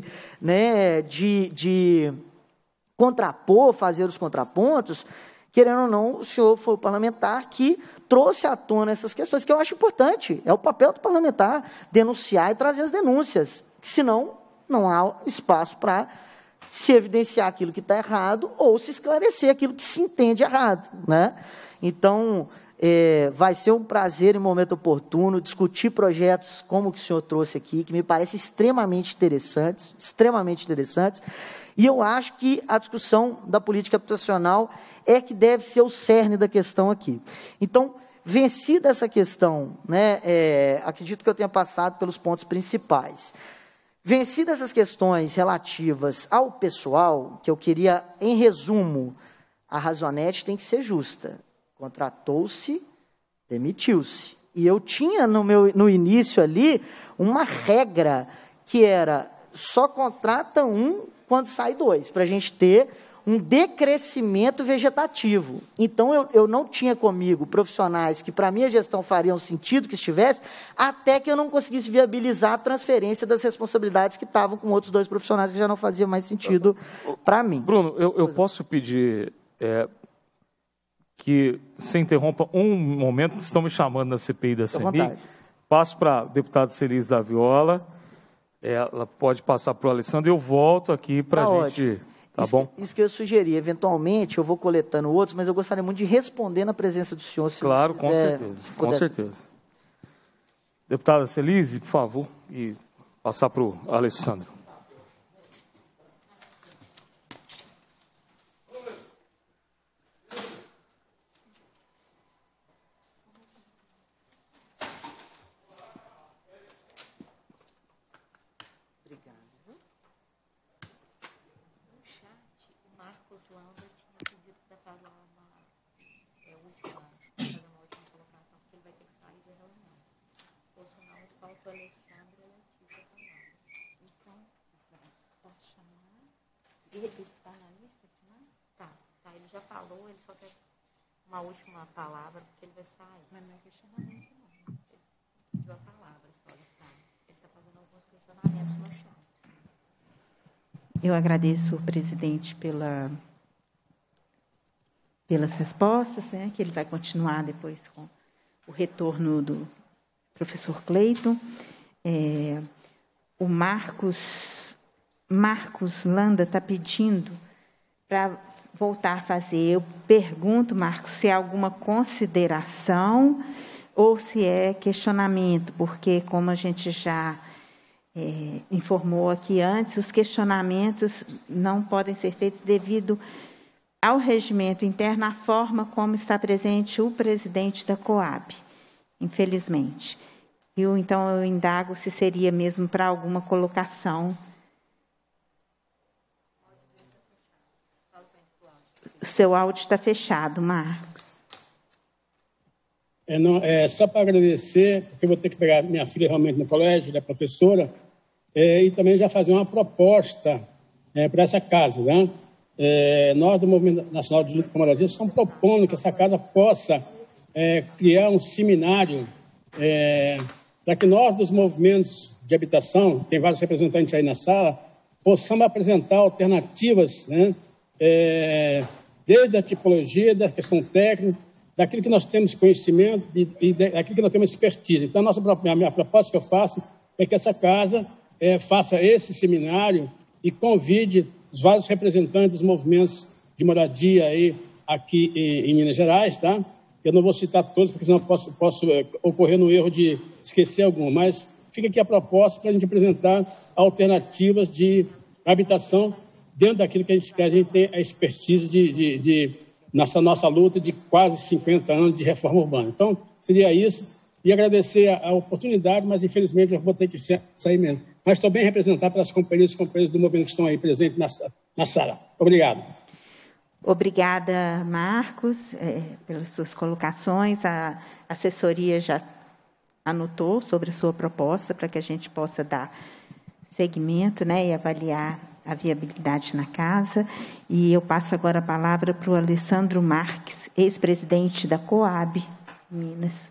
S3: contrapor, fazer os contrapontos, querendo ou não, o senhor foi o parlamentar que trouxe à tona essas questões, que eu acho importante, é o papel do parlamentar, denunciar e trazer as denúncias, que senão não há espaço para se evidenciar aquilo que está errado ou se esclarecer aquilo que se entende errado, né? Então, vai ser um prazer, em momento oportuno, discutir projetos como o que o senhor trouxe aqui, que me parecem extremamente interessantes, e eu acho que a discussão da política habitacional é que deve ser o cerne da questão aqui. Então, vencida essa questão, né, acredito que eu tenha passado pelos pontos principais. Vencidas essas questões relativas ao pessoal, que eu queria, em resumo, a razonete tem que ser justa. Contratou-se, demitiu-se. E eu tinha no início ali uma regra que era só contrata um quando sai dois, para a gente ter um decrescimento vegetativo. Então, eu não tinha comigo profissionais que, para a minha gestão, fariam sentido que estivesse, até que eu não conseguisse viabilizar a transferência das responsabilidades que estavam com outros 2 profissionais, que já não fazia mais sentido para mim.
S1: Bruno, eu posso pedir que você interrompa um momento, que estão me chamando na CPI da CEMIG. Passo para a deputada Celise da Viola, ela pode passar para o Alessandro, e eu volto aqui para a gente...
S3: Ótimo. Bom? Isso que eu sugeri. Eventualmente, eu vou coletando outros, mas eu gostaria muito de responder na presença do senhor.
S1: Claro, com certeza. Com certeza. Deputada Celise, por favor, e passar para o Alessandro.
S8: Ele já falou, ele só quer uma última palavra, porque ele vai sair. Mas não é questionamento, não. Ele pediu a palavra só, ele está fazendo alguns questionamentos no chat.
S4: Eu agradeço o presidente pelas respostas, né, que ele vai continuar depois com o retorno do professor Cleiton. O Marcos Landa está pedindo para voltar a fazer. Eu pergunto, Marcos, se é alguma consideração ou se é questionamento, porque, como a gente já informou aqui antes, os questionamentos não podem ser feitos devido ao regimento interno, à forma como está presente o presidente da Coab, infelizmente. Então, eu indago se seria mesmo para alguma colocação. O seu áudio está fechado, Marcos.
S2: Só para agradecer, porque eu vou ter que pegar minha filha realmente no colégio, ela é professora, e também já fazer uma proposta para essa casa, né? Nós, do Movimento Nacional de Luta contra a Moradia, estamos propondo que essa casa possa criar um seminário para que nós, dos movimentos de habitação, tem vários representantes aí na sala, possamos apresentar alternativas, né? Desde a tipologia, da questão técnica, daquilo que nós temos conhecimento e daquilo que nós temos expertise. Então, a minha proposta que eu faço é que essa casa faça esse seminário e convide os vários representantes dos movimentos de moradia aí, aqui em Minas Gerais, tá? Eu não vou citar todos, porque senão posso ocorrer no erro de esquecer algum, mas fica aqui a proposta para a gente apresentar alternativas de habitação dentro daquilo que a gente tem a expertise nessa nossa luta de quase 50 anos de reforma urbana. Então, seria isso. E agradecer a oportunidade, mas infelizmente eu vou ter que sair mesmo. Mas estou bem representado pelas companhias e companheiros do movimento que estão aí presentes na sala. Obrigado.
S4: Obrigada, Marcos, pelas suas colocações. A assessoria já anotou sobre a sua proposta para que a gente possa dar seguimento, né, e avaliar a viabilidade na casa. E eu passo agora a palavra para o Alessandro Marques, ex-presidente da Coab, Minas.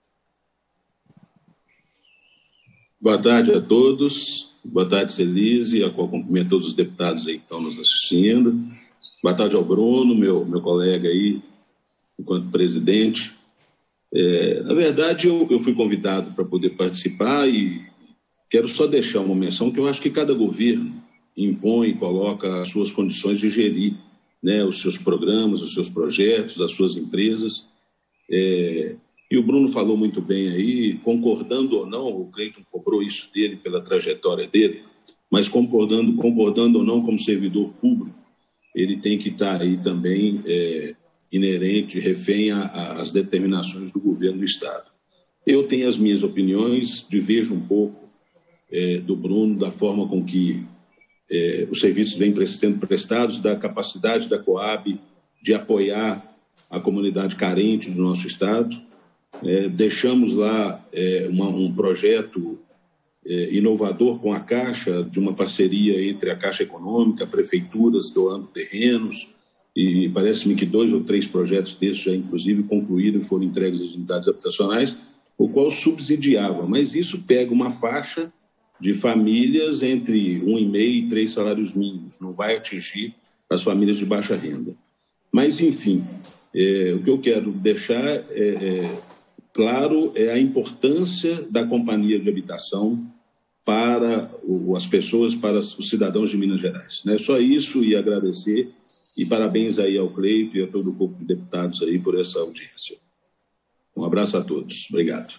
S9: Boa tarde a todos. Boa tarde, Celise, a qual cumprimento todos os deputados aí que estão nos assistindo. Boa tarde ao Bruno, meu colega aí, enquanto presidente. Na verdade, eu fui convidado para poder participar e quero só deixar uma menção que eu acho que cada governo impõe e coloca as suas condições de gerir, né, os seus programas, os seus projetos, as suas empresas. E o Bruno falou muito bem aí, concordando ou não, o Cleiton cobrou isso dele pela trajetória dele, mas concordando ou não como servidor público, ele tem que estar aí também inerente, refém às determinações do governo do Estado. Eu tenho as minhas opiniões, diverjo um pouco do Bruno, da forma com que os serviços vêm sendo prestados, da capacidade da Coab de apoiar a comunidade carente do nosso Estado. Deixamos lá um projeto inovador com a Caixa, de uma parceria entre a Caixa Econômica, prefeituras doando terrenos, e parece-me que 2 ou 3 projetos desses já, inclusive, concluíram e foram entregues às unidades habitacionais, o qual subsidiava, mas isso pega uma faixa de famílias entre 1,5 e 3 salários mínimos, não vai atingir as famílias de baixa renda. Mas, enfim, o que eu quero deixar claro é a importância da companhia de habitação para as pessoas, para os cidadãos de Minas Gerais. Só isso, e agradecer, e parabéns aí ao Cleito e a todo o corpo de deputados aí por essa audiência. Um abraço a todos. Obrigado.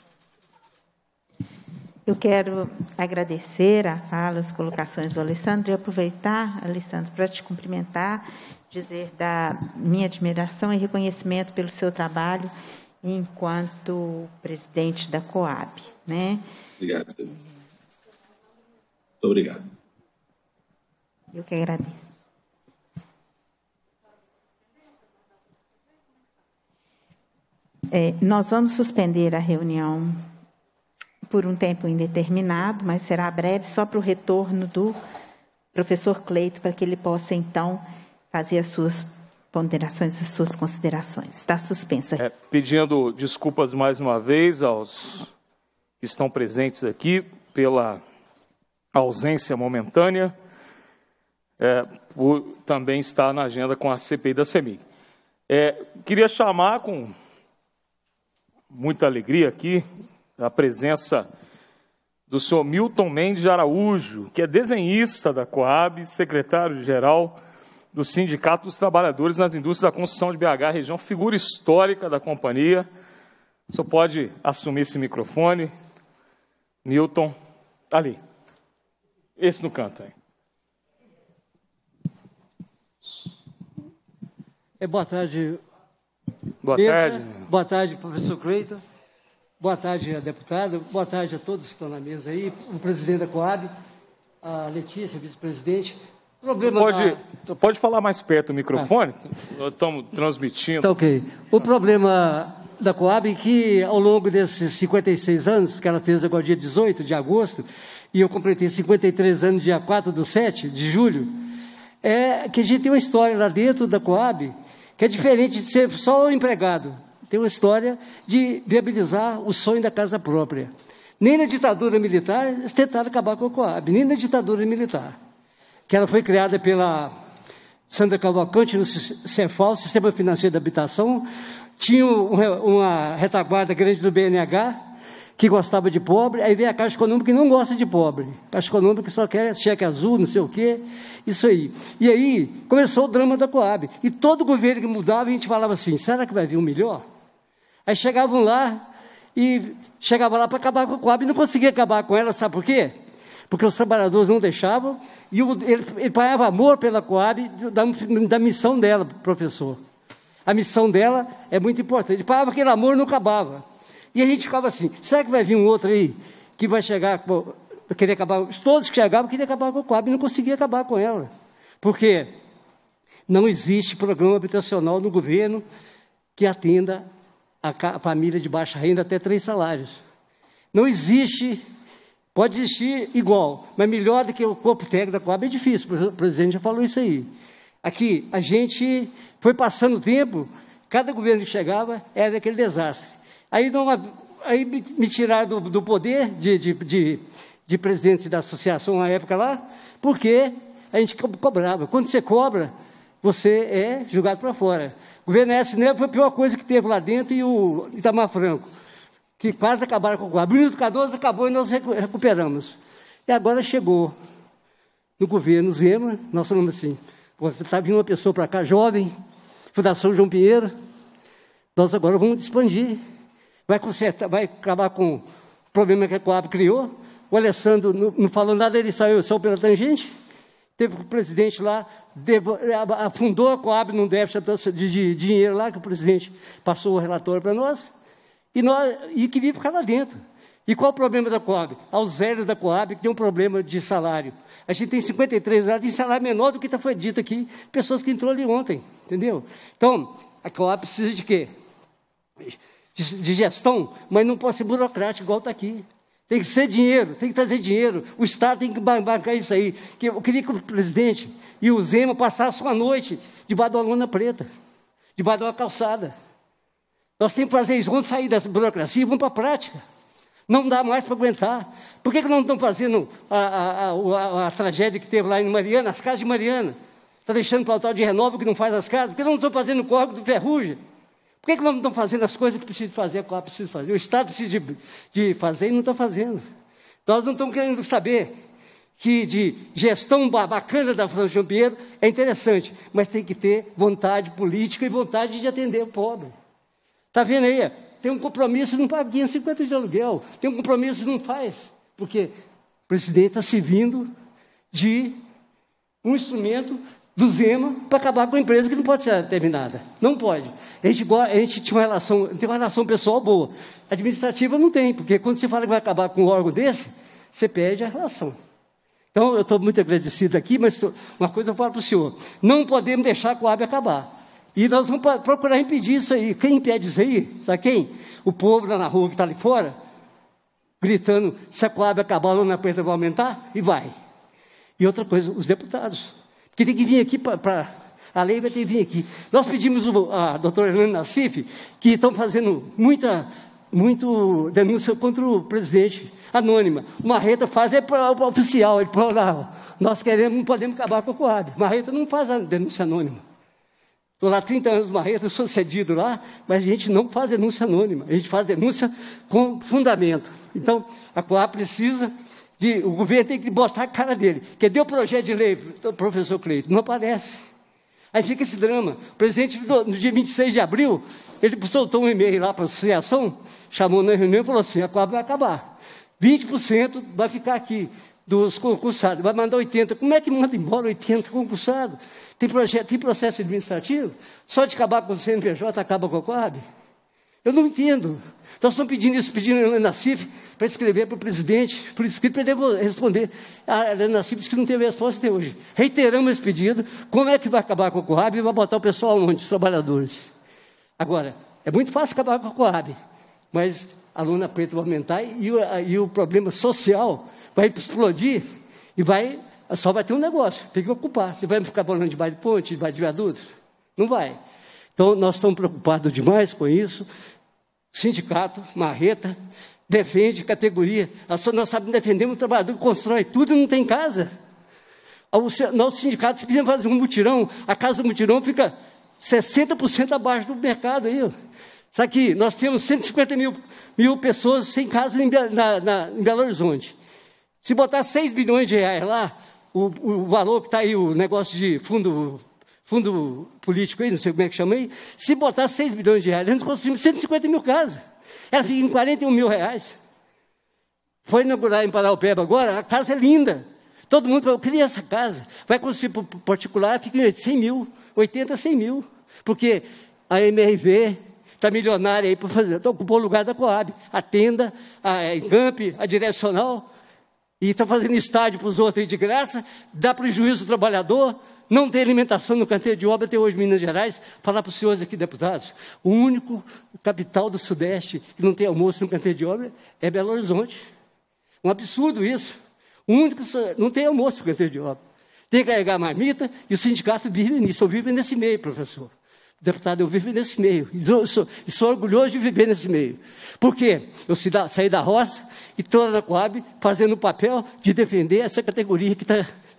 S4: Eu quero agradecer a fala, as colocações do Alessandro e aproveitar, Alessandro, para te cumprimentar, dizer da minha admiração e reconhecimento pelo seu trabalho enquanto presidente da Coab.
S9: Obrigado. Muito obrigado.
S4: Eu que agradeço. Nós vamos suspender a reunião por um tempo indeterminado, mas será breve, só para o retorno do professor Cleito, para que ele possa, então, fazer as suas ponderações, as suas considerações. Está suspensa.
S1: Pedindo desculpas mais uma vez aos que estão presentes aqui pela ausência momentânea, por também estar na agenda com a CPI da CEMIG. Queria chamar com muita alegria aqui a presença do senhor Milton Mendes de Araújo, que é desenhista da Coab, secretário-geral do Sindicato dos Trabalhadores nas Indústrias da Construção de BH, região, figura histórica da companhia. O senhor pode assumir esse microfone. Milton, ali. Esse no canto aí.
S10: Boa tarde.
S1: Boa tarde.
S10: Boa tarde, professor Cleiton. Boa tarde, a deputada. Boa tarde a todos que estão na mesa aí. O presidente da Coab, a Letícia, vice-presidente.
S1: Pode falar mais perto do microfone? Nós estamos transmitindo.
S10: Tá ok. O problema da Coab é que, ao longo desses 56 anos, que ela fez agora dia 18 de agosto, e eu completei 53 anos dia 4/7 de julho, é que a gente tem uma história lá dentro da Coab que é diferente de ser só o empregado. Tem uma história de viabilizar o sonho da casa própria. Nem na ditadura militar eles tentaram acabar com a Coab, nem na ditadura militar, que ela foi criada pela Sandra Cavalcante no Cefal, Sistema Financeiro da Habitação. Tinha uma retaguarda grande do BNH, que gostava de pobre, aí veio a Caixa Econômica que não gosta de pobre. A Caixa Econômica que só quer cheque azul, não sei o quê, isso aí. E aí começou o drama da Coab. E todo governo que mudava, a gente falava assim, será que vai vir um melhor? Aí chegavam lá para acabar com a Coab e não conseguia acabar com ela, sabe por quê? Porque os trabalhadores não deixavam, e ele pagava amor pela Coab da missão dela, professor. A missão dela é muito importante. Ele pagava aquele amor, não acabava. E a gente ficava assim, será que vai vir um outro aí que vai chegar, querer acabar, todos que chegavam queriam acabar com a Coab e não conseguia acabar com ela. Porque não existe programa habitacional no governo que atenda a família de baixa renda até 3 salários. Não existe, pode existir igual, mas melhor do que o corpo técnico da Coab é difícil, o presidente já falou isso aí. Aqui, a gente foi passando o tempo, cada governo que chegava era aquele desastre. Aí me tiraram do poder de presidente da associação na época lá, porque a gente cobrava. Quando você cobra, você é julgado para fora. O governo SNL foi a pior coisa que teve lá dentro, e o Itamar Franco, que quase acabaram com o Coab. O Benito Cardoso acabou e nós recuperamos. E agora chegou no governo Zema, nós falamos assim, está vindo uma pessoa para cá, jovem, Fundação João Pinheiro, nós agora vamos expandir. Vai consertar, vai acabar com o problema que a Coab criou. O Alessandro não falou nada, ele saiu só pela tangente. Teve o presidente lá, afundou a Coab num déficit de dinheiro lá, que o presidente passou o relatório para nós, e queria ficar lá dentro. E qual o problema da Coab? Aos velhos da Coab, que tem um problema de salário. A gente tem 53 anos, tem salário menor do que foi dito aqui, pessoas que entrou ali ontem, entendeu? Então, a Coab precisa de quê? de gestão, mas não pode ser burocrático igual está aqui. Tem que ser dinheiro, tem que trazer dinheiro. O Estado tem que bancar isso aí. Eu queria que o presidente e o Zema passassem uma noite debaixo de uma lona preta, debaixo de uma calçada. Nós temos que fazer isso. Vamos sair dessa burocracia e vamos para a prática. Não dá mais para aguentar. Por que não estão fazendo a tragédia que teve lá em Mariana, as casas de Mariana? Está deixando para o tal de Renova que não faz as casas? Por que não estão fazendo o córrego do Ferrugem? Por que não estão fazendo as coisas que precisa fazer, a Coab precisa fazer? O Estado precisa de fazer e não está fazendo. Nós não estamos querendo saber que de gestão bacana da Fundação João Pinheiro é interessante, mas tem que ter vontade política e vontade de atender o pobre. Está vendo aí? Tem um compromisso e não paga 550 de aluguel. Tem um compromisso e não faz. Porque o presidente está servindo de um instrumento do Zema para acabar com a empresa que não pode ser terminada. Não pode. A gente tem uma relação pessoal boa. Administrativa não tem, porque quando você fala que vai acabar com um órgão desse, você perde a relação. Então, eu estou muito agradecido aqui, mas uma coisa eu falo para o senhor. Não podemos deixar a Coab acabar. E nós vamos procurar impedir isso aí. Quem impede isso aí? Sabe quem? O povo lá na rua que está ali fora, gritando, se a Coab acabar, a lona preta vai aumentar? E vai. E outra coisa, os deputados. Que tem que vir aqui a lei vai ter que vir aqui. Nós pedimos a doutora Hernani Nassif, que estão fazendo muita denúncia contra o presidente, anônima. O Marreta faz para o oficial, ele fala, nós não podemos acabar com a Coab. Marreta não faz a denúncia anônima. Estou lá há 30 anos, Marreta, sou cedido lá, mas a gente não faz denúncia anônima, a gente faz denúncia com fundamento. Então, a Coab precisa... o governo tem que botar a cara dele. Cadê o projeto de lei, professor Cleito? Não aparece. Aí fica esse drama. O presidente, no dia 26 de abril, ele soltou um e-mail lá para a associação, chamou na reunião e falou assim, a Coab vai acabar. 20% vai ficar aqui, dos concursados. Vai mandar 80%. Como é que manda embora 80% concursados? Tem processo administrativo? Só de acabar com o CNPJ acaba com a Coab? Eu não entendo. Nós estamos pedindo a Helena Nassif para escrever para o presidente, por escrito, para ele responder. A Helena Nassif disse que não teve resposta até hoje. Reiteramos esse pedido. Como é que vai acabar com a Coab e vai botar o pessoal onde? Os trabalhadores. Agora, é muito fácil acabar com a Coab, mas a lona preta vai aumentar e o problema social vai explodir e só vai ter um negócio. Tem que ocupar. Você vai ficar bolando debaixo de ponte, debaixo de viaduto? Não vai. Então, nós estamos preocupados demais com isso. Sindicato, Marreta, defende categoria. Nós defendemos o trabalhador que constrói tudo e não tem casa. Nossos sindicatos precisam fazer um mutirão, a casa do mutirão fica 60% abaixo do mercado aí. Sabe que nós temos 150 mil pessoas sem casa em Belo Horizonte. Se botar 6 bilhões de reais lá, o valor que está aí, o negócio de fundo político aí, não sei como é que chama aí, se botar 6 bilhões de reais, nós construímos 150 mil casas. Ela fica em 41 mil reais. Foi inaugurar em Paraupeba agora, a casa é linda. Todo mundo falou, eu queria essa casa. Vai construir particular, fica em 100 mil, 80, 100 mil. Porque a MRV está milionária aí para fazer, ocupou o lugar da Coab. A Tenda, a Encamp, a Direcional, e está fazendo estádio para os outros aí de graça, dá prejuízo ao trabalhador. Não tem alimentação no canteiro de obra até hoje em Minas Gerais. Falar para os senhores aqui, deputados, o único capital do Sudeste que não tem almoço no canteiro de obra é Belo Horizonte. Um absurdo isso. O único, não tem almoço no canteiro de obra. Tem que carregar marmita e o sindicato vive nisso. Eu vivo nesse meio, professor. Deputado, eu vivo nesse meio. E sou orgulhoso de viver nesse meio. Por quê? Eu saí da roça e estou na Coab fazendo o papel de defender essa categoria que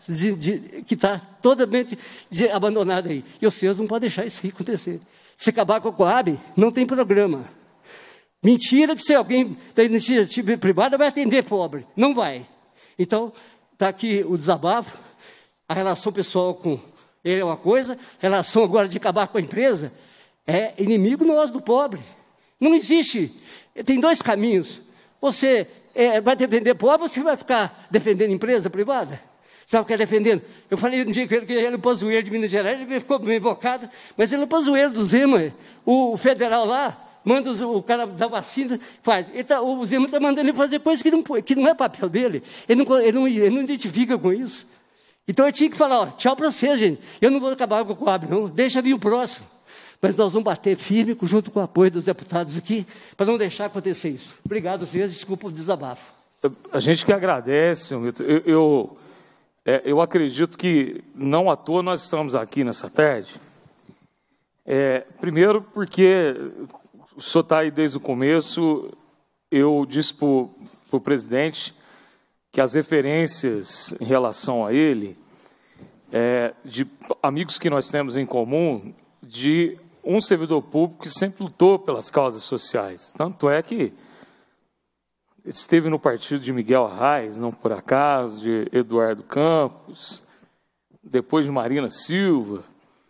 S10: está totalmente abandonada aí. E vocês não podem deixar isso acontecer. Se acabar com a Coab, não tem programa. Mentira que se alguém da iniciativa privada vai atender pobre. Não vai. Então, está aqui o desabafo. A relação pessoal com ele é uma coisa, a relação agora de acabar com a empresa é inimigo nosso do pobre. Não existe. Tem 2 caminhos. Você vai defender pobre ou você vai ficar defendendo empresa privada? Sabe o que é defendendo? Eu falei um dia que ele era o Pazuello de Minas Gerais, ele ficou meio invocado, mas ele é o Pazuello do Zema. O federal lá manda o cara da vacina, faz. O Zema está mandando ele fazer coisas que não é papel dele. Ele não identifica com isso. Então eu tinha que falar, tchau para você, gente. Eu não vou acabar com o Coab, não. Deixa vir o próximo. Mas nós vamos bater firme, junto com o apoio dos deputados aqui, para não deixar acontecer isso. Obrigado, senhores, desculpa o desabafo.
S1: A gente que agradece, Milton. Eu acredito que, não à toa, nós estamos aqui nessa tarde. Primeiro, porque o senhor está aí desde o começo. Eu disse para o presidente que as referências em relação a ele, de amigos que nós temos em comum, de um servidor público que sempre lutou pelas causas sociais. Tanto é que esteve no partido de Miguel Arraes, não por acaso, de Eduardo Campos, depois de Marina Silva.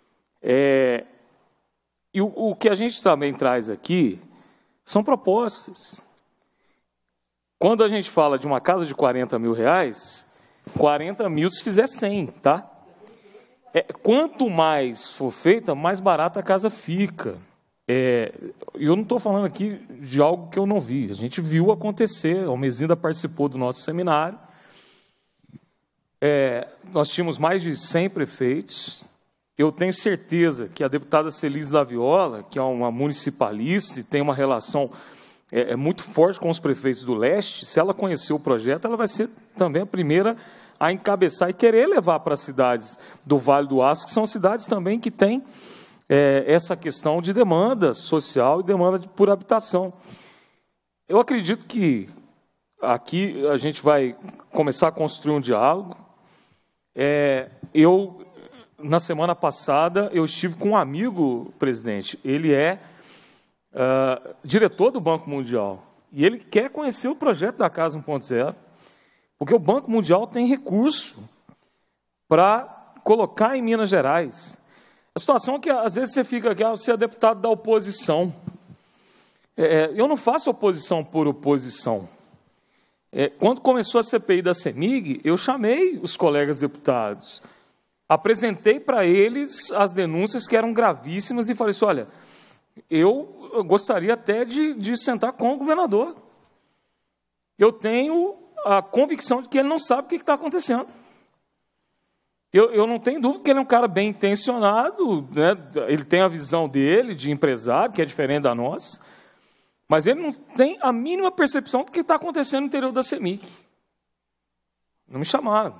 S1: E o que a gente também traz aqui são propostas. Quando a gente fala de uma casa de R$40 mil, 40 mil se fizer 100, tá? Quanto mais for feita, mais barata a casa fica. Eu não estou falando aqui de algo que eu não vi. A gente viu acontecer. A Almezinda participou do nosso seminário. Nós tínhamos mais de 100 prefeitos. Eu tenho certeza que a deputada Celise Laviola, que é uma municipalista e tem uma relação muito forte com os prefeitos do leste, se ela conhecer o projeto, ela vai ser também a primeira a encabeçar e querer levar para as cidades do Vale do Aço, que são cidades também que têm essa questão de demanda social e demanda por habitação. Eu acredito que aqui a gente vai começar a construir um diálogo. Na semana passada, eu estive com um amigo, presidente, ele é diretor do Banco Mundial, e ele quer conhecer o projeto da Casa 1.0, porque o Banco Mundial tem recurso para colocar em Minas Gerais. A situação é que, às vezes, você fica aqui, você é deputado da oposição. Eu não faço oposição por oposição. Quando começou a CPI da CEMIG, eu chamei os colegas deputados, apresentei para eles as denúncias que eram gravíssimas e falei assim, olha, eu gostaria até de sentar com o governador. Eu tenho a convicção de que ele não sabe o que está acontecendo. Eu não tenho dúvida que ele é um cara bem intencionado, né? Ele tem a visão dele de empresário, que é diferente da nossa, mas ele não tem a mínima percepção do que está acontecendo no interior da CEMIG. Não me chamaram.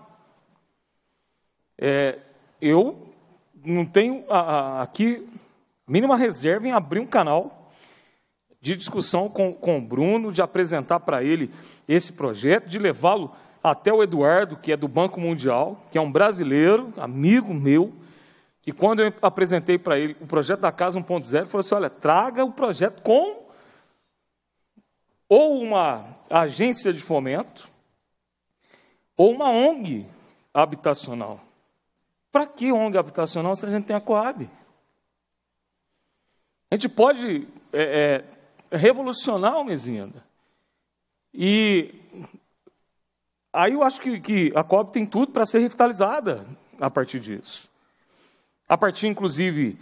S1: Eu não tenho aqui a mínima reserva em abrir um canal de discussão com o Bruno, de apresentar para ele esse projeto, de levá-lo até o Eduardo, que é do Banco Mundial, que é um brasileiro, amigo meu, que quando eu apresentei para ele o projeto da Casa 1.0, ele falou assim, olha, traga o projeto com ou uma agência de fomento ou uma ONG habitacional. Para que ONG habitacional se a gente tem a Coab? A gente pode revolucionar a Almezinda. E aí eu acho que a Coab tem tudo para ser revitalizada a partir disso. A partir, inclusive,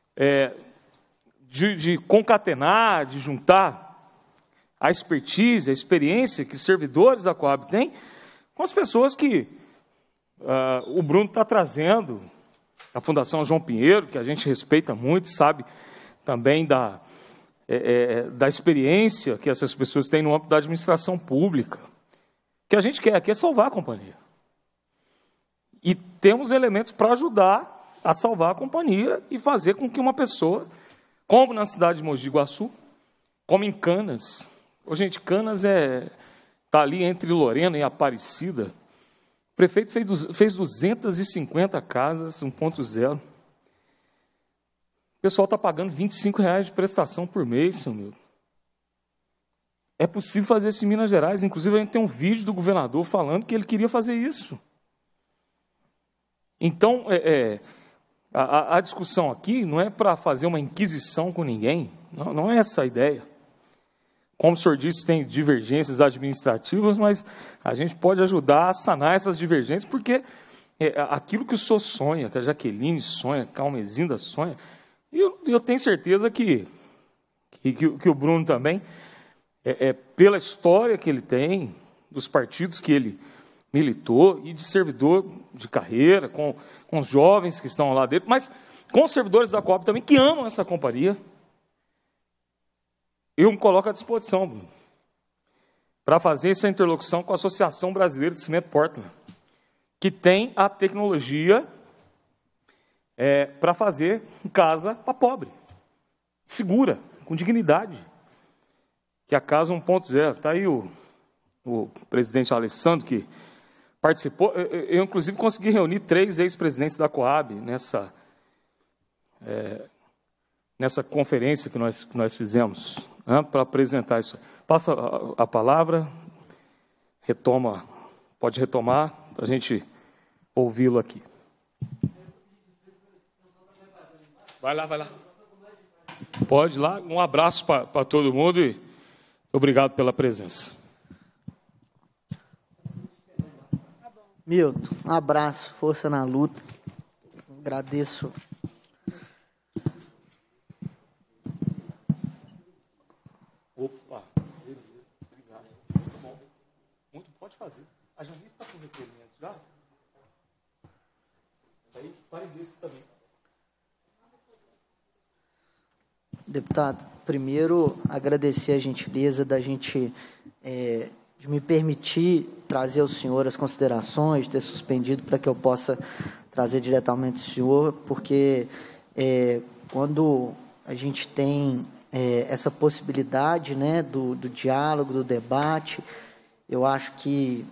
S1: de concatenar, de juntar a expertise, a experiência que servidores da Coab têm com as pessoas que o Bruno está trazendo, a Fundação João Pinheiro, que a gente respeita muito, sabe também da experiência que essas pessoas têm no âmbito da administração pública. O que a gente quer aqui é salvar a companhia. E temos elementos para ajudar a salvar a companhia e fazer com que uma pessoa, como na cidade de Mogi Guaçu, como em Canas. Gente, Canas está ali entre Lorena e Aparecida. O prefeito fez 250 casas, 1.0. O pessoal está pagando R$25 de prestação por mês, seu Milton. É possível fazer isso em Minas Gerais. Inclusive, a gente tem um vídeo do governador falando que ele queria fazer isso. Então, a discussão aqui não é para fazer uma inquisição com ninguém. Não é essa a ideia. Como o senhor disse, tem divergências administrativas, mas a gente pode ajudar a sanar essas divergências, porque aquilo que o senhor sonha, que a Jaqueline sonha, que a Almezinda sonha, e eu tenho certeza que o Bruno também, pela história que ele tem, dos partidos que ele militou, e de servidor de carreira, com os jovens que estão lá dentro, mas com servidores da Coab também, que amam essa companhia. Eu me coloco à disposição, Bruno, para fazer essa interlocução com a Associação Brasileira de Cimento Portland, que tem a tecnologia para fazer casa para pobre, segura, com dignidade, que é a Casa 1.0. Está aí o presidente Alessandro, que participou. Eu, inclusive, consegui reunir 3 ex-presidentes da Coab nessa conferência que nós fizemos, para apresentar isso. Passa a palavra, pode retomar, para a gente ouvi-lo aqui. Vai lá. Pode ir lá. Um abraço para todo mundo e obrigado pela presença.
S3: Milton, um abraço, força na luta. Agradeço.
S1: Opa, obrigado. Muito bom. Muito, pode fazer. A Janice está com os requerimentos já? Aí faz esse também.
S3: Deputado, primeiro agradecer a gentileza da gente de me permitir trazer ao senhor as considerações, ter suspendido para que eu possa trazer diretamente ao senhor, porque quando a gente tem essa possibilidade, né, do diálogo, do debate, eu acho que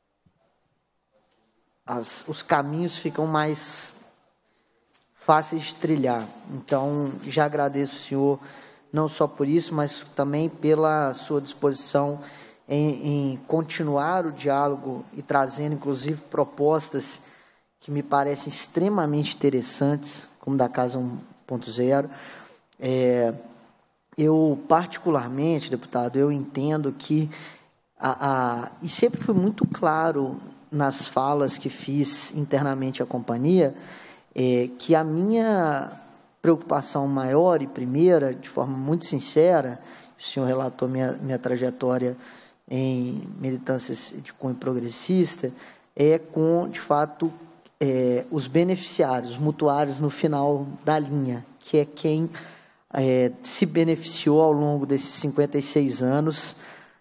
S3: os caminhos ficam mais fáceis de trilhar. Então, já agradeço o senhor, não só por isso, mas também pela sua disposição em continuar o diálogo e trazendo, inclusive, propostas que me parecem extremamente interessantes, como da Casa 1.0. Eu, particularmente, deputado, eu entendo que, e sempre fui muito claro nas falas que fiz internamente à companhia, que a minha preocupação maior e primeira, de forma muito sincera, o senhor relatou minha trajetória em militâncias de cunho progressista, com, de fato, os beneficiários, os mutuários no final da linha, que é quem se beneficiou ao longo desses 56 anos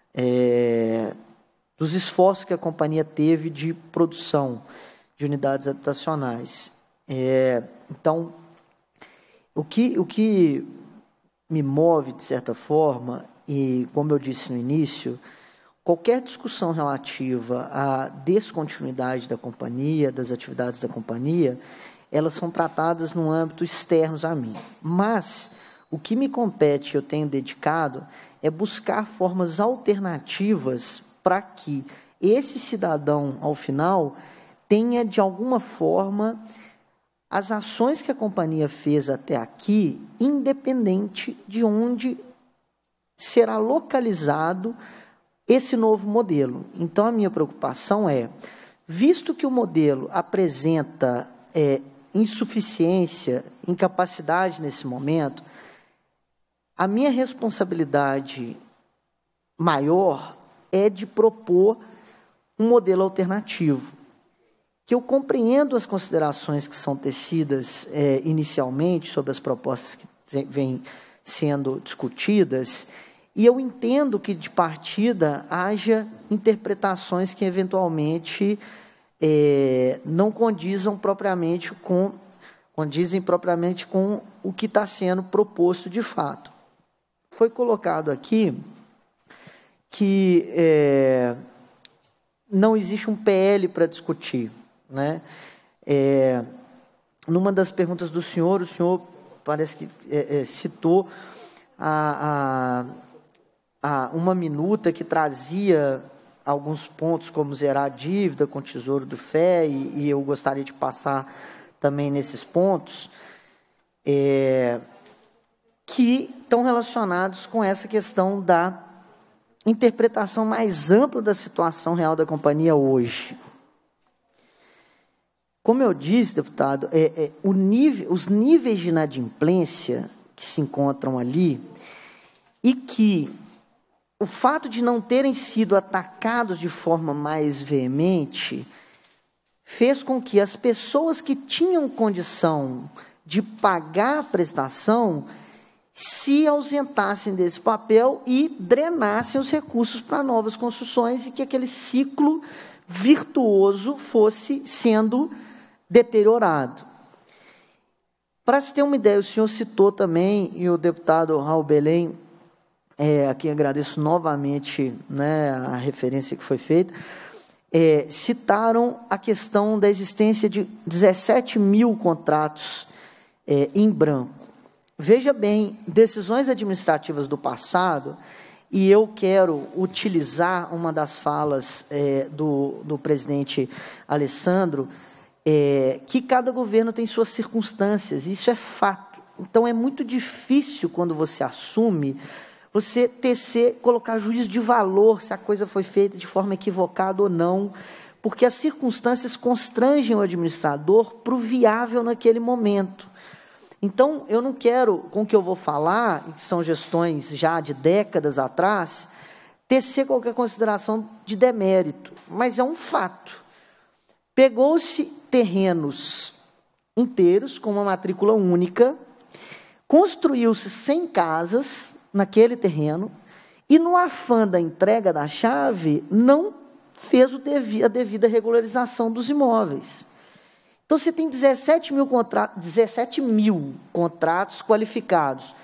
S3: dos esforços que a companhia teve de produção de unidades habitacionais. Então, o que me move, de certa forma, e como eu disse no início, qualquer discussão relativa à descontinuidade da companhia, das atividades da companhia, elas são tratadas no âmbito externo a mim. Mas o que me compete, eu tenho dedicado, é buscar formas alternativas para que esse cidadão, ao final, tenha, de alguma forma, as ações que a companhia fez até aqui, independente de onde será localizado esse novo modelo. Então, a minha preocupação visto que o modelo apresenta insuficiência, incapacidade nesse momento, a minha responsabilidade maior é de propor um modelo alternativo, que eu compreendo as considerações que são tecidas inicialmente sobre as propostas que vêm sendo discutidas, e eu entendo que, de partida, haja interpretações que, eventualmente, não condizem propriamente com o que está sendo proposto de fato. Foi colocado aqui que não existe um PL para discutir, né? Numa das perguntas do senhor, o senhor parece que citou uma minuta que trazia alguns pontos como zerar a dívida com o Tesouro do FE, e eu gostaria de passar também nesses pontos, que estão relacionados com essa questão da interpretação mais ampla da situação real da companhia hoje. Como eu disse, deputado, os níveis de inadimplência que se encontram ali, e que o fato de não terem sido atacados de forma mais veemente fez com que as pessoas que tinham condição de pagar a prestação se ausentassem desse papel e drenassem os recursos para novas construções e que aquele ciclo virtuoso fosse sendo deteriorado. Para se ter uma ideia, o senhor citou também, e o deputado Raul Belém, a quem agradeço novamente, né, a referência que foi feita, citaram a questão da existência de 17 mil contratos em branco. Veja bem, decisões administrativas do passado, e eu quero utilizar uma das falas do presidente Alessandro, que cada governo tem suas circunstâncias, isso é fato. Então, é muito difícil, quando você assume, você colocar juízo de valor, se a coisa foi feita de forma equivocada ou não, porque as circunstâncias constrangem o administrador para o viável naquele momento. Então, eu não quero, com o que eu vou falar, que são gestões já de décadas atrás, tecer qualquer consideração de demérito, mas é um fato. Pegou-se terrenos inteiros, com uma matrícula única, construiu-se 100 casas naquele terreno, e no afã da entrega da chave, não fez a devida regularização dos imóveis. Então, você tem 17 mil contratos qualificados.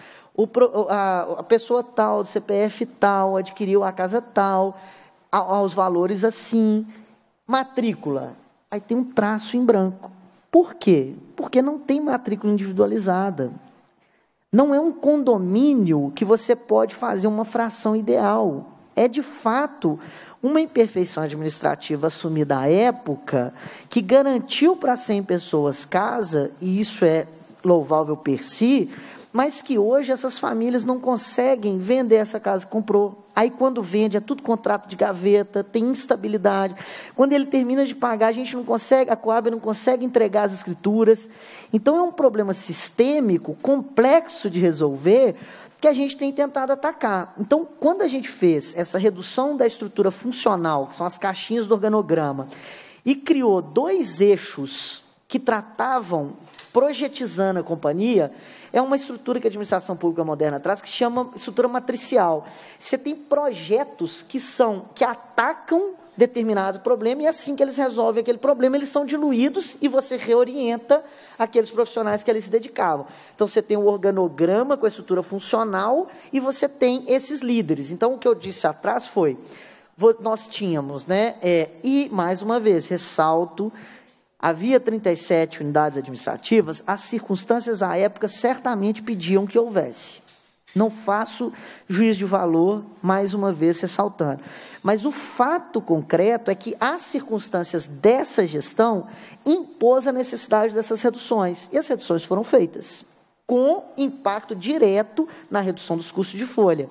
S3: A pessoa tal, CPF tal, adquiriu a casa tal, aos valores assim, matrícula. Aí tem um traço em branco. Por quê? Porque não tem matrícula individualizada. Não é um condomínio que você pode fazer uma fração ideal. É, de fato, uma imperfeição administrativa assumida à época, que garantiu para 100 pessoas casa, e isso é louvável per si, mas que hoje essas famílias não conseguem vender essa casa que comprou. Aí, quando vende, é tudo contrato de gaveta, tem instabilidade. Quando ele termina de pagar, a Coab não consegue entregar as escrituras. Então, é um problema sistêmico, complexo de resolver, que a gente tem tentado atacar. Então, quando a gente fez essa redução da estrutura funcional, que são as caixinhas do organograma, e criou 2 eixos que tratavam, projetizando a companhia, é uma estrutura que a administração pública moderna traz, que chama estrutura matricial. Você tem projetos que atacam determinado problema, e assim que eles resolvem aquele problema, eles são diluídos e você reorienta aqueles profissionais que eles se dedicavam. Então, você tem o organograma com a estrutura funcional e você tem esses líderes. Então, o que eu disse atrás foi, nós tínhamos, e, mais uma vez, ressalto, havia 37 unidades administrativas, as circunstâncias à época certamente pediam que houvesse. Não faço juízo de valor, mais uma vez ressaltando. Mas o fato concreto é que as circunstâncias dessa gestão impôs a necessidade dessas reduções. E as reduções foram feitas, com impacto direto na redução dos custos de folha.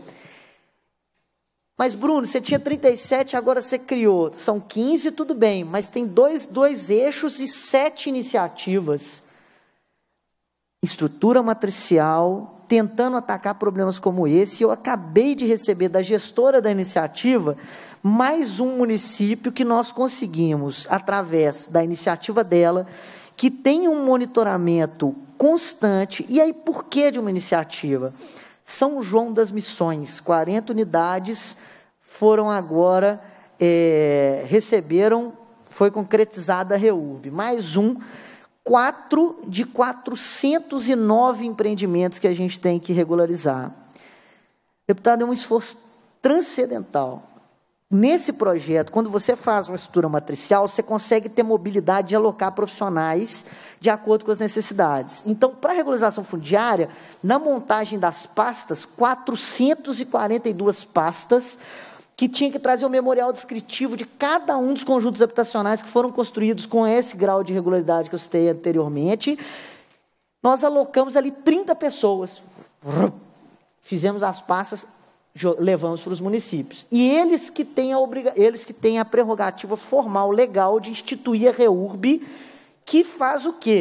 S3: Mas, Bruno, você tinha 37, agora você criou. São 15, tudo bem, mas tem dois eixos e 7 iniciativas. Estrutura matricial, tentando atacar problemas como esse. Eu acabei de receber da gestora da iniciativa mais um município que nós conseguimos, através da iniciativa dela, que tem um monitoramento constante. E aí, por que de uma iniciativa? São João das Missões, 40 unidades foram agora, foi concretizada a REURB. Mais 4 de 409 empreendimentos que a gente tem que regularizar. Deputado, é um esforço transcendental. Nesse projeto, quando você faz uma estrutura matricial, você consegue ter mobilidade de alocar profissionais de acordo com as necessidades. Então, para a regularização fundiária, na montagem das pastas, 442 pastas, que tinha que trazer o memorial descritivo de cada um dos conjuntos habitacionais que foram construídos com esse grau de regularidade que eu citei anteriormente. Nós alocamos ali 30 pessoas. Fizemos as pastas, levamos para os municípios. E eles que têm a prerrogativa formal, legal, de instituir a REURB, que faz o quê?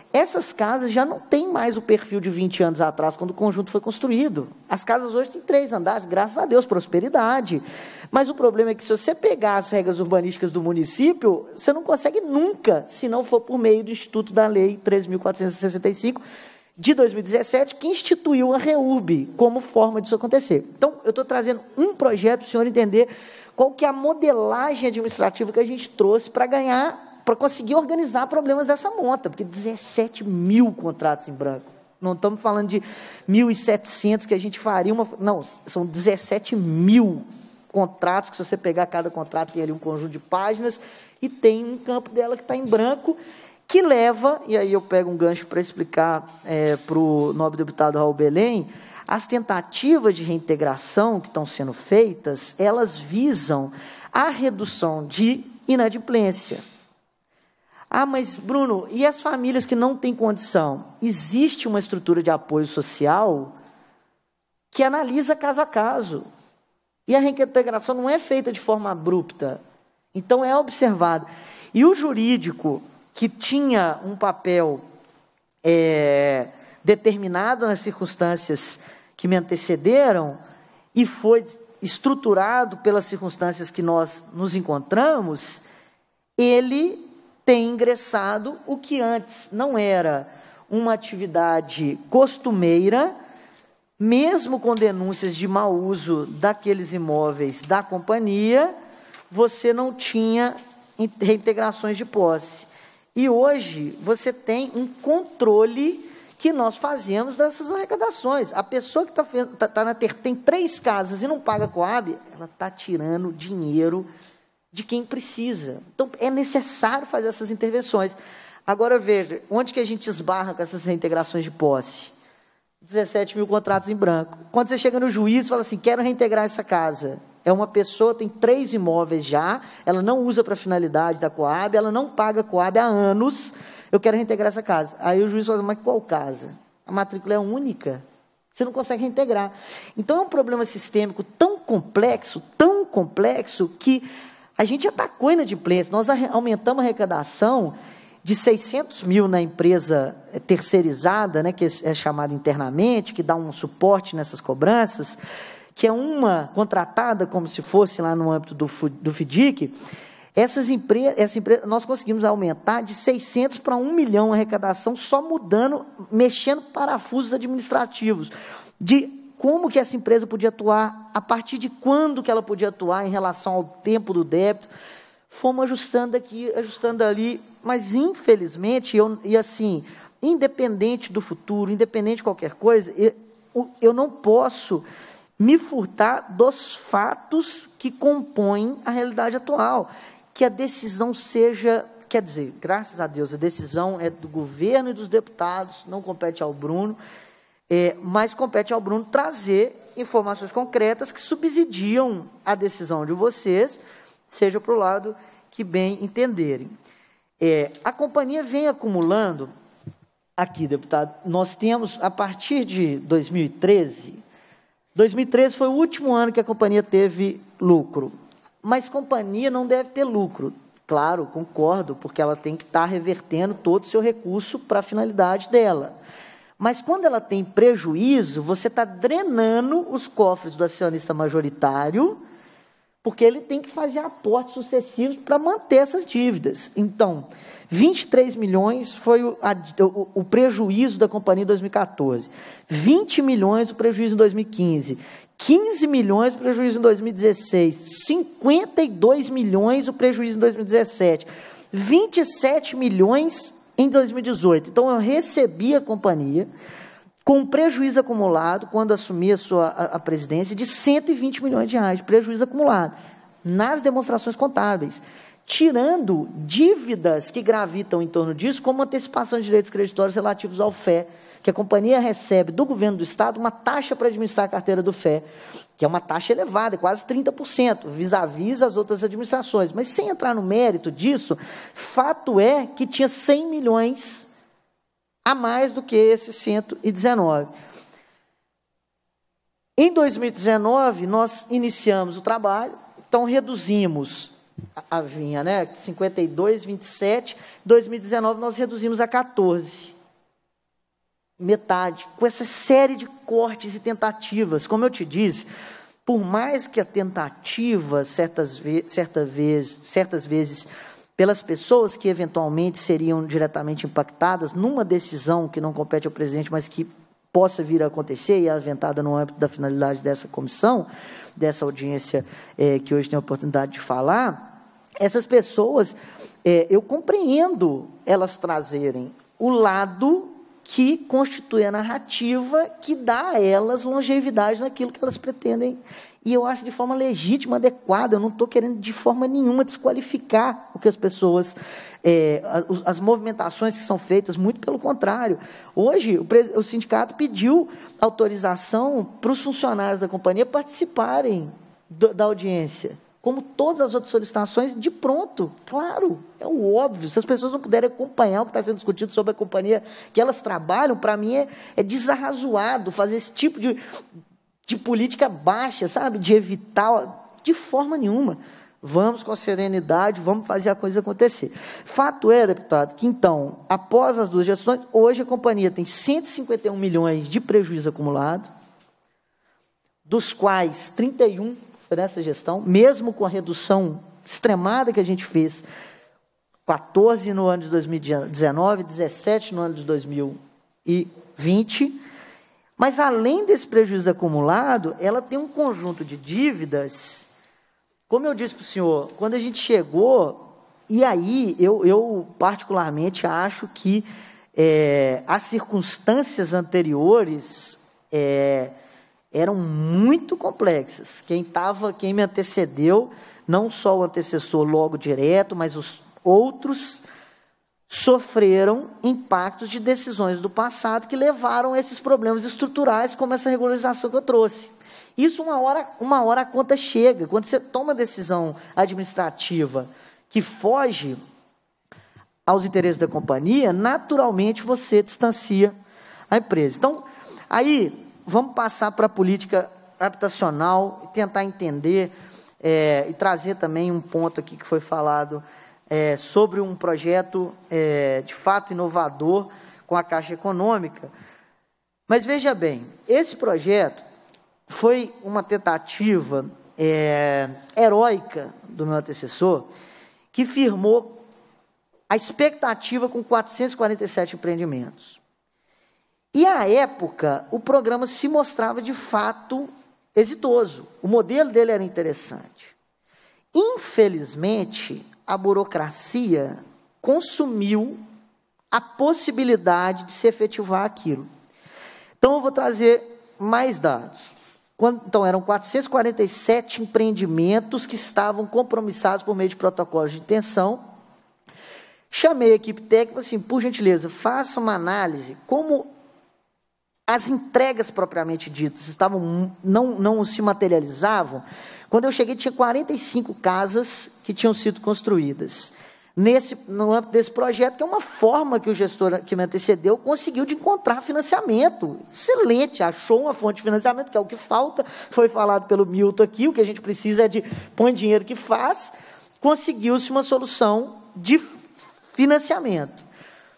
S3: essas casas já não têm mais o perfil de 20 anos atrás, quando o conjunto foi construído. As casas hoje têm 3 andares, graças a Deus, prosperidade. Mas o problema é que, se você pegar as regras urbanísticas do município, você não consegue nunca, se não for por meio do Instituto da Lei 13.465, de 2017, que instituiu a REURB como forma disso acontecer. Então, eu estou trazendo um projeto para o senhor entender qual que é a modelagem administrativa que a gente trouxe para conseguir organizar problemas dessa monta, porque 17 mil contratos em branco. Não estamos falando de 1.700 que a gente faria não, são 17 mil contratos, que se você pegar cada contrato tem ali um conjunto de páginas, e tem um campo dela que está em branco, que leva, e aí eu pego um gancho para explicar para o nobre deputado Raul Belém, as tentativas de reintegração que estão sendo feitas, elas visam a redução de inadimplência. Ah, mas, Bruno, e as famílias que não têm condição? Existe uma estrutura de apoio social que analisa caso a caso. E a reintegração não é feita de forma abrupta. Então, é observado. E o jurídico, que tinha um papel determinado nas circunstâncias que me antecederam, e foi estruturado pelas circunstâncias que nós nos encontramos, ele tem ingressado o que antes não era uma atividade costumeira, mesmo com denúncias de mau uso daqueles imóveis da companhia, você não tinha reintegrações de posse. E hoje você tem um controle que nós fazemos dessas arrecadações. A pessoa que tem 3 casas e não paga Coab, ela está tirando dinheiro de quem precisa. Então, é necessário fazer essas intervenções. Agora, veja, onde que a gente esbarra com essas reintegrações de posse? 17 mil contratos em branco. Quando você chega no juiz, fala assim, quero reintegrar essa casa. É uma pessoa, tem 3 imóveis já, ela não usa para finalidade da Coab, ela não paga Coab há anos, eu quero reintegrar essa casa. Aí o juiz fala, mas qual casa? A matrícula é única. Você não consegue reintegrar. Então, é um problema sistêmico tão complexo, que a gente atacou a inadimplência. Nós aumentamos a arrecadação de 600 mil na empresa terceirizada, né, que é chamada internamente, que dá um suporte nessas cobranças, que é uma contratada como se fosse lá no âmbito do FDIC. Essa empresa, nós conseguimos aumentar de 600 para 1 milhão a arrecadação, só mexendo parafusos administrativos, de como que essa empresa podia atuar, a partir de quando que ela podia atuar em relação ao tempo do débito. Fomos ajustando aqui, ajustando ali, mas, infelizmente, assim, independente do futuro, independente de qualquer coisa, eu não posso me furtar dos fatos que compõem a realidade atual, que a decisão seja, quer dizer, graças a Deus, a decisão é do governo e dos deputados, não compete ao Bruno, mas compete ao Bruno trazer informações concretas que subsidiam a decisão de vocês, seja para o lado que bem entenderem. A companhia vem acumulando, aqui, deputado, nós temos, a partir de 2013 foi o último ano que a companhia teve lucro, mas companhia não deve ter lucro. Claro, concordo, porque ela tem que estar revertendo todo o seu recurso para a finalidade dela. Mas, quando ela tem prejuízo, você está drenando os cofres do acionista majoritário, porque ele tem que fazer aportes sucessivos para manter essas dívidas. Então, 23 milhões foi o prejuízo da companhia em 2014, 20 milhões o prejuízo em 2015, 15 milhões o prejuízo em 2016, 52 milhões o prejuízo em 2017, 27 milhões em 2018. Então, eu recebi a companhia com um prejuízo acumulado, quando assumi a presidência, de 120 milhões de reais, de prejuízo acumulado, nas demonstrações contábeis, tirando dívidas que gravitam em torno disso, como antecipação de direitos creditórios relativos ao FE, que a companhia recebe do governo do Estado uma taxa para administrar a carteira do FE, que é uma taxa elevada, quase 30%, vis-à-vis as outras administrações. Mas, sem entrar no mérito disso, fato é que tinha 100 milhões a mais do que esse 119. Em 2019, nós iniciamos o trabalho, então reduzimos a vinha, né, 52, 27, 2019 nós reduzimos a 14. metade, com essa série de cortes e tentativas. Como eu te disse, por mais que a tentativa, certas vezes, pelas pessoas que eventualmente seriam diretamente impactadas numa decisão que não compete ao presidente, mas que possa vir a acontecer e é aventada no âmbito da finalidade dessa comissão, dessa audiência que hoje tem a oportunidade de falar, essas pessoas, eu compreendo elas trazerem o lado que constitui a narrativa que dá a elas longevidade naquilo que elas pretendem. E eu acho de forma legítima, adequada. Eu não estou querendo de forma nenhuma desqualificar o que as pessoas, as movimentações que são feitas, muito pelo contrário. Hoje, o sindicato pediu autorização para os funcionários da companhia participarem da audiência, como todas as outras solicitações, de pronto, claro, é o óbvio. Se as pessoas não puderem acompanhar o que está sendo discutido sobre a companhia que elas trabalham, para mim é desarrazoado fazer esse tipo de política baixa, sabe? De evitar, de forma nenhuma. Vamos com serenidade, vamos fazer a coisa acontecer. Fato é, deputado, que então, após as duas gestões, hoje a companhia tem 151 milhões de prejuízo acumulado, dos quais 31 foi nessa gestão, mesmo com a redução extremada que a gente fez, 14 no ano de 2019, 17 no ano de 2020, mas, além desse prejuízo acumulado, ela tem um conjunto de dívidas. Como eu disse para o senhor, quando a gente chegou, e aí eu particularmente acho que as circunstâncias anteriores eram muito complexas. Quem me antecedeu, não só o antecessor logo direto, mas os outros sofreram impactos de decisões do passado que levaram a esses problemas estruturais, como essa regularização que eu trouxe. Isso, uma hora a conta chega. Quando você toma decisão administrativa que foge aos interesses da companhia, naturalmente você distancia a empresa. Então, aí, vamos passar para a política habitacional e tentar entender e trazer também um ponto aqui que foi falado sobre um projeto de fato inovador com a Caixa Econômica. Mas veja bem, esse projeto foi uma tentativa heróica do meu antecessor, que firmou a expectativa com 447 empreendimentos. E, à época, o programa se mostrava, de fato, exitoso. O modelo dele era interessante. Infelizmente, a burocracia consumiu a possibilidade de se efetivar aquilo. Então, eu vou trazer mais dados. Então, eram 447 empreendimentos que estavam compromissados por meio de protocolos de intenção. Chamei a equipe técnica e falei assim, por gentileza, faça uma análise como as entregas propriamente ditas não se materializavam. Quando eu cheguei, tinha 45 casas que tinham sido construídas. No âmbito desse projeto, que é uma forma que o gestor que me antecedeu conseguiu de encontrar financiamento. Excelente, achou uma fonte de financiamento, que é o que falta, foi falado pelo Milton aqui, o que a gente precisa é de põe dinheiro que faz, conseguiu-se uma solução de financiamento.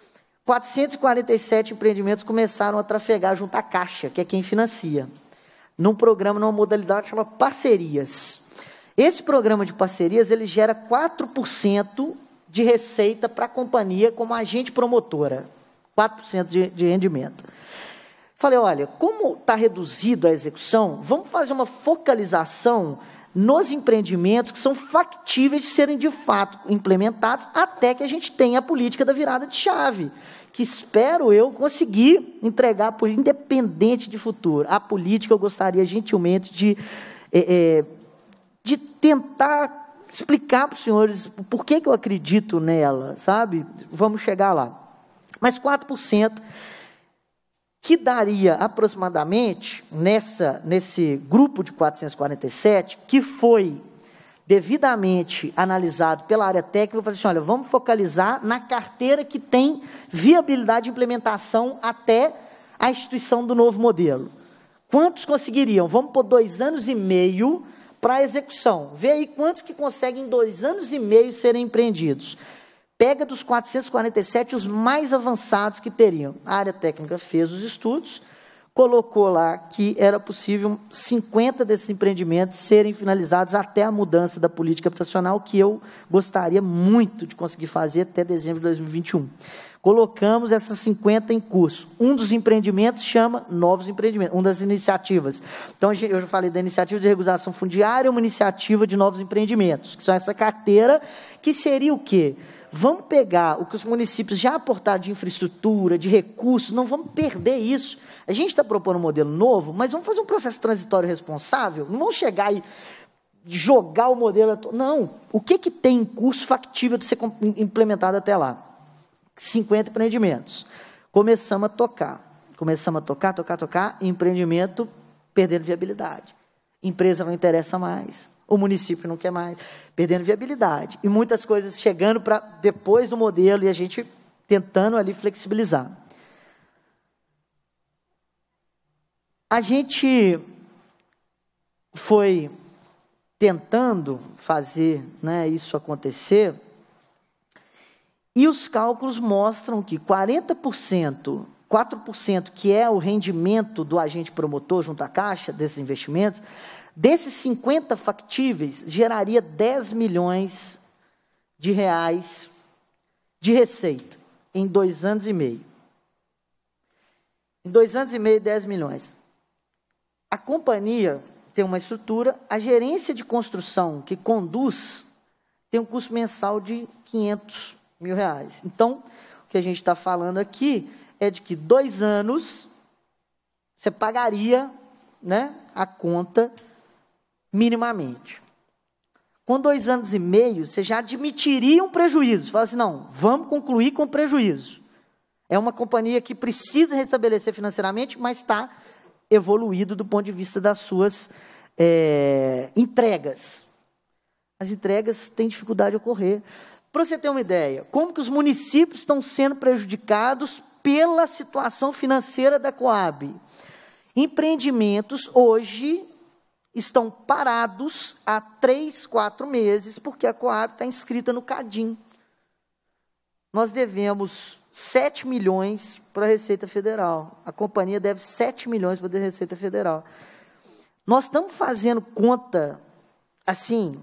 S3: 447 empreendimentos começaram a trafegar junto à Caixa, que é quem financia, num programa, numa modalidade que chama parcerias. Esse programa de parcerias, ele gera 4% de receita para a companhia como agente promotora, 4% de rendimento. Falei, olha, como está reduzido a execução, vamos fazer uma focalização nos empreendimentos que são factíveis de serem, de fato, implementados, até que a gente tenha a política da virada de chave, que espero eu conseguir entregar, por independente de futuro. A política, eu gostaria gentilmente de tentar explicar para os senhores por que eu acredito nela, sabe? Vamos chegar lá. Mas 4%, que daria aproximadamente, nesse grupo de 447, que foi devidamente analisado pela área técnica, eu falei assim, olha, vamos focalizar na carteira que tem viabilidade de implementação até a instituição do novo modelo. Quantos conseguiriam? Vamos por 2 anos e meio para a execução. Vê aí quantos que conseguem em 2 anos e meio serem empreendidos. pega dos 447 os mais avançados que teriam. A área técnica fez os estudos, colocou lá que era possível 50 desses empreendimentos serem finalizados até a mudança da política habitacional, que eu gostaria muito de conseguir fazer até dezembro de 2021. Colocamos essas 50 em curso. Um dos empreendimentos chama Novos Empreendimentos, uma das iniciativas. Então, eu já falei da iniciativa de regularização fundiária, uma iniciativa de novos empreendimentos, que são essa carteira, que seria o quê? Vamos pegar o que os municípios já aportaram de infraestrutura, de recursos, não vamos perder isso. A gente está propondo um modelo novo, mas vamos fazer um processo transitório responsável, não vamos chegar e jogar o modelo... Não, o que tem em curso factível de ser implementado até lá? 50 empreendimentos. Começamos a tocar, e empreendimento perdendo viabilidade. Empresa não interessa mais, o município não quer mais, perdendo viabilidade. E muitas coisas chegando para depois do modelo e a gente tentando ali flexibilizar. A gente foi tentando fazer, né, isso acontecer, e os cálculos mostram que 40%, 4%, que é o rendimento do agente promotor junto à Caixa, desses investimentos, desses 50 factíveis, geraria 10 milhões de reais de receita em 2 anos e meio. Em 2 anos e meio, 10 milhões. A companhia tem uma estrutura, a gerência de construção que conduz tem um custo mensal de 500 mil reais. Então, o que a gente está falando aqui é de que 2 anos você pagaria, né, a conta minimamente. Com 2 anos e meio, você já admitiria um prejuízo. Você fala assim, não, vamos concluir com prejuízo. É uma companhia que precisa restabelecer financeiramente, mas está evoluído do ponto de vista das suas entregas. As entregas têm dificuldade de ocorrer. Para você ter uma ideia, como que os municípios estão sendo prejudicados pela situação financeira da Coab? Empreendimentos hoje estão parados há 3, 4 meses, porque a Coab está inscrita no CADIM. Nós devemos 7 milhões para a Receita Federal. A companhia deve 7 milhões para a Receita Federal. Nós estamos fazendo conta, assim,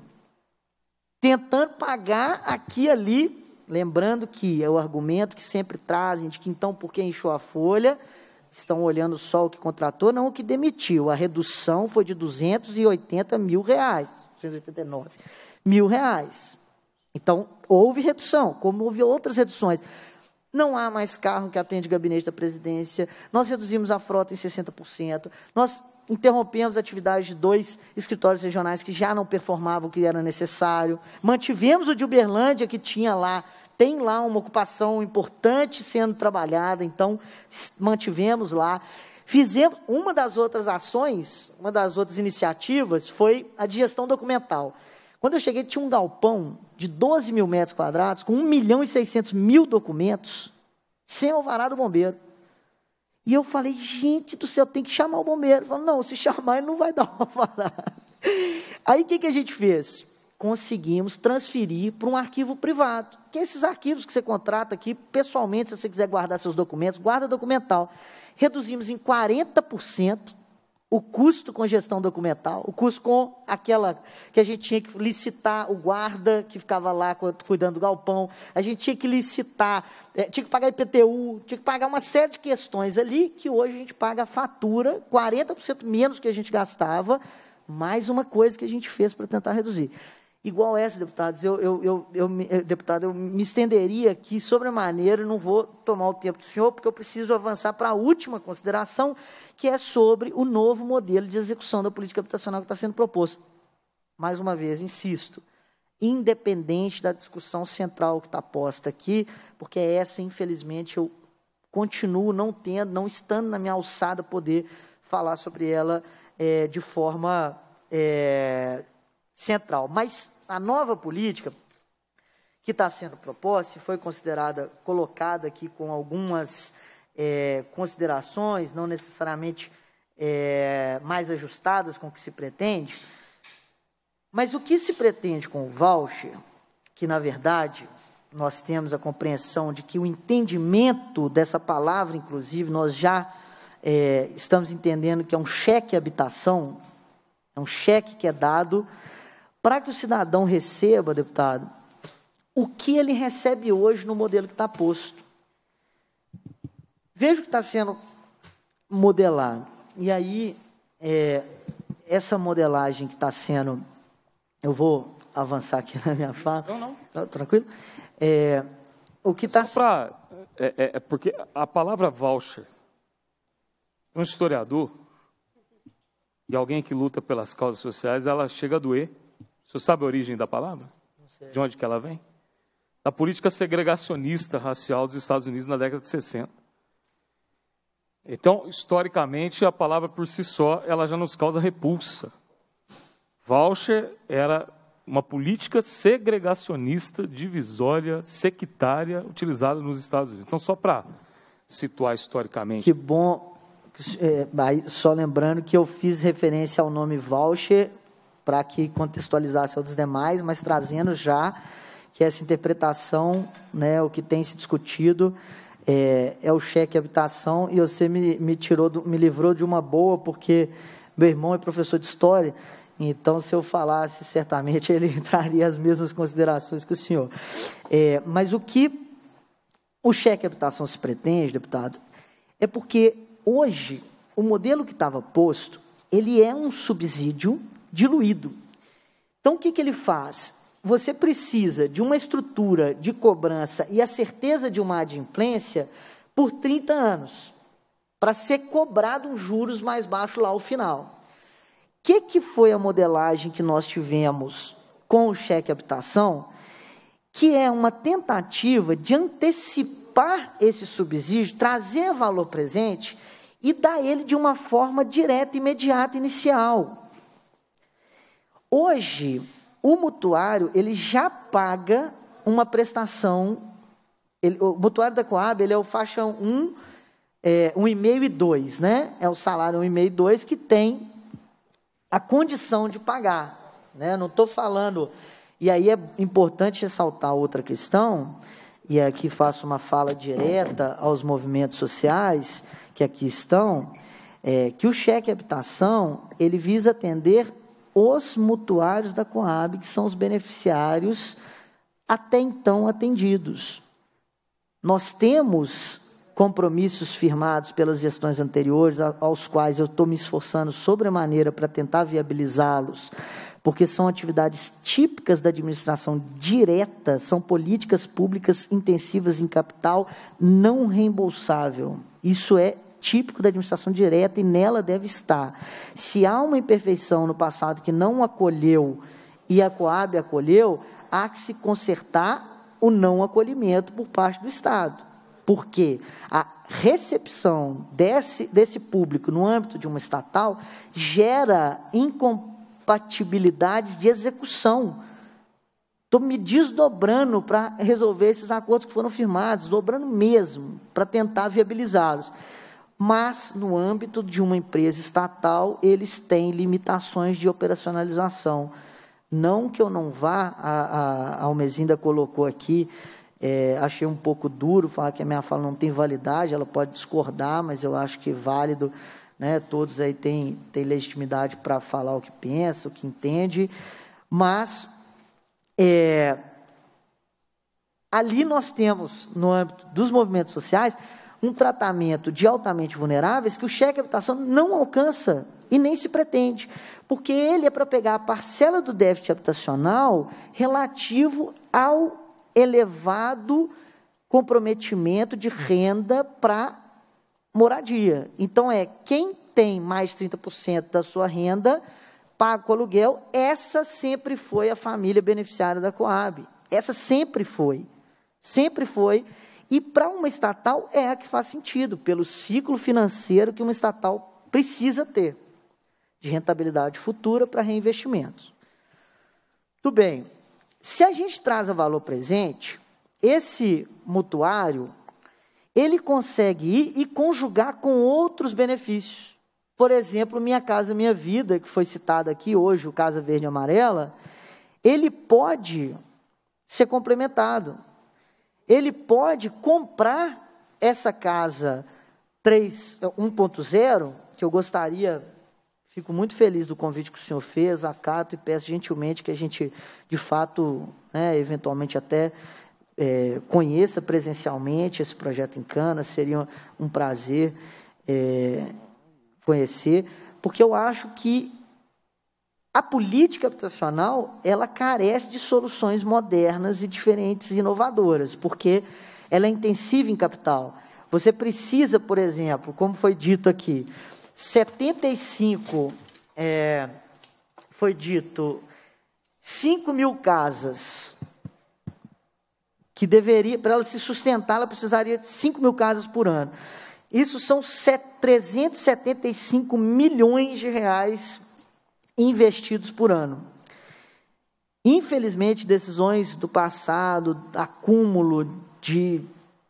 S3: tentando pagar aqui e ali, lembrando que é o argumento que sempre trazem, de que então, por que inchou a folha, estão olhando só o que contratou, não o que demitiu. A redução foi de 280 mil reais, 289 mil reais. Então, houve redução, como houve outras reduções. Não há mais carro que atende o gabinete da presidência, nós reduzimos a frota em 60%, nós interrompemos a atividade de 2 escritórios regionais que já não performavam o que era necessário, mantivemos o de Uberlândia, que tem lá uma ocupação importante sendo trabalhada, então mantivemos lá. Fizemos, uma das outras ações, uma das outras iniciativas foi a de gestão documental. Quando eu cheguei, tinha um galpão de 12 mil metros quadrados, com 1.600.000 documentos, sem alvará do bombeiro. E eu falei, gente do céu, tem que chamar o bombeiro. Falei, não, se chamar, ele não vai dar o alvará. Aí, o que a gente fez? Conseguimos transferir para um arquivo privado, que é esses arquivos que você contrata aqui, pessoalmente, se você quiser guardar seus documentos, guarda documental. Reduzimos em 40% o custo com gestão documental, o custo com aquela que a gente tinha que licitar o guarda que ficava lá cuidando do galpão, a gente tinha que licitar, tinha que pagar IPTU, tinha que pagar uma série de questões ali, que hoje a gente paga a fatura, 40% menos que a gente gastava, mais uma coisa que a gente fez para tentar reduzir. Igual essa, deputados, deputado, eu me estenderia aqui sobremaneira, não vou tomar o tempo do senhor, porque eu preciso avançar para a última consideração, que é sobre o novo modelo de execução da política habitacional que está sendo proposto. Mais uma vez, insisto, independente da discussão central que está posta aqui, porque essa, infelizmente, eu continuo não estando na minha alçada, poder falar sobre ela de forma central. Mas a nova política que está sendo proposta, e foi colocada aqui com algumas considerações, não necessariamente mais ajustadas com o que se pretende, mas o que se pretende com o voucher, que, na verdade, nós temos a compreensão de que o entendimento dessa palavra, inclusive, nós já estamos entendendo que é um cheque habitação, é um cheque que é dado para que o cidadão receba, deputado, o que ele recebe hoje no modelo que está posto. Veja o que está sendo modelado. E aí, essa modelagem que está sendo... Eu vou avançar aqui na minha fala.
S1: Não.
S3: Tá, tranquilo? O que está...
S1: Só para... porque a palavra voucher, um historiador e alguém que luta pelas causas sociais, ela chega a doer. O senhor sabe a origem da palavra? Não sei. De onde que ela vem? Da política segregacionista racial dos Estados Unidos na década de 60. Então, historicamente, a palavra por si só, ela já nos causa repulsa. Voucher era uma política segregacionista, divisória, sectária, utilizada nos Estados Unidos. Então, só para situar historicamente.
S3: Que bom. Só lembrando que eu fiz referência ao nome voucher para que contextualizasse aos demais, mas trazendo já que essa interpretação, né, o que tem se discutido é o cheque habitação, e você me livrou de uma boa, porque meu irmão é professor de história, então, se eu falasse, certamente ele traria as mesmas considerações que o senhor. Mas o que o cheque habitação se pretende, deputado, é porque hoje o modelo que estava posto, ele é um subsídio diluído. Então, o que ele faz? Você precisa de uma estrutura de cobrança e a certeza de uma adimplência por 30 anos, para ser cobrado um juros mais baixo lá ao final. O que foi a modelagem que nós tivemos com o cheque habitação, que é uma tentativa de antecipar esse subsídio, trazer valor presente e dar ele de uma forma direta, imediata, inicial. Hoje, o mutuário, ele já paga uma prestação, o mutuário da Coab, ele é o faixa 1, 1,5 e 2, né? É o salário 1,5 e 2 que tem a condição de pagar, né? Não estou falando... E aí é importante ressaltar outra questão, e aqui faço uma fala direta aos movimentos sociais que aqui estão, que o cheque habitação, ele visa atender os mutuários da Coab, que são os beneficiários até então atendidos. Nós temos compromissos firmados pelas gestões anteriores, aos quais eu estou me esforçando sobremaneira para tentar viabilizá-los, porque são atividades típicas da administração direta, são políticas públicas intensivas em capital não reembolsável. Isso é típico da administração direta e nela deve estar. Se há uma imperfeição no passado que não acolheu e a Coab acolheu, há que se consertar o não acolhimento por parte do Estado. Porque a recepção desse público no âmbito de uma estatal gera incompatibilidades de execução. Estou me desdobrando para resolver esses acordos que foram firmados, dobrando mesmo, para tentar viabilizá-los. Mas, no âmbito de uma empresa estatal, eles têm limitações de operacionalização. Não que eu não vá, a Almezinda colocou aqui, achei um pouco duro falar que a minha fala não tem validade, ela pode discordar, mas eu acho que é válido, né? Todos aí têm legitimidade para falar o que pensa, o que entende, mas ali nós temos, no âmbito dos movimentos sociais, um tratamento de altamente vulneráveis que o cheque habitação não alcança e nem se pretende, porque ele é para pegar a parcela do déficit habitacional relativo ao elevado comprometimento de renda para moradia. Então, quem tem mais de 30% da sua renda paga o aluguel, essa sempre foi a família beneficiária da Coab. Essa sempre foi. Sempre foi. E para uma estatal é a que faz sentido, pelo ciclo financeiro que uma estatal precisa ter, de rentabilidade futura para reinvestimentos. Tudo bem. Se a gente traz a valor presente, esse mutuário, ele consegue ir e conjugar com outros benefícios. Por exemplo, Minha Casa Minha Vida, que foi citado aqui hoje, o Casa Verde e Amarela, ele pode ser complementado. ele pode comprar essa casa 1.0, que eu gostaria, fico muito feliz do convite que o senhor fez, acato e peço gentilmente que a gente, de fato, né, eventualmente até conheça presencialmente esse projeto em Canas, seria um prazer conhecer, porque eu acho que a política habitacional, ela carece de soluções modernas e diferentes e inovadoras, porque ela é intensiva em capital. Você precisa, por exemplo, como foi dito aqui, 5 mil casas, que deveria, para ela se sustentar, ela precisaria de 5 mil casas por ano. Isso são 375 milhões de reais investidos por ano. Infelizmente, decisões do passado, acúmulo de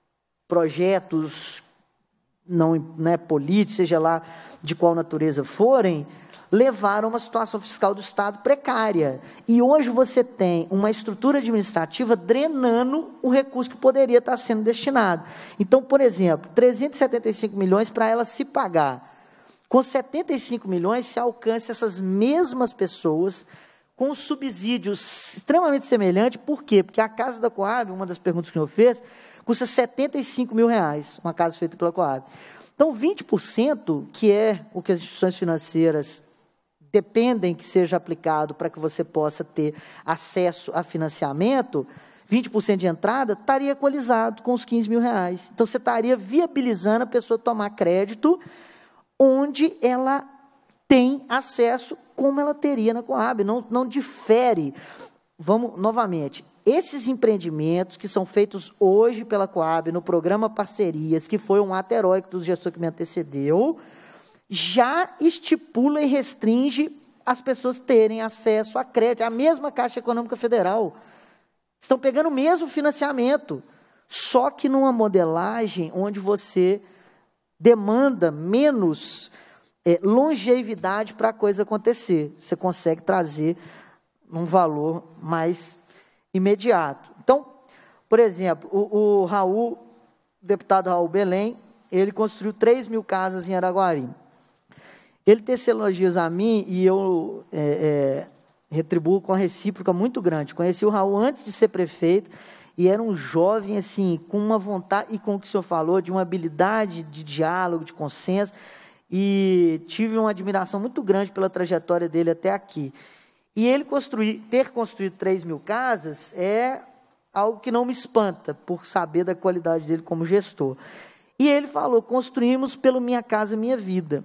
S3: projetos não políticos, seja lá de qual natureza forem, levaram a uma situação fiscal do Estado precária. E hoje você tem uma estrutura administrativa drenando o recurso que poderia estar sendo destinado. Então, por exemplo, 375 milhões para ela se pagar. Com 75 milhões, se alcança essas mesmas pessoas com subsídios extremamente semelhantes. Por quê? Porque a casa da Coab, uma das perguntas que o senhor fez, custa 75 mil reais, uma casa feita pela Coab. Então, 20%, que é o que as instituições financeiras dependem que seja aplicado para que você possa ter acesso a financiamento, 20% de entrada, estaria equalizado com os 15 mil reais. Então, você estaria viabilizando a pessoa tomar crédito onde ela tem acesso, como ela teria na Coab, não difere. Vamos, novamente, esses empreendimentos que são feitos hoje pela Coab, no programa Parcerias, que foi um ato heróico do gestor que me antecedeu, já estipula e restringe as pessoas terem acesso a crédito, a mesma Caixa Econômica Federal. Estão pegando o mesmo financiamento, só que numa modelagem onde você demanda menos longevidade para a coisa acontecer. Você consegue trazer um valor mais imediato. Então, por exemplo, o deputado Raul Belém, ele construiu 3 mil casas em Araguari. Ele tece elogios a mim e eu retribuo com a recíproca muito grande. Conheci o Raul antes de ser prefeito e era um jovem, assim, com uma vontade, e com o que o senhor falou, de uma habilidade de diálogo, de consenso, e tive uma admiração muito grande pela trajetória dele até aqui. E ele ter construído 3 mil casas é algo que não me espanta, por saber da qualidade dele como gestor. E ele falou, construímos pelo Minha Casa Minha Vida.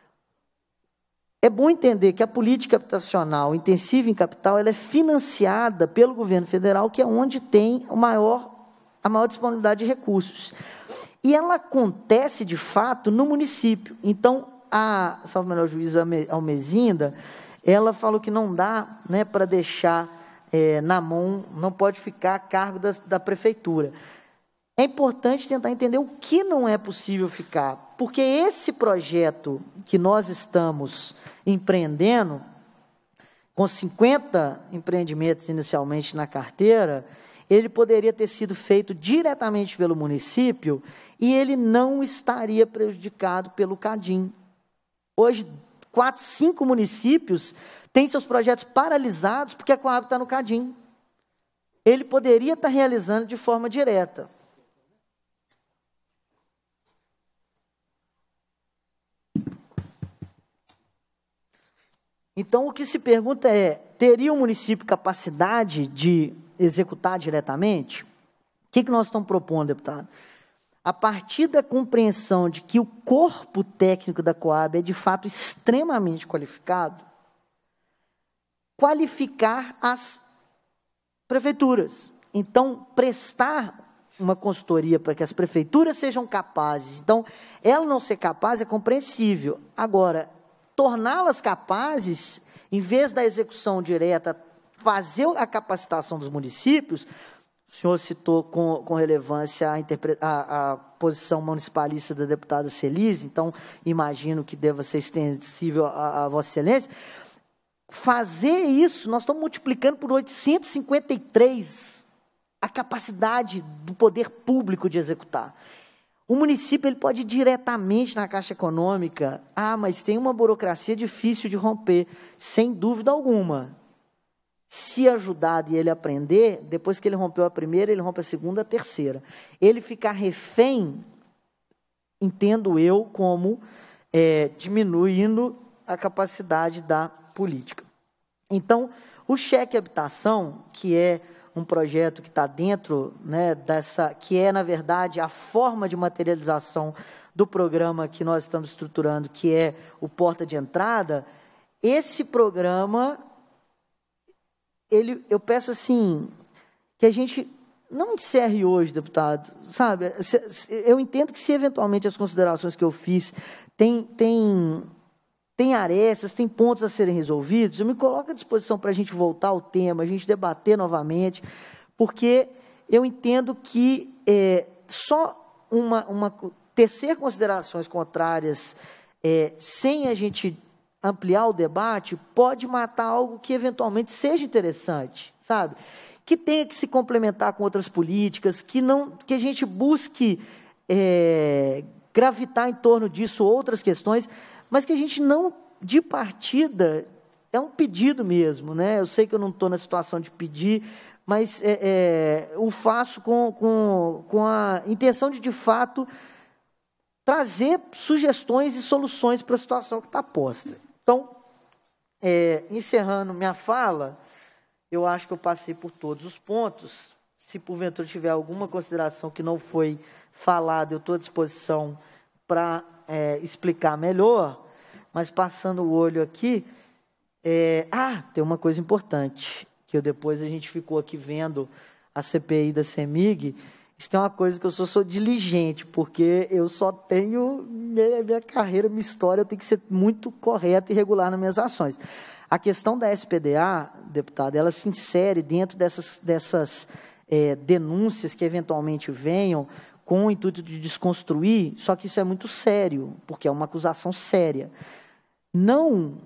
S3: É bom entender que a política habitacional intensiva em capital, ela é financiada pelo governo federal, que é onde tem a maior disponibilidade de recursos. E ela acontece, de fato, no município. Então, a salvo melhor juíza Almezinda, ela falou que não dá, né, para deixar na mão, não pode ficar a cargo da prefeitura. É importante tentar entender o que não é possível ficar, porque esse projeto que nós estamos empreendendo, com 50 empreendimentos inicialmente na carteira, ele poderia ter sido feito diretamente pelo município e ele não estaria prejudicado pelo CADIM. Hoje, 4, 5 municípios têm seus projetos paralisados porque a Coab está no CADIM. Ele poderia estar realizando de forma direta. Então, o que se pergunta é, teria o município capacidade de executar diretamente? O que nós estamos propondo, deputado? A partir da compreensão de que o corpo técnico da Coab é, de fato, extremamente qualificado, qualificar as prefeituras. Então, prestar uma consultoria para que as prefeituras sejam capazes. Então, ela não ser capaz é compreensível. Agora, torná-las capazes, em vez da execução direta, fazer a capacitação dos municípios. O senhor citou com relevância a posição municipalista da deputada Celise, então imagino que deva ser extensível a Vossa Excelência. Fazer isso, nós estamos multiplicando por 853 a capacidade do poder público de executar. O município ele pode ir diretamente na Caixa Econômica, mas tem uma burocracia difícil de romper, sem dúvida alguma. Se ajudado e ele aprender, depois que ele rompeu a primeira, ele rompe a segunda, a terceira. Ele ficar refém, entendo eu, como diminuindo a capacidade da política. Então, o cheque habitação, que é um projeto que está dentro, né, que é, na verdade, a forma de materialização do programa que nós estamos estruturando, que é o Porta de Entrada, esse programa, eu peço assim, que a gente não encerre hoje, deputado, sabe? Eu entendo que se eventualmente as considerações que eu fiz tem arestas, tem pontos a serem resolvidos, eu me coloco à disposição para a gente voltar ao tema, a gente debater novamente, porque eu entendo que só tecer considerações contrárias sem a gente ampliar o debate pode matar algo que eventualmente seja interessante, sabe? Que tenha que se complementar com outras políticas, que a gente busque gravitar em torno disso outras questões, mas que a gente não, de partida, é um pedido mesmo, né? Eu sei que eu não estou na situação de pedir, mas o faço com a intenção de fato, trazer sugestões e soluções para a situação que está posta. Então, encerrando minha fala, eu acho que eu passei por todos os pontos. Se, porventura, tiver alguma consideração que não foi falada, eu estou à disposição para explicar melhor, mas passando o olho aqui, tem uma coisa importante, que depois a gente ficou aqui vendo a CPI da CEMIG. Isso tem uma coisa que eu sou diligente, porque eu só tenho minha carreira, minha história, eu tenho que ser muito correto e regular nas minhas ações. A questão da SPDA, deputado, ela se insere dentro dessas denúncias que eventualmente venham com o intuito de desconstruir, só que isso é muito sério, porque é uma acusação séria. Não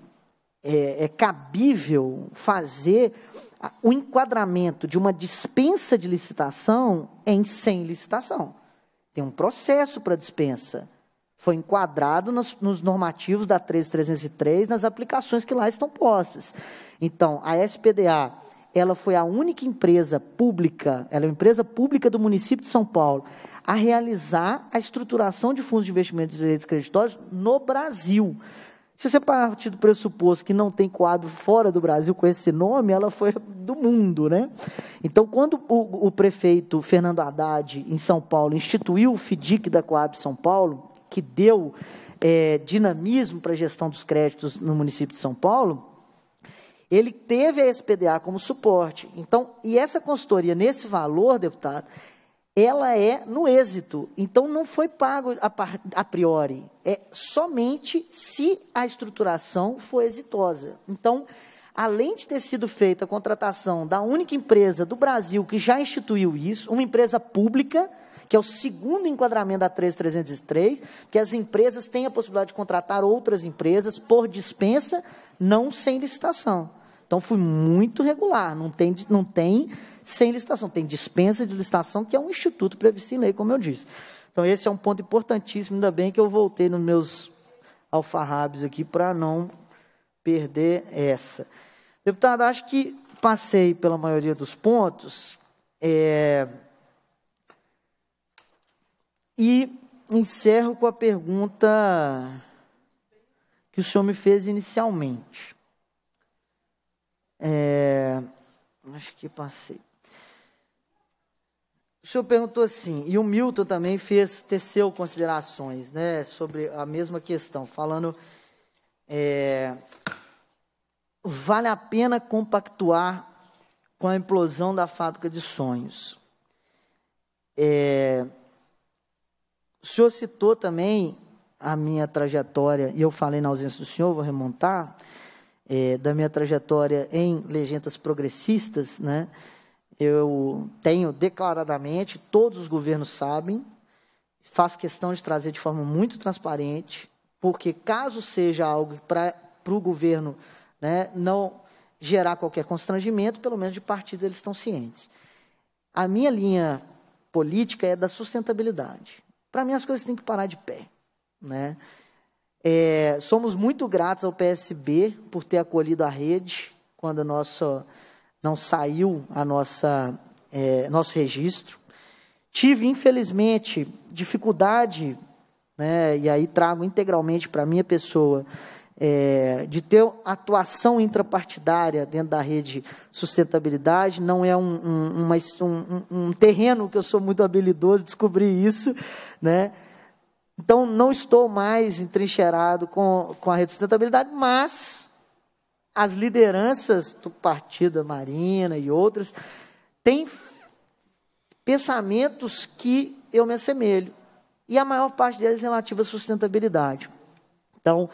S3: é cabível fazer o enquadramento de uma dispensa de licitação sem licitação. Tem um processo para dispensa. Foi enquadrado nos normativos da 13303, nas aplicações que lá estão postas. Então, a SPDA, ela foi a única empresa pública, ela é uma empresa pública do município de São Paulo, a realizar a estruturação de fundos de investimento de direitos creditórios no Brasil. Se você partir do pressuposto que não tem Coab fora do Brasil com esse nome, ela foi do mundo, né? Então, quando o prefeito Fernando Haddad, em São Paulo, instituiu o FDIC da Coab São Paulo, que deu dinamismo para a gestão dos créditos no município de São Paulo, ele teve a SPDA como suporte. Então, e essa consultoria, nesse valor, deputado, ela é no êxito. Então, não foi pago a priori. É somente se a estruturação for exitosa. Então, além de ter sido feita a contratação da única empresa do Brasil que já instituiu isso, uma empresa pública, que é o segundo enquadramento da 13303, que as empresas têm a possibilidade de contratar outras empresas por dispensa, não sem licitação. Então, foi muito regular, não tem sem licitação, tem dispensa de licitação, que é um instituto previsto em lei, como eu disse. Então, esse é um ponto importantíssimo, ainda bem que eu voltei nos meus alfarrábios aqui para não perder essa. Deputado, acho que passei pela maioria dos pontos, e encerro com a pergunta que o senhor me fez inicialmente. Acho que passei. O senhor perguntou assim, e o Milton também teceu considerações, né, sobre a mesma questão, falando, vale a pena compactuar com a implosão da fábrica de sonhos. O senhor citou também a minha trajetória, e eu falei na ausência do senhor, vou remontar, da minha trajetória em legendas progressistas, né? Eu tenho declaradamente, todos os governos sabem, faço questão de trazer de forma muito transparente, porque caso seja algo para o governo, né, não gerar qualquer constrangimento, pelo menos de partida eles estão cientes. a minha linha política é da sustentabilidade. Para mim, as coisas têm que parar de pé, né? Somos muito gratos ao PSB por ter acolhido a rede quando não saiu nosso registro. Tive, infelizmente, dificuldade, né, e aí trago integralmente para a minha pessoa, de ter atuação intrapartidária dentro da rede sustentabilidade. Não é um terreno que eu sou muito habilidoso, descobri isso, né? Então, não estou mais entrincheirado com a rede sustentabilidade, mas as lideranças do partido, a Marina e outras, têm pensamentos que eu me assemelho, e a maior parte deles relativa à sustentabilidade. Então,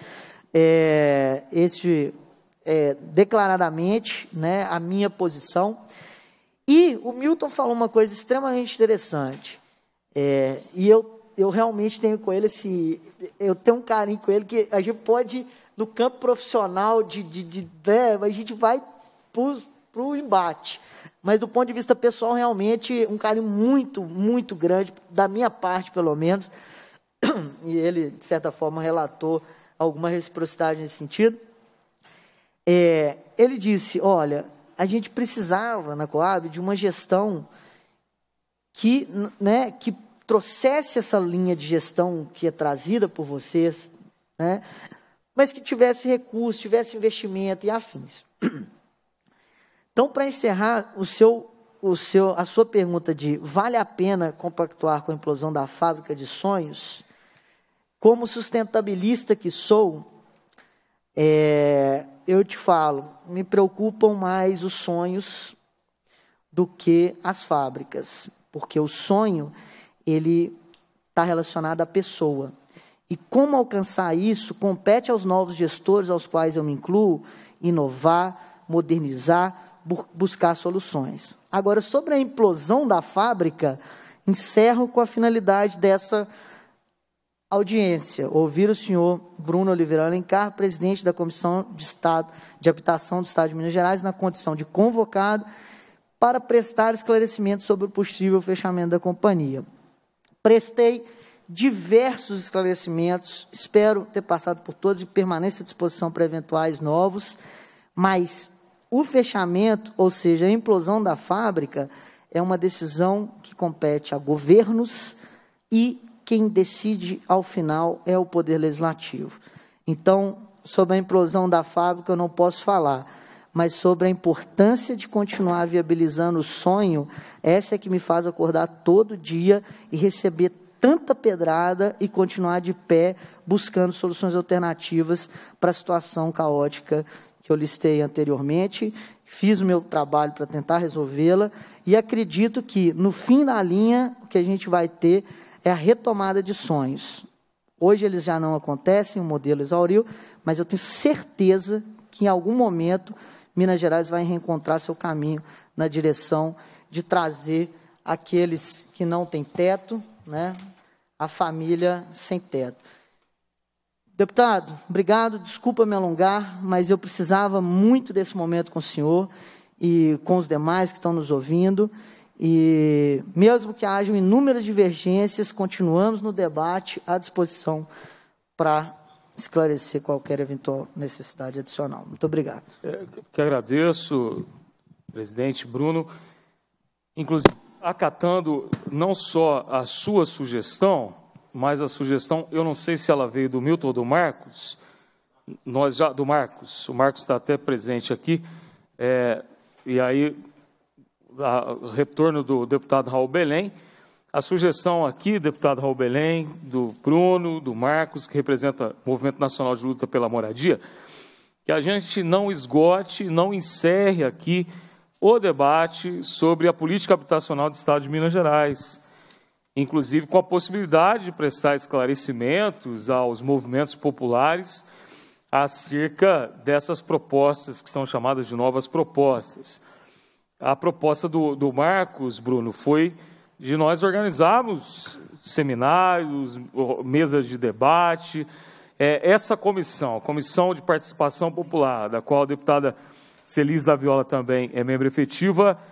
S3: declaradamente, né, a minha posição. E o Milton falou uma coisa extremamente interessante, e eu realmente tenho com ele eu tenho um carinho com ele, que a gente pode, no campo profissional, a gente vai para o embate. Mas, do ponto de vista pessoal, realmente, um carinho muito, muito grande, da minha parte, pelo menos, e ele, de certa forma, relatou alguma reciprocidade nesse sentido. Ele disse, olha, a gente precisava, na Coab, de uma gestão que trouxesse essa linha de gestão que é trazida por vocês, né, mas que tivesse recurso, tivesse investimento e afins. Então, para encerrar a sua pergunta de vale a pena compactuar com a implosão da fábrica de sonhos, como sustentabilista que sou, eu te falo, me preocupam mais os sonhos do que as fábricas, porque o sonho, ele está relacionado à pessoa. E como alcançar isso, compete aos novos gestores, aos quais eu me incluo, inovar, modernizar, buscar soluções. Agora, sobre a implosão da fábrica, encerro com a finalidade dessa audiência, ouvir o senhor Bruno Oliveira Alencar, presidente da Comissão de Habitação do Estado de Minas Gerais, na condição de convocado, para prestar esclarecimentos sobre o possível fechamento da companhia. Prestei diversos esclarecimentos, espero ter passado por todos e permaneço à disposição para eventuais novos, mas o fechamento, ou seja, a implosão da fábrica, é uma decisão que compete a governos e quem decide, ao final, é o Poder Legislativo. Então, sobre a implosão da fábrica, eu não posso falar, mas sobre a importância de continuar viabilizando o sonho, essa é que me faz acordar todo dia e receber tanta pedrada e continuar de pé, buscando soluções alternativas para a situação caótica que eu listei anteriormente. Fiz o meu trabalho para tentar resolvê-la e acredito que, no fim da linha, o que a gente vai ter é a retomada de sonhos. Hoje eles já não acontecem, o modelo exauriu, mas eu tenho certeza que, em algum momento, Minas Gerais vai reencontrar seu caminho na direção de trazer aqueles que não têm teto, né, a família sem teto. Deputado, obrigado, desculpa me alongar, mas eu precisava muito desse momento com o senhor e com os demais que estão nos ouvindo, e mesmo que hajam inúmeras divergências, continuamos no debate à disposição para esclarecer qualquer eventual necessidade adicional. Muito obrigado.
S1: Que agradeço, presidente Bruno, inclusive acatando não só a sua sugestão, mas a sugestão, eu não sei se ela veio do Milton ou do Marcos, do Marcos, o Marcos está até presente aqui, e aí, retorno do deputado Raul Belém, a sugestão aqui, deputado Raul Belém, do Bruno, do Marcos, que representa o Movimento Nacional de Luta pela Moradia, que a gente não esgote, não encerre aqui o debate sobre a política habitacional do Estado de Minas Gerais, inclusive com a possibilidade de prestar esclarecimentos aos movimentos populares acerca dessas propostas que são chamadas de novas propostas. A proposta do Marcos, Bruno, foi de nós organizarmos seminários, mesas de debate. Essa comissão, a Comissão de Participação Popular, da qual a deputada Celis da Viola também é membro efetiva,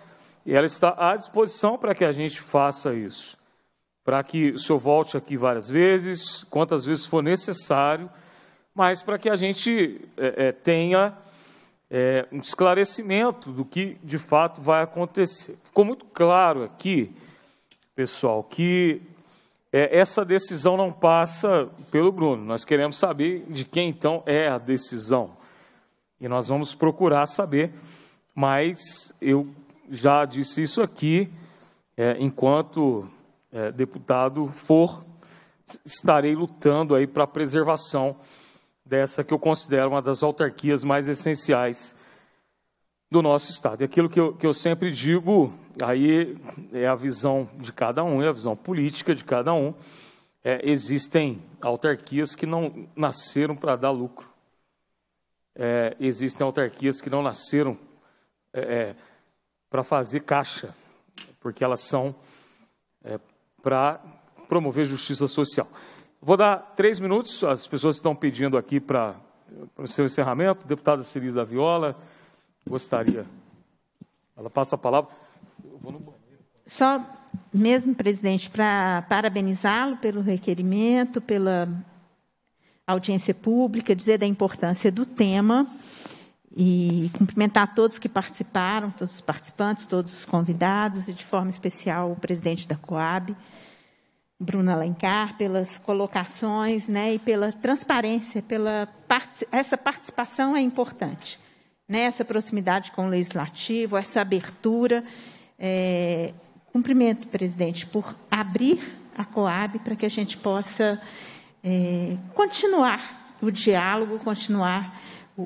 S1: E ela está à disposição para que a gente faça isso, para que o senhor volte aqui várias vezes, quantas vezes for necessário, mas para que a gente tenha um esclarecimento do que, de fato, vai acontecer. Ficou muito claro aqui, pessoal, que essa decisão não passa pelo Bruno. Nós queremos saber de quem, então, é a decisão. E nós vamos procurar saber, mas eu já disse isso aqui, enquanto deputado estarei lutando aí para a preservação dessa que eu considero uma das autarquias mais essenciais do nosso Estado. E aquilo que eu sempre digo, aí é a visão de cada um, é a visão política de cada um. Existem autarquias que não nasceram para dar lucro. Existem autarquias que não nasceram para fazer caixa, porque elas são para promover justiça social. Vou dar 3 minutos, as pessoas estão pedindo aqui para o seu encerramento. Deputada Celize da Viola, gostaria. Ela passa a palavra. Eu vou no banheiro.
S4: Só mesmo, presidente, para parabenizá-lo pelo requerimento, pela audiência pública, dizer da importância do tema e cumprimentar todos que participaram, todos os participantes, todos os convidados, e de forma especial o presidente da Coab, Bruno Alencar, pelas colocações, e pela transparência, essa participação é importante, essa proximidade com o Legislativo, essa abertura. Cumprimento, presidente, por abrir a Coab para que a gente possa continuar o diálogo, continuar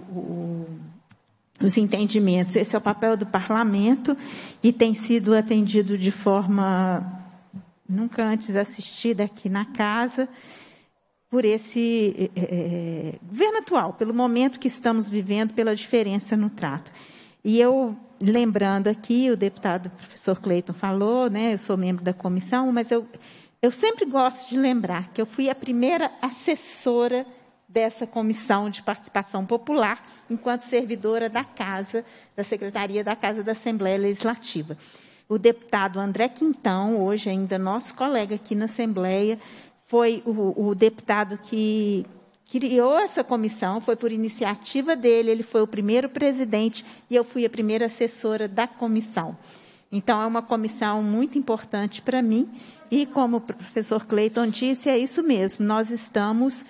S4: os entendimentos. Esse é o papel do parlamento e tem sido atendido de forma nunca antes assistida aqui na casa, por esse governo atual, pelo momento que estamos vivendo, pela diferença no trato. E eu, lembrando aqui, o deputado professor Cleiton falou, eu sou membro da comissão, mas eu sempre gosto de lembrar que eu fui a primeira assessora dessa comissão de participação popular, enquanto servidora da Casa, da Secretaria da Casa da Assembleia Legislativa. O deputado André Quintão, hoje ainda nosso colega aqui na Assembleia, foi o deputado que criou essa comissão, foi por iniciativa dele, ele foi o primeiro presidente e eu fui a primeira assessora da comissão. Então, é uma comissão muito importante para mim e, como o professor Cleiton disse, é isso mesmo, nós estamos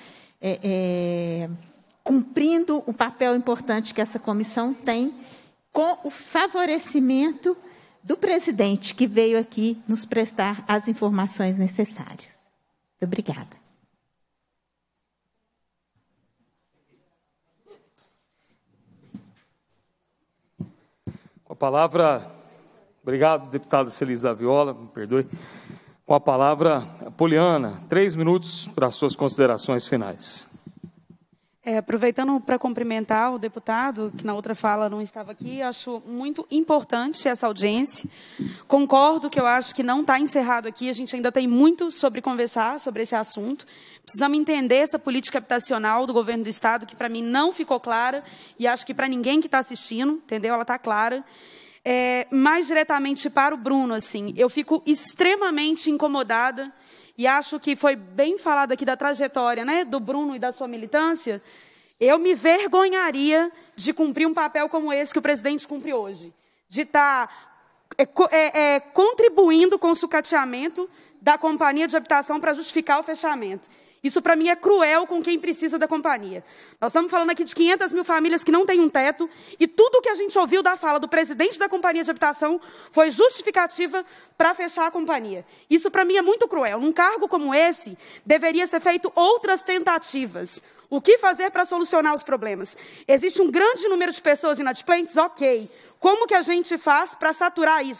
S4: cumprindo o papel importante que essa comissão tem com o favorecimento do presidente, que veio aqui nos prestar as informações necessárias. Obrigada.
S1: Com a palavra, obrigado, deputada Celize da Viola, me perdoe. Com a palavra, Poliana, 3 minutos para as suas considerações finais.
S5: Aproveitando para cumprimentar o deputado, que na outra fala não estava aqui, acho muito importante essa audiência. Concordo que eu acho que não está encerrado aqui, a gente ainda tem muito sobre conversar sobre esse assunto. Precisamos entender essa política habitacional do governo do Estado, que para mim não ficou clara, e acho que para ninguém que está assistindo, entendeu? Ela está clara. Mais diretamente para o Bruno, assim, eu fico extremamente incomodada, e acho que foi bem falado aqui da trajetória, do Bruno e da sua militância. Eu me vergonharia de cumprir um papel como esse que o presidente cumpre hoje, de estar contribuindo com o sucateamento da companhia de habitação para justificar o fechamento. Isso, para mim, é cruel com quem precisa da companhia. Nós estamos falando aqui de 500 mil famílias que não têm um teto, e tudo o que a gente ouviu da fala do presidente da companhia de habitação foi justificativa para fechar a companhia. Isso, para mim, é muito cruel. Num cargo como esse, deveria ser feito outras tentativas. O que fazer para solucionar os problemas? Existe um grande número de pessoas inadimplentes? Ok. Como que a gente faz para saturar isso?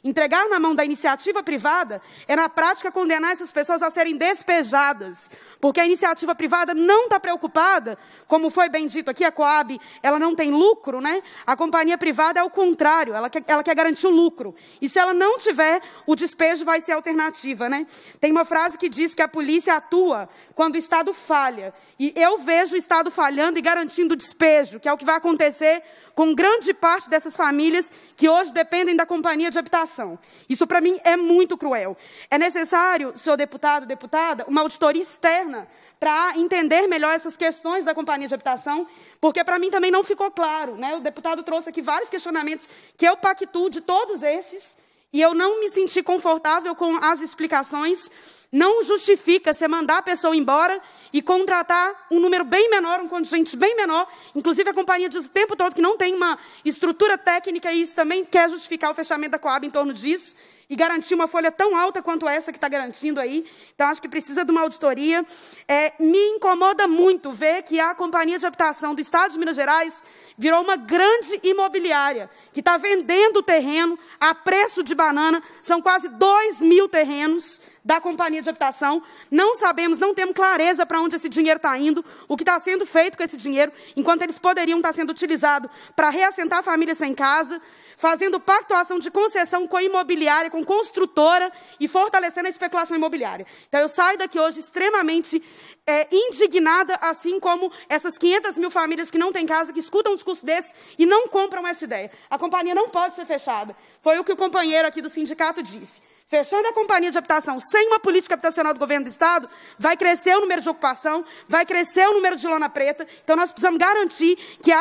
S5: Entregar na mão da iniciativa privada é, na prática, condenar essas pessoas a serem despejadas, porque a iniciativa privada não está preocupada, como foi bem dito aqui, a Coab, ela não tem lucro, né? A companhia privada é o contrário, ela quer garantir o lucro. E se ela não tiver, o despejo vai ser a alternativa, né? Tem uma frase que diz que a polícia atua quando o Estado falha. E eu vejo o Estado falhando e garantindo o despejo, que é o que vai acontecer com grande parte dessas famílias que hoje dependem da companhia de habitação. Isso, para mim, é muito cruel. É necessário, senhor deputado, deputada, uma auditoria externa para entender melhor essas questões da companhia de habitação, porque para mim também não ficou claro, né? O deputado trouxe aqui vários questionamentos que eu pactuo de todos esses, e eu não me senti confortável com as explicações. Não justifica você mandar a pessoa embora e contratar um número bem menor, um contingente bem menor. Inclusive, a companhia diz o tempo todo que não tem uma estrutura técnica, e isso também quer justificar o fechamento da Coab em torno disso, e garantir uma folha tão alta quanto essa que está garantindo aí. Então, acho que precisa de uma auditoria. Me incomoda muito ver que a companhia de habitação do Estado de Minas Gerais virou uma grande imobiliária, que está vendendo o terreno a preço de banana. São quase 2.000 terrenos da companhia de habitação. Não sabemos, não temos clareza para onde esse dinheiro está indo, o que está sendo feito com esse dinheiro, enquanto eles poderiam estar sendo utilizados para reassentar famílias sem casa, fazendo pactuação de concessão com a imobiliária, com construtora, e fortalecendo a especulação imobiliária. Então, eu saio daqui hoje extremamente indignada, assim como essas 500.000 famílias que não têm casa, que escutam um discurso desse e não compram essa ideia. A companhia não pode ser fechada. Foi o que o companheiro aqui do sindicato disse. Fechando a companhia de habitação sem uma política habitacional do governo do Estado, vai crescer o número de ocupação, vai crescer o número de lona preta. Então, nós precisamos garantir que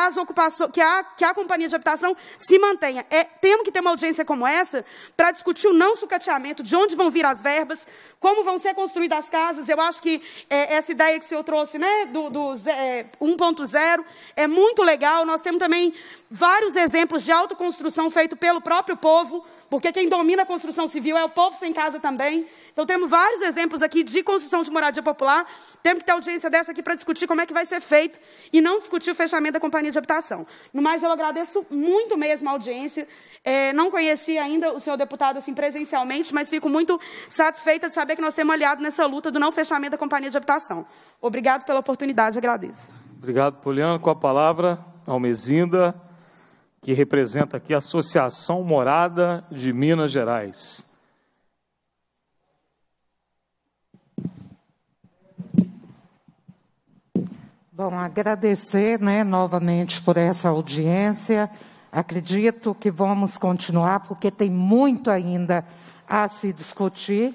S5: a companhia de habitação se mantenha. Temos que ter uma audiência como essa para discutir o não sucateamento, de onde vão vir as verbas, como vão ser construídas as casas. Eu acho que essa ideia que o senhor trouxe, né, do 1.0, é muito legal. Nós temos também vários exemplos de autoconstrução feito pelo próprio povo, porque quem domina a construção civil é o povo sem casa também. Então, temos vários exemplos aqui de construção de moradia popular. Temos que ter audiência dessa aqui para discutir como é que vai ser feito e não discutir o fechamento da companhia de habitação. No mais, eu agradeço muito mesmo a audiência. Não conheci ainda o senhor deputado assim, presencialmente, mas fico muito satisfeita de saber que nós temos um aliado nessa luta do não fechamento da companhia de habitação. Obrigado pela oportunidade, agradeço.
S1: Obrigado, Poliana. Com a palavra, Almezinda, que representa aqui a Associação Morada de Minas Gerais.
S6: Bom, agradecer, né, novamente por essa audiência. Acredito que vamos continuar, porque tem muito ainda a se discutir.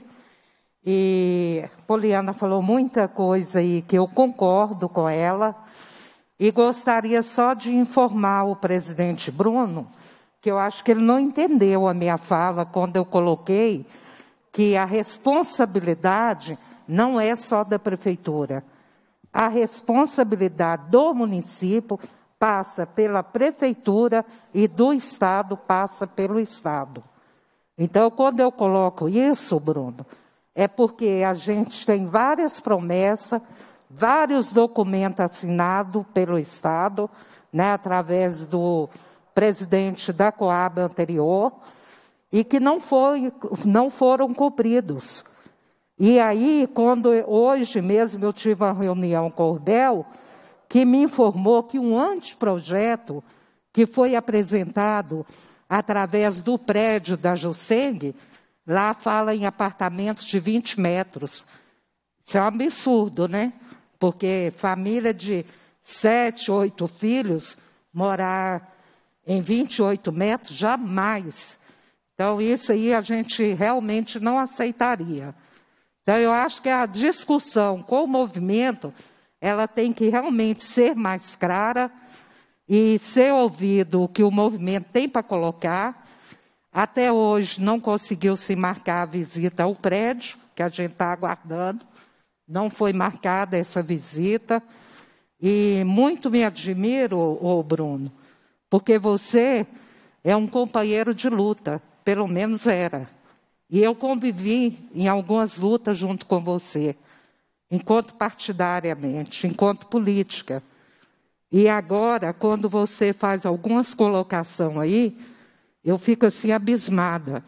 S6: E Poliana falou muita coisa aí que eu concordo com ela. E gostaria só de informar o presidente Bruno, que eu acho que ele não entendeu a minha fala quando eu coloquei que a responsabilidade não é só da prefeitura. A responsabilidade do município passa pela prefeitura e do Estado passa pelo Estado. Então, quando eu coloco isso, Bruno, é porque a gente tem várias promessas, vários documentos assinados pelo Estado, né, através do presidente da Coab anterior, e que não foram cumpridos. E aí, quando hoje mesmo eu tive uma reunião com o Urbel, que me informou que um anteprojeto que foi apresentado através do prédio da Juseng, lá fala em apartamentos de 20 metros. Isso é um absurdo, né? Porque família de 7, 8 filhos, morar em 28 metros, jamais. Então, isso aí a gente realmente não aceitaria. Então, eu acho que a discussão com o movimento, ela tem que realmente ser mais clara e ser ouvido o que o movimento tem para colocar. Até hoje não conseguiu se marcar a visita ao prédio, que a gente está aguardando. Não foi marcada essa visita. E muito me admiro, ô Bruno, porque você é um companheiro de luta, pelo menos era. E eu convivi em algumas lutas junto com você, enquanto partidariamente, enquanto política. E agora, quando você faz algumas colocações aí, eu fico assim abismada,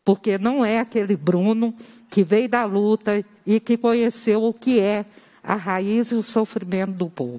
S6: porque não é aquele Bruno que veio da luta e que conheceu o que é a raiz e o sofrimento do povo.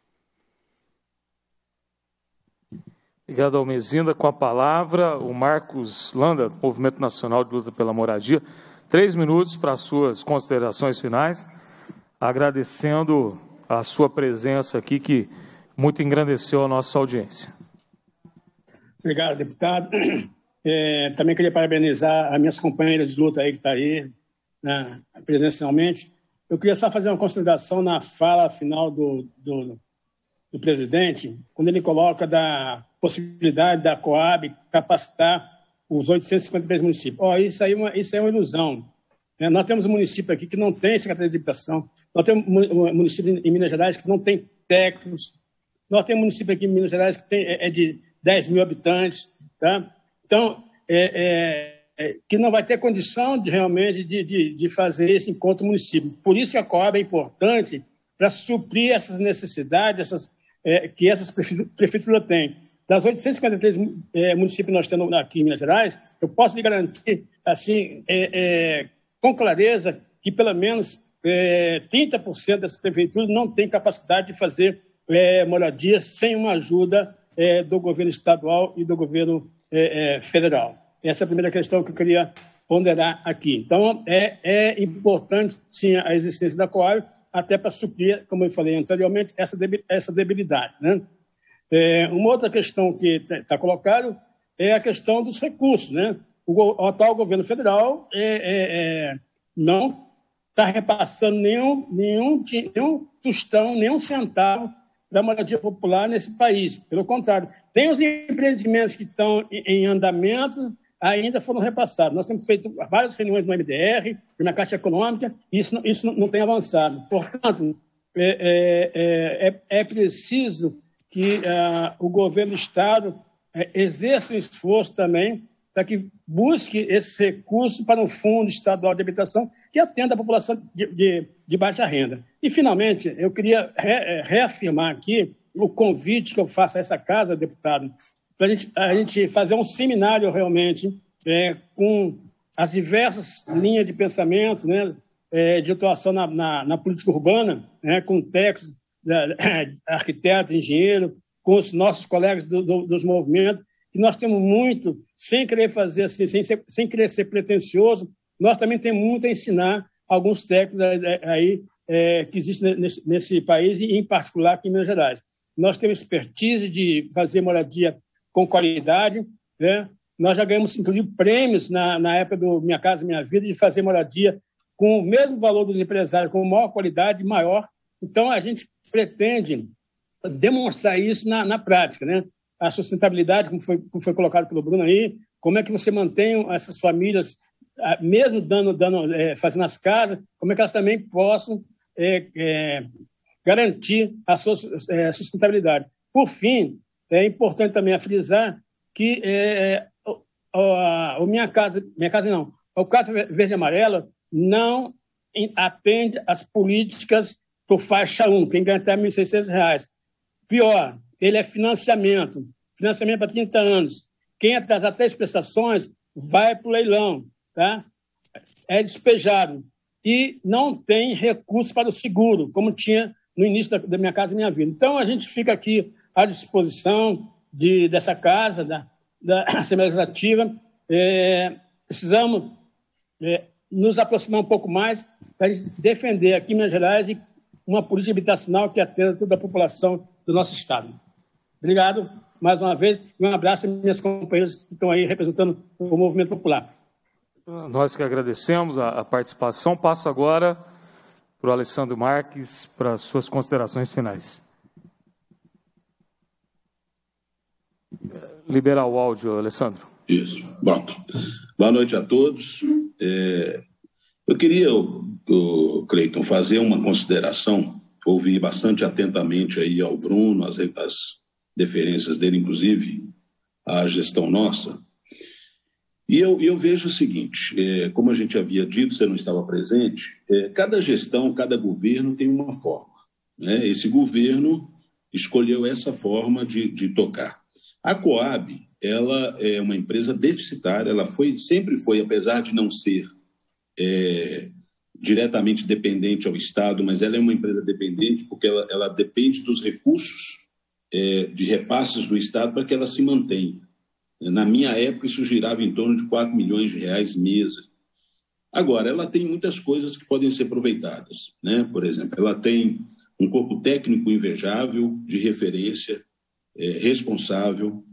S1: Obrigado, Almezinda. Com a palavra, o Marcos Landa, Movimento Nacional de Luta pela Moradia. 3 minutos para as suas considerações finais, agradecendo a sua presença aqui, que muito engrandeceu a nossa audiência.
S2: Obrigado, deputado. Também queria parabenizar as minhas companheiras de luta aí que estão aí, né, presencialmente. Eu queria só fazer uma consideração na fala final do presidente, quando ele coloca da possibilidade da Coab capacitar os 853 municípios. Isso é uma ilusão. Nós temos um município aqui que não tem secretaria de habitação, nós temos um município em Minas Gerais que não tem técnicos, nós temos um município aqui em Minas Gerais que é de 10 mil habitantes, tá? Então, que não vai ter condição realmente de fazer esse encontro município. Por isso que a Coab é importante para suprir essas necessidades que essas prefeituras têm. Das 853 municípios que nós temos aqui em Minas Gerais, eu posso lhe garantir, assim, com clareza, que pelo menos 30% dessas prefeituras não têm capacidade de fazer moradias sem uma ajuda do governo estadual e do governo federal. Essa é a primeira questão que eu queria ponderar aqui. Então, é importante, sim, a existência da Coab, até para suprir, como eu falei anteriormente, essa debilidade, né? Uma outra questão que está colocada é a questão dos recursos, né? O atual governo federal não está repassando nenhum tostão, nenhum centavo da moradia popular nesse país. Pelo contrário, tem os empreendimentos que estão em andamento, ainda foram repassados. Nós temos feito várias reuniões no MDR, na Caixa Econômica, e isso não tem avançado. Portanto, é preciso que o governo do Estado exerça um esforço também para que busque esse recurso para um fundo estadual de habitação que atenda a população de baixa renda. E, finalmente, eu queria reafirmar aqui o convite que eu faço a essa casa, deputado, para a gente fazer um seminário realmente com as diversas linhas de pensamento, né, de atuação na política urbana, né, com técnicos, arquitetos, engenheiros, com os nossos colegas dos movimentos, que nós temos muito, sem querer fazer assim, sem querer ser pretensioso, nós também temos muito a ensinar alguns técnicos aí que existem nesse país, e em particular aqui em Minas Gerais. Nós temos expertise de fazer moradia com qualidade, né? Nós já ganhamos, inclusive, prêmios na época do Minha Casa Minha Vida, de fazer moradia com o mesmo valor dos empresários, com maior qualidade, maior. Então, a gente pretende demonstrar isso na prática, né? A sustentabilidade, como foi colocado pelo Bruno aí, como é que você mantém essas famílias, mesmo fazendo as casas, como é que elas também possam garantir a sua sustentabilidade. Por fim, é importante também frisar que o Casa Verde e Amarela não atende às políticas por faixa 1, quem ganha até R$ 1.600. Pior, ele é financiamento para 30 anos. Quem atrasar 3 prestações vai para o leilão, tá? É despejado. E não tem recurso para o seguro, como tinha no início da Minha Casa Minha Vida. Então, a gente fica aqui à disposição dessa casa, da Assembleia Legislativa. Precisamos nos aproximar um pouco mais para a gente defender aqui em Minas Gerais uma política habitacional que atenda toda a população do nosso Estado. Obrigado, mais uma vez, e um abraço às minhas companheiras que estão aí representando o Movimento Popular.
S1: Nós que agradecemos a participação. Passo agora para o Alessandro Marques para as suas considerações finais. Liberar o áudio, Alessandro.
S9: Isso, pronto. Boa noite a todos. Eu queria, Cleiton, fazer uma consideração, ouvi bastante atentamente aí ao Bruno, as deferências dele, inclusive, à gestão nossa. E eu vejo o seguinte, como a gente havia dito, você não estava presente, cada gestão, cada governo tem uma forma, né? Esse governo escolheu essa forma de tocar. A Coab, ela é uma empresa deficitária, ela sempre foi, apesar de não ser diretamente dependente ao Estado, mas ela é uma empresa dependente porque ela depende dos recursos de repasses do Estado para que ela se mantenha. Na minha época, isso girava em torno de R$4 milhões mês. Agora, ela tem muitas coisas que podem ser aproveitadas, né? Por exemplo, ela tem um corpo técnico invejável, de referência, responsável,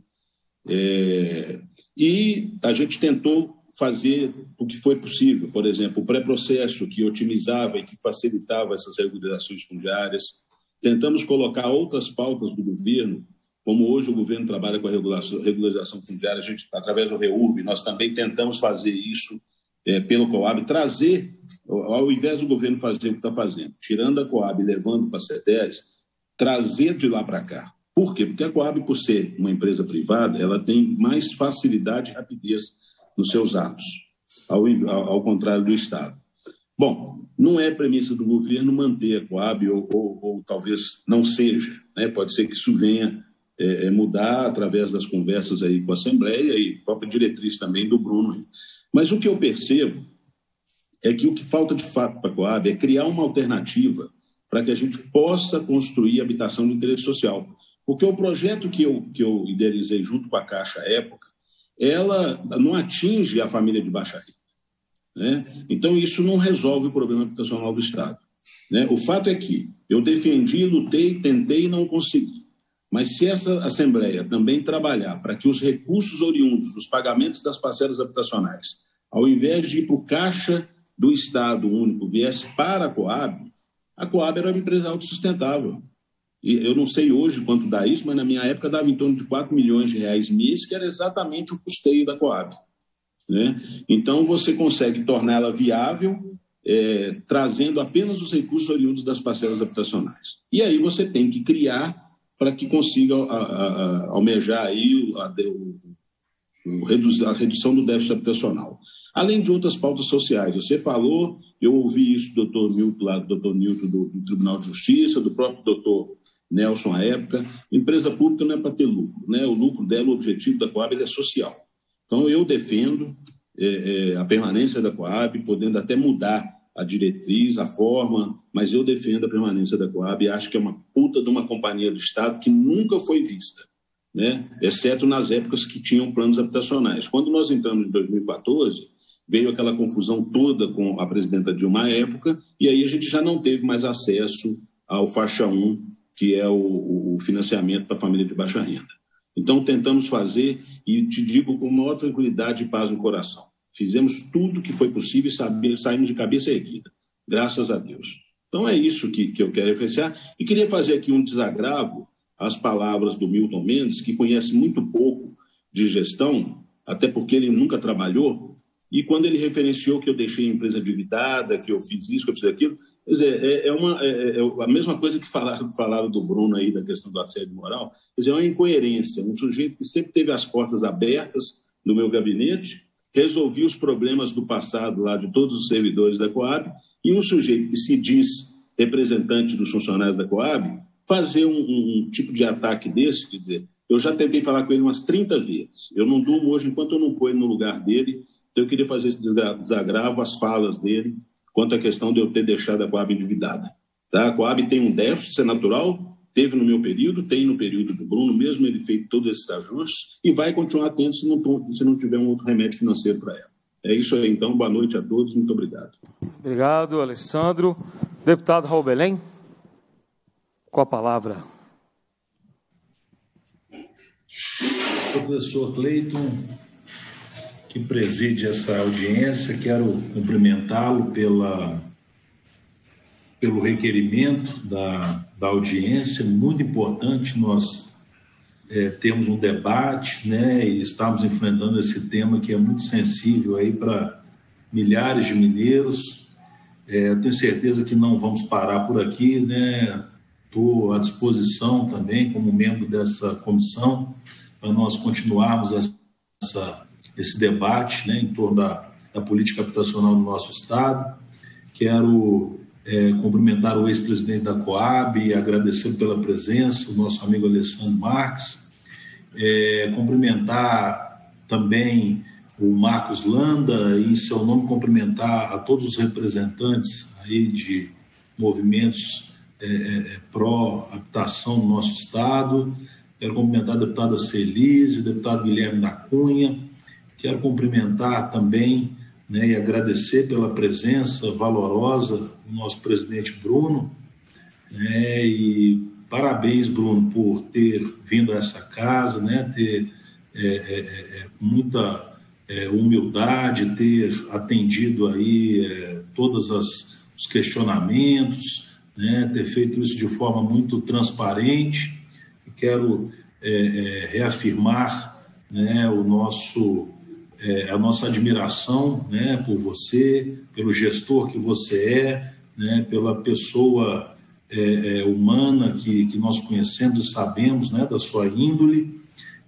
S9: e a gente tentou fazer o que foi possível. Por exemplo, o pré-processo que otimizava e que facilitava essas regularizações fundiárias. Tentamos colocar outras pautas do governo, como hoje o governo trabalha com a regularização fundiária, a gente, através do REURB, nós também tentamos fazer isso pelo Coab, trazer, ao invés do governo fazer o que está fazendo, tirando a Coab e levando para a CETES, trazer de lá para cá. Por quê? Porque a Coab, por ser uma empresa privada, ela tem mais facilidade e rapidez nos seus atos, ao contrário do Estado. Bom, não é premissa do governo manter a Coab, ou talvez não seja, né? Pode ser que isso venha mudar através das conversas aí com a Assembleia e própria diretriz também do Bruno. Mas o que eu percebo é que o que falta de fato para a Coab é criar uma alternativa para que a gente possa construir habitação de interesse social. Porque o projeto que eu idealizei junto com a Caixa à época, ela não atinge a família de baixa renda, né? Então, isso não resolve o problema habitacional do Estado, né? O fato é que eu defendi, lutei, tentei e não consegui. Mas se essa Assembleia também trabalhar para que os recursos oriundos dos pagamentos das parcelas habitacionais, ao invés de ir para o Caixa do Estado único, viesse para a Coab era uma empresa autossustentável. E eu não sei hoje quanto dá isso, mas na minha época dava em torno de R$4 milhões mês, que era exatamente o custeio da Coab, né? Então, você consegue torná-la viável, trazendo apenas os recursos oriundos das parcelas habitacionais. E aí você tem que criar para que consiga almejar aí a redução do déficit habitacional. Além de outras pautas sociais. Você falou, eu ouvi isso do doutor Nilton, lá do doutor Nilton do Tribunal de Justiça, do próprio doutor Nelson à época. Empresa pública não é para ter lucro, né? O lucro dela, o objetivo da Coab é social. Então, eu defendo a permanência da Coab, podendo até mudar a diretriz, a forma, mas eu defendo a permanência da Coab e acho que é uma puta de uma companhia do Estado que nunca foi vista, né? Exceto nas épocas que tinham planos habitacionais. Quando nós entramos em 2014, veio aquela confusão toda com a presidenta Dilma à época, e aí a gente já não teve mais acesso ao faixa 1, que é o financiamento para a família de baixa renda. Então, tentamos fazer, e te digo com maior tranquilidade e paz no coração. Fizemos tudo o que foi possível e saímos de cabeça erguida, graças a Deus. Então, é isso que eu quero referenciar. E queria fazer aqui um desagravo às palavras do Milton Mendes, que conhece muito pouco de gestão, até porque ele nunca trabalhou, e quando ele referenciou que eu deixei a empresa endividada, que eu fiz isso, que eu fiz aquilo, quer dizer, a mesma coisa que falaram do Bruno aí, da questão do assédio moral, quer dizer, é uma incoerência. Um sujeito que sempre teve as portas abertas no meu gabinete, resolvi os problemas do passado lá de todos os servidores da Coab, e um sujeito que se diz representante dos funcionários da Coab, fazer um tipo de ataque desse, quer dizer, eu já tentei falar com ele umas 30 vezes. Eu não durmo hoje enquanto eu não ponho no lugar dele. Então, eu queria fazer esse desagravo às falas dele quanto à questão de eu ter deixado a Coab endividada. Tá? A Coab tem um déficit, é natural, teve no meu período, tem no período do Bruno, mesmo ele feito todos esses ajustes, e vai continuar tendo se não tiver um outro remédio financeiro para ela. É isso aí, então. Boa noite a todos. Muito obrigado.
S1: Obrigado, Alessandro. Deputado Raul Belém, com a palavra.
S11: Professor Cleiton, que preside essa audiência, quero cumprimentá-lo pelo requerimento da audiência. Muito importante nós termos um debate, né, e estamos enfrentando esse tema que é muito sensível aí para milhares de mineiros. Tenho certeza que não vamos parar por aqui, né? Estou à disposição também, como membro dessa comissão, para nós continuarmos esse debate, né, em torno da política habitacional do nosso Estado. Quero cumprimentar o ex-presidente da Coab e agradecer pela presença, o nosso amigo Alessandro Marques, cumprimentar também o Marcos Landa e, em seu nome, cumprimentar a todos os representantes aí de movimentos pró-habitação no nosso Estado. Quero cumprimentar a deputada Celise, o deputado Guilherme da Cunha. Quero cumprimentar também, né, e agradecer pela presença valorosa do nosso presidente Bruno, né, e parabéns, Bruno, por ter vindo a essa casa, né, ter muita humildade, ter atendido aí todos os questionamentos, né, ter feito isso de forma muito transparente. Quero reafirmar, né, a nossa admiração, né, por você, pelo gestor que você né, pela pessoa humana que nós conhecemos e sabemos, né, da sua índole,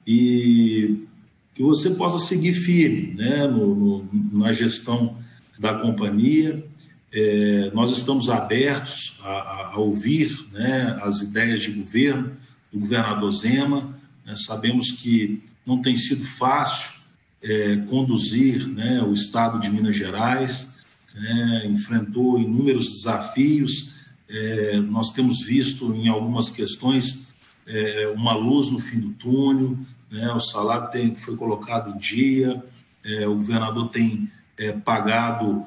S11: e que você possa seguir firme, né, na gestão da companhia. Nós estamos abertos a ouvir, né, as ideias de governo do governador Zema, né. Sabemos que não tem sido fácil conduzir, né, o Estado de Minas Gerais, né, enfrentou inúmeros desafios. Nós temos visto em algumas questões uma luz no fim do túnel, né, o salário foi colocado em dia, o governador tem pagado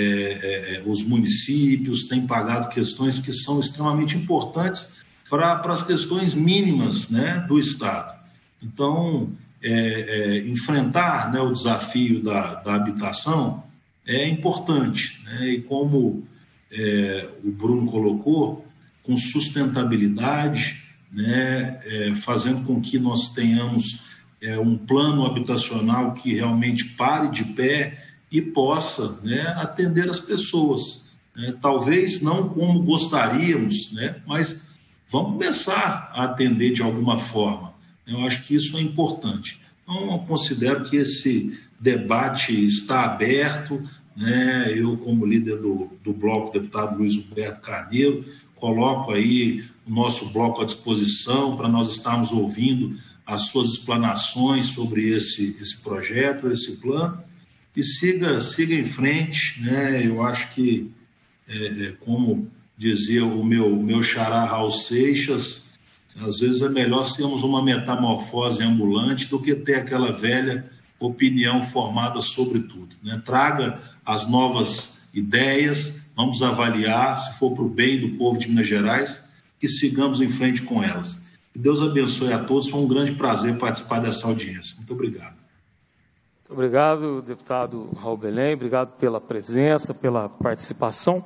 S11: os municípios, tem pagado questões que são extremamente importantes para as questões mínimas, né, do Estado. Então, enfrentar, né, o desafio da habitação é importante, né, e como o Bruno colocou, com sustentabilidade, né, fazendo com que nós tenhamos um plano habitacional que realmente pare de pé e possa, né, atender as pessoas, né, talvez não como gostaríamos, né, mas vamos começar a atender de alguma forma. Eu acho que isso é importante. Então, eu considero que esse debate está aberto, né? Eu, como líder do bloco, deputado Luiz Humberto Carneiro, coloco aí o nosso bloco à disposição para nós estarmos ouvindo as suas explanações sobre esse projeto, esse plano, e siga em frente, né? Eu acho que, como dizia o meu xará Raul Seixas, às vezes é melhor sermos uma metamorfose ambulante do que ter aquela velha opinião formada sobre tudo, né? Traga as novas ideias, vamos avaliar, se for para o bem do povo de Minas Gerais, e sigamos em frente com elas. Que Deus abençoe a todos, foi um grande prazer participar dessa audiência. Muito obrigado.
S1: Muito obrigado, deputado Raul Belém, obrigado pela presença, pela participação,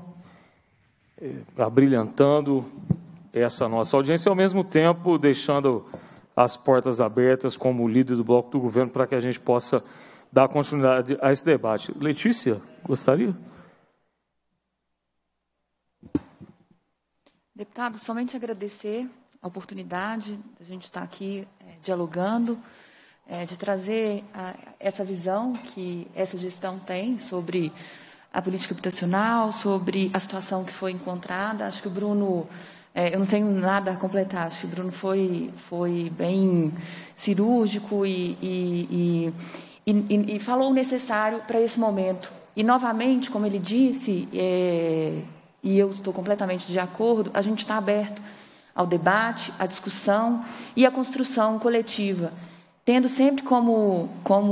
S1: abrilhantando essa nossa audiência, e ao mesmo tempo deixando as portas abertas como líder do bloco do governo para que a gente possa dar continuidade a esse debate. Letícia, gostaria?
S12: Deputado, somente agradecer a oportunidade de a gente estar aqui dialogando, de trazer essa visão que essa gestão tem sobre a política habitacional, sobre a situação que foi encontrada. Acho que o Bruno... eu não tenho nada a completar, acho que o Bruno foi bem cirúrgico e falou o necessário para esse momento. E, novamente, como ele disse, e eu estou completamente de acordo, a gente está aberto ao debate, à discussão e à construção coletiva, tendo sempre como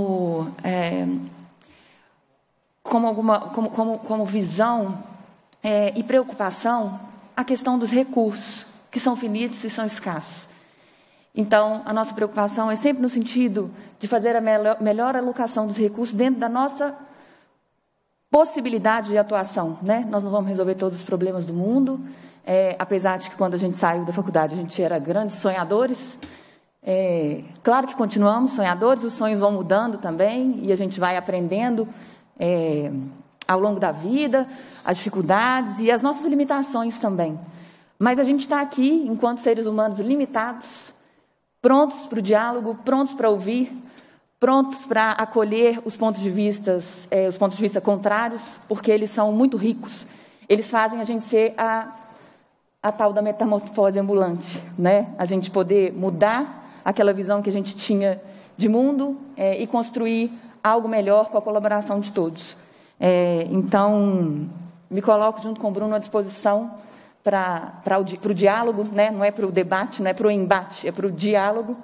S12: visão e preocupação a questão dos recursos, que são finitos e são escassos. Então, a nossa preocupação é sempre no sentido de fazer a melhor alocação dos recursos dentro da nossa possibilidade de atuação, né? Nós não vamos resolver todos os problemas do mundo, apesar de que, quando a gente saiu da faculdade, a gente era grandes sonhadores. Claro que continuamos sonhadores, os sonhos vão mudando também, e a gente vai aprendendo ao longo da vida, as dificuldades e as nossas limitações também. Mas a gente está aqui, enquanto seres humanos limitados, prontos para o diálogo, prontos para ouvir, prontos para acolher os pontos de vista contrários, porque eles são muito ricos. Eles fazem a gente ser a tal da metamorfose ambulante, né? A gente poder mudar aquela visão que a gente tinha de mundo e construir algo melhor com a colaboração de todos. Então, me coloco junto com o Bruno à disposição para o diálogo, né? Não é para o debate, não é para o embate, é para o diálogo,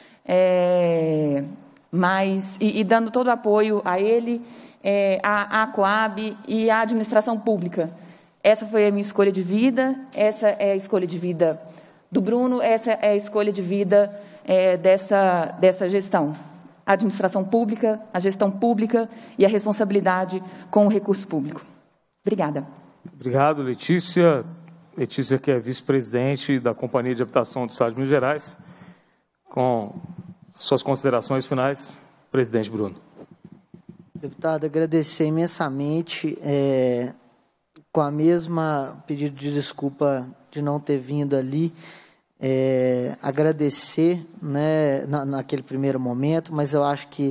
S12: mas dando todo o apoio a ele, à Coab e à administração pública. Essa foi a minha escolha de vida, essa é a escolha de vida do Bruno, essa é a escolha de vida dessa gestão. A administração pública, a gestão pública e a responsabilidade com o recurso público. Obrigada.
S1: Obrigado, Letícia. Letícia, que é vice-presidente da Companhia de Habitação do Estado de Minas Gerais. Com suas considerações finais, presidente Bruno.
S3: Deputado, agradecer imensamente, com a mesma pedido de desculpa de não ter vindo ali, agradecer, né, naquele primeiro momento, mas eu acho que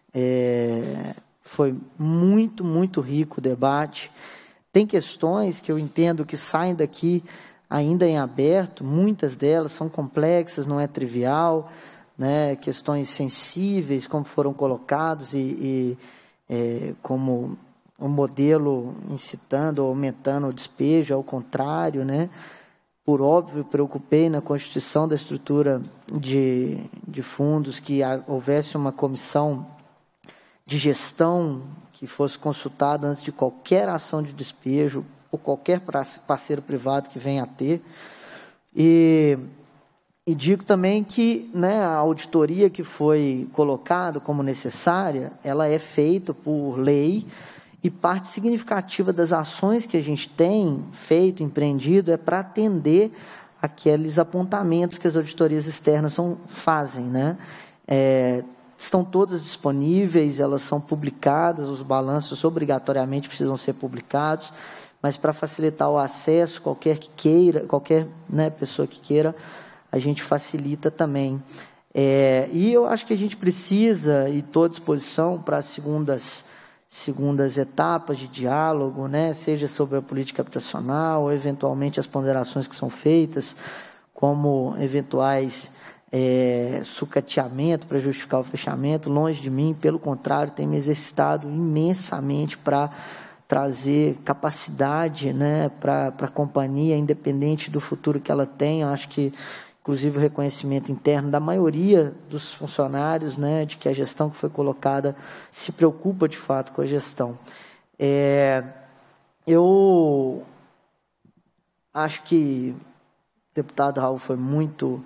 S3: foi muito, muito rico o debate. Tem questões que eu entendo que saem daqui ainda em aberto, muitas delas são complexas, não é trivial, né, questões sensíveis, como foram colocados, como o modelo incitando ou aumentando o despejo, ao contrário, né? Por óbvio, preocupei na constituição da estrutura de fundos que houvesse uma comissão de gestão que fosse consultada antes de qualquer ação de despejo por qualquer parceiro privado que venha a ter. E digo também que, né, a auditoria que foi colocada como necessária, ela é feita por lei, e parte significativa das ações que a gente tem feito, empreendido, é para atender aqueles apontamentos que as auditorias externas fazem, né? Estão todas disponíveis, elas são publicadas, os balanços obrigatoriamente precisam ser publicados, mas para facilitar o acesso, qualquer pessoa que queira, a gente facilita também. E eu acho que a gente precisa, e estou à disposição para as segundas etapas de diálogo, né, seja sobre a política habitacional, ou eventualmente as ponderações que são feitas, como eventuais sucateamento para justificar o fechamento. Longe de mim, pelo contrário, tem me exercitado imensamente para trazer capacidade, né, para a companhia, independente do futuro que ela tem. Eu acho que, inclusive, o reconhecimento interno da maioria dos funcionários, né, de que a gestão que foi colocada se preocupa, de fato, com a gestão. Eu acho que o deputado Raul foi muito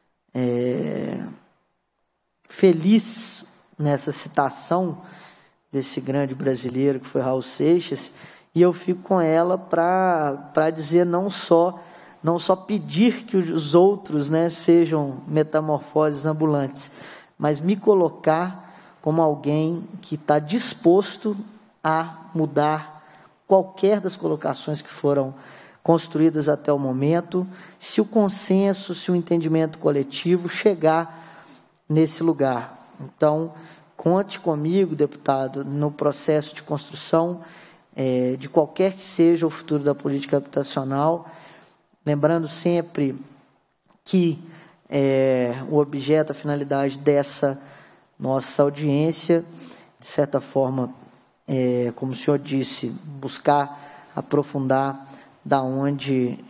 S3: feliz nessa citação desse grande brasileiro que foi Raul Seixas, e eu fico com ela para dizer não só pedir que os outros, né, sejam metamorfoses ambulantes, mas me colocar como alguém que está disposto a mudar qualquer das colocações que foram construídas até o momento, se o consenso, se o entendimento coletivo chegar nesse lugar. Então, conte comigo, deputado, no processo de construção de qualquer que seja o futuro da política habitacional, lembrando sempre que o objeto, a finalidade dessa nossa audiência, de certa forma, como o senhor disse, buscar aprofundar da onde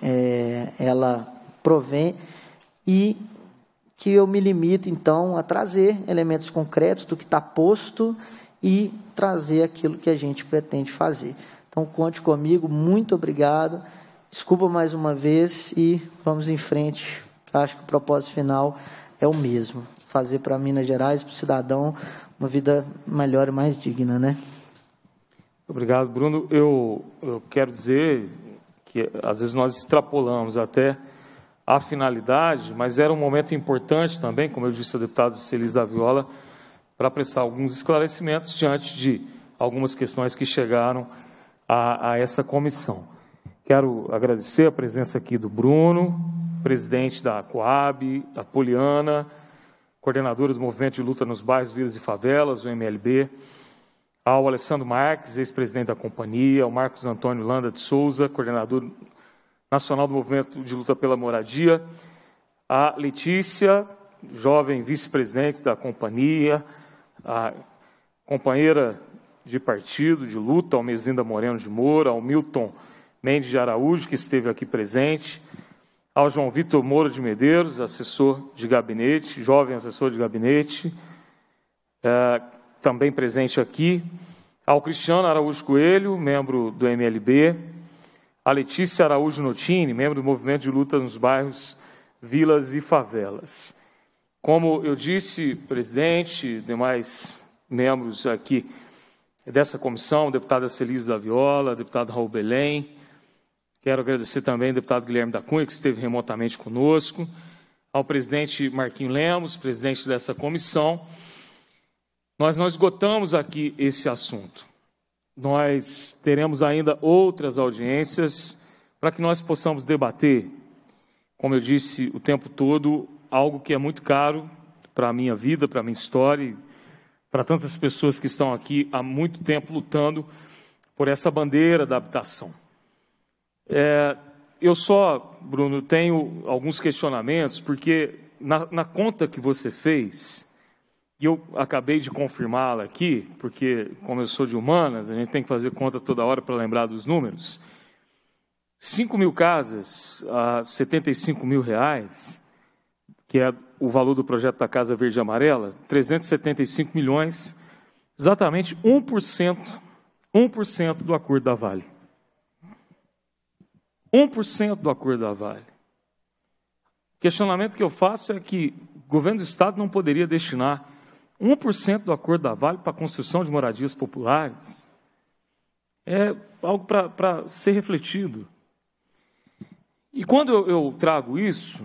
S3: ela provém, e que eu me limito, então, a trazer elementos concretos do que está posto e trazer aquilo que a gente pretende fazer. Então, conte comigo, muito obrigado. Desculpa mais uma vez e vamos em frente. Eu acho que o propósito final é o mesmo: fazer para Minas Gerais, para o cidadão, uma vida melhor e mais digna, né?
S1: Obrigado, Bruno. Eu quero dizer que às vezes nós extrapolamos até a finalidade, mas era um momento importante também, como eu disse ao deputado Celisa Viola, para prestar alguns esclarecimentos diante de algumas questões que chegaram a essa comissão. Quero agradecer a presença aqui do Bruno, presidente da Coab, da Poliana, coordenadora do Movimento de Luta nos Bairros, Vilas e Favelas, o MLB, ao Alessandro Marques, ex-presidente da companhia, ao Marcos Antônio Landa de Souza, coordenador nacional do Movimento de Luta pela Moradia, a Letícia, jovem vice-presidente da companhia, a companheira de partido, de luta, Almezinda Moreno de Moura, ao Milton Mendes de Araújo, que esteve aqui presente, ao João Vitor Moura de Medeiros, assessor de gabinete, jovem assessor de gabinete, também presente aqui, ao Cristiano Araújo Coelho, membro do MLB, a Letícia Araújo Notini, membro do Movimento de Luta nos Bairros, Vilas e Favelas. Como eu disse, presidente, demais membros aqui dessa comissão, deputada Celise da Viola, deputado Raul Belém, quero agradecer também ao deputado Guilherme da Cunha, que esteve remotamente conosco, ao presidente Marquinho Lemos, presidente dessa comissão. Nós não esgotamos aqui esse assunto. Nós teremos ainda outras audiências para que nós possamos debater, como eu disse o tempo todo, algo que é muito caro para a minha vida, para a minha história, e para tantas pessoas que estão aqui há muito tempo lutando por essa bandeira da habitação. Eu só, Bruno, tenho alguns questionamentos, porque na conta que você fez, e eu acabei de confirmá-la aqui, porque, como eu sou de humanas, a gente tem que fazer conta toda hora para lembrar dos números. 5.000 casas a R$ 75 mil, que é o valor do projeto da Casa Verde e Amarela, 375 milhões, exatamente 1% do acordo da Vale. 1% do acordo da Vale. O questionamento que eu faço é que o governo do Estado não poderia destinar 1% do acordo da Vale para a construção de moradias populares. É algo para ser refletido. E quando eu trago isso,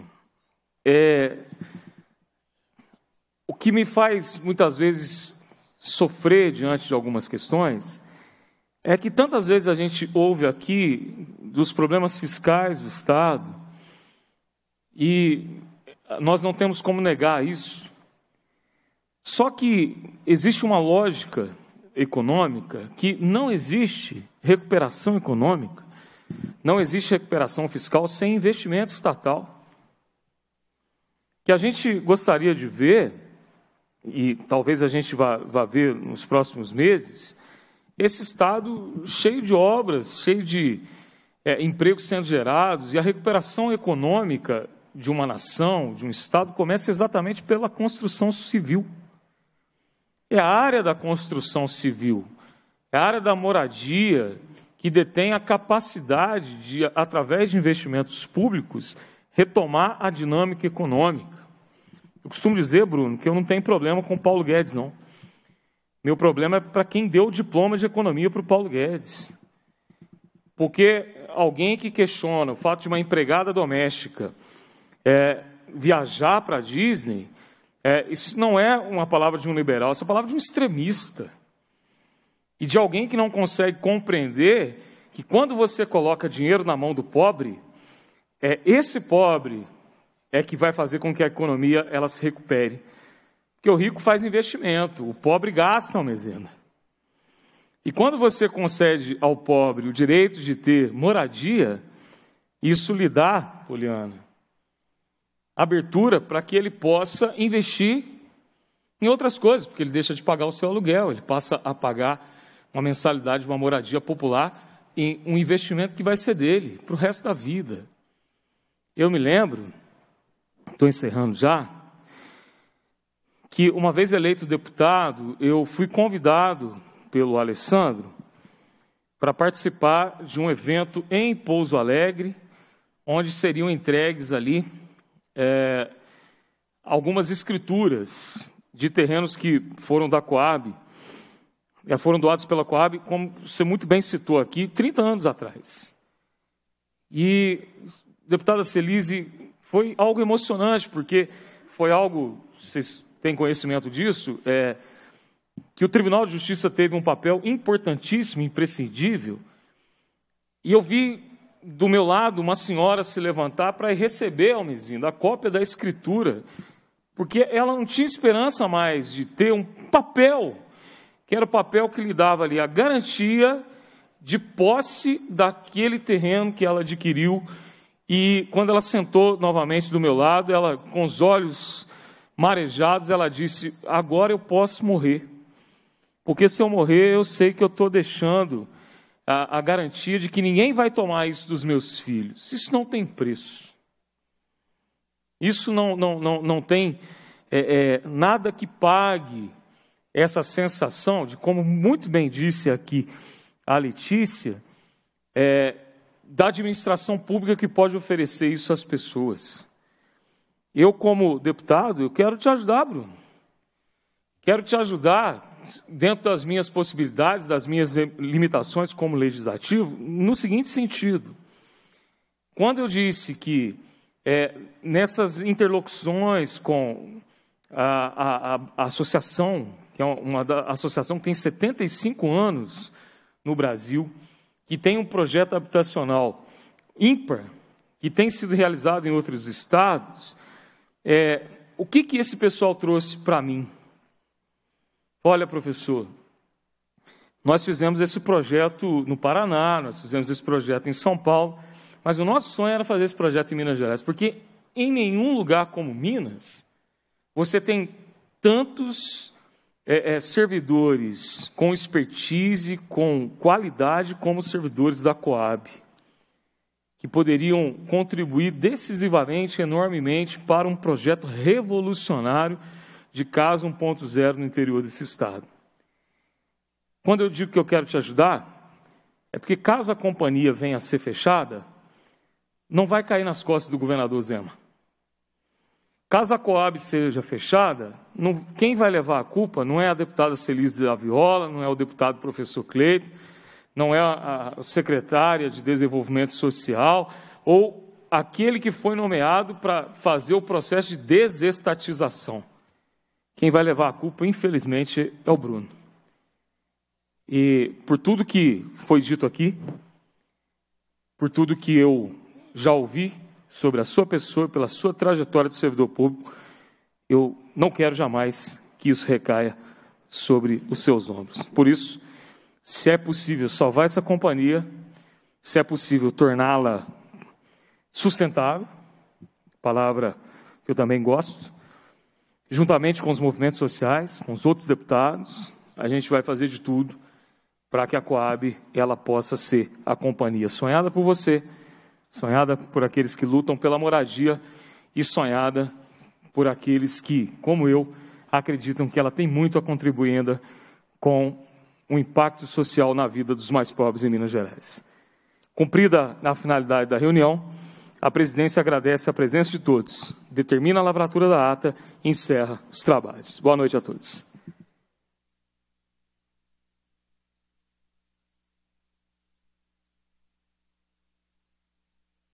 S1: o que me faz, muitas vezes, sofrer diante de algumas questões, é que tantas vezes a gente ouve aqui dos problemas fiscais do Estado, e nós não temos como negar isso. Só que existe uma lógica econômica que não existe recuperação econômica, não existe recuperação fiscal sem investimento estatal. Que a gente gostaria de ver, e talvez a gente vá ver nos próximos meses, esse Estado cheio de obras, cheio de empregos sendo gerados, e a recuperação econômica de uma nação, de um Estado, começa exatamente pela construção civil. É a área da construção civil, é a área da moradia que detém a capacidade de, através de investimentos públicos, retomar a dinâmica econômica. Eu costumo dizer, Bruno, que eu não tenho problema com o Paulo Guedes, não. Meu problema é para quem deu o diploma de economia para o Paulo Guedes. Porque alguém que questiona o fato de uma empregada doméstica viajar para a Disney, isso não é uma palavra de um liberal, essa é a palavra de um extremista. E de alguém que não consegue compreender que quando você coloca dinheiro na mão do pobre, esse pobre que vai fazer com que a economia ela se recupere. Porque o rico faz investimento, o pobre gasta, Almezinda. E quando você concede ao pobre o direito de ter moradia, isso lhe dá, Poliana, abertura para que ele possa investir em outras coisas, porque ele deixa de pagar o seu aluguel, ele passa a pagar uma mensalidade de uma moradia popular em um investimento que vai ser dele para o resto da vida. Eu me lembro, estou encerrando já, que uma vez eleito deputado, eu fui convidado pelo Alessandro para participar de um evento em Pouso Alegre, onde seriam entregues ali algumas escrituras de terrenos que foram da Coab, foram doados pela Coab, como você muito bem citou aqui, 30 anos atrás. E, deputada Celise, foi algo emocionante, porque foi algo, vocês têm conhecimento disso, que o Tribunal de Justiça teve um papel importantíssimo, imprescindível, e eu vi do meu lado uma senhora se levantar para receber, Almezinda, a cópia da escritura, porque ela não tinha esperança mais de ter um papel, que era o papel que lhe dava ali a garantia de posse daquele terreno que ela adquiriu. E quando ela sentou novamente do meu lado, ela, com os olhos marejados, ela disse: agora eu posso morrer, porque se eu morrer, eu sei que eu estou deixando a garantia de que ninguém vai tomar isso dos meus filhos. Isso não tem preço. Isso não tem nada que pague essa sensação de, como muito bem disse aqui a Letícia, da administração pública que pode oferecer isso às pessoas. Eu, como deputado, eu quero te ajudar, Bruno. Quero te ajudar dentro das minhas possibilidades, das minhas limitações como legislativo, no seguinte sentido. Quando eu disse que nessas interlocuções com a associação, que é uma associação que tem 75 anos no Brasil, que tem um projeto habitacional ímpar, que tem sido realizado em outros estados, o que esse pessoal trouxe para mim? Olha, professor, nós fizemos esse projeto no Paraná, nós fizemos esse projeto em São Paulo, mas o nosso sonho era fazer esse projeto em Minas Gerais, porque em nenhum lugar como Minas, você tem tantos servidores com expertise, com qualidade, como os servidores da Coab, que poderiam contribuir decisivamente, enormemente, para um projeto revolucionário de Casa 1.0 no interior desse estado. Quando eu digo que eu quero te ajudar, é porque caso a companhia venha a ser fechada, não vai cair nas costas do governador Zema. Caso a Coab seja fechada, quem vai levar a culpa não é a deputada Celise da Viola, não é o deputado professor Cleito, não é a secretária de Desenvolvimento Social ou aquele que foi nomeado para fazer o processo de desestatização. Quem vai levar a culpa, infelizmente, é o Bruno. E por tudo que foi dito aqui, por tudo que eu já ouvi sobre a sua pessoa, pela sua trajetória de servidor público, eu não quero jamais que isso recaia sobre os seus ombros. Por isso, se é possível salvar essa companhia, se é possível torná-la sustentável, palavra que eu também gosto, juntamente com os movimentos sociais, com os outros deputados, a gente vai fazer de tudo para que a Coab ela possa ser a companhia sonhada por você, sonhada por aqueles que lutam pela moradia e sonhada por aqueles que, como eu, acreditam que ela tem muito a contribuir ainda com o impacto social na vida dos mais pobres em Minas Gerais. Cumprida a finalidade da reunião, a presidência agradece a presença de todos, determina a lavratura da ata e encerra os trabalhos. Boa noite a todos.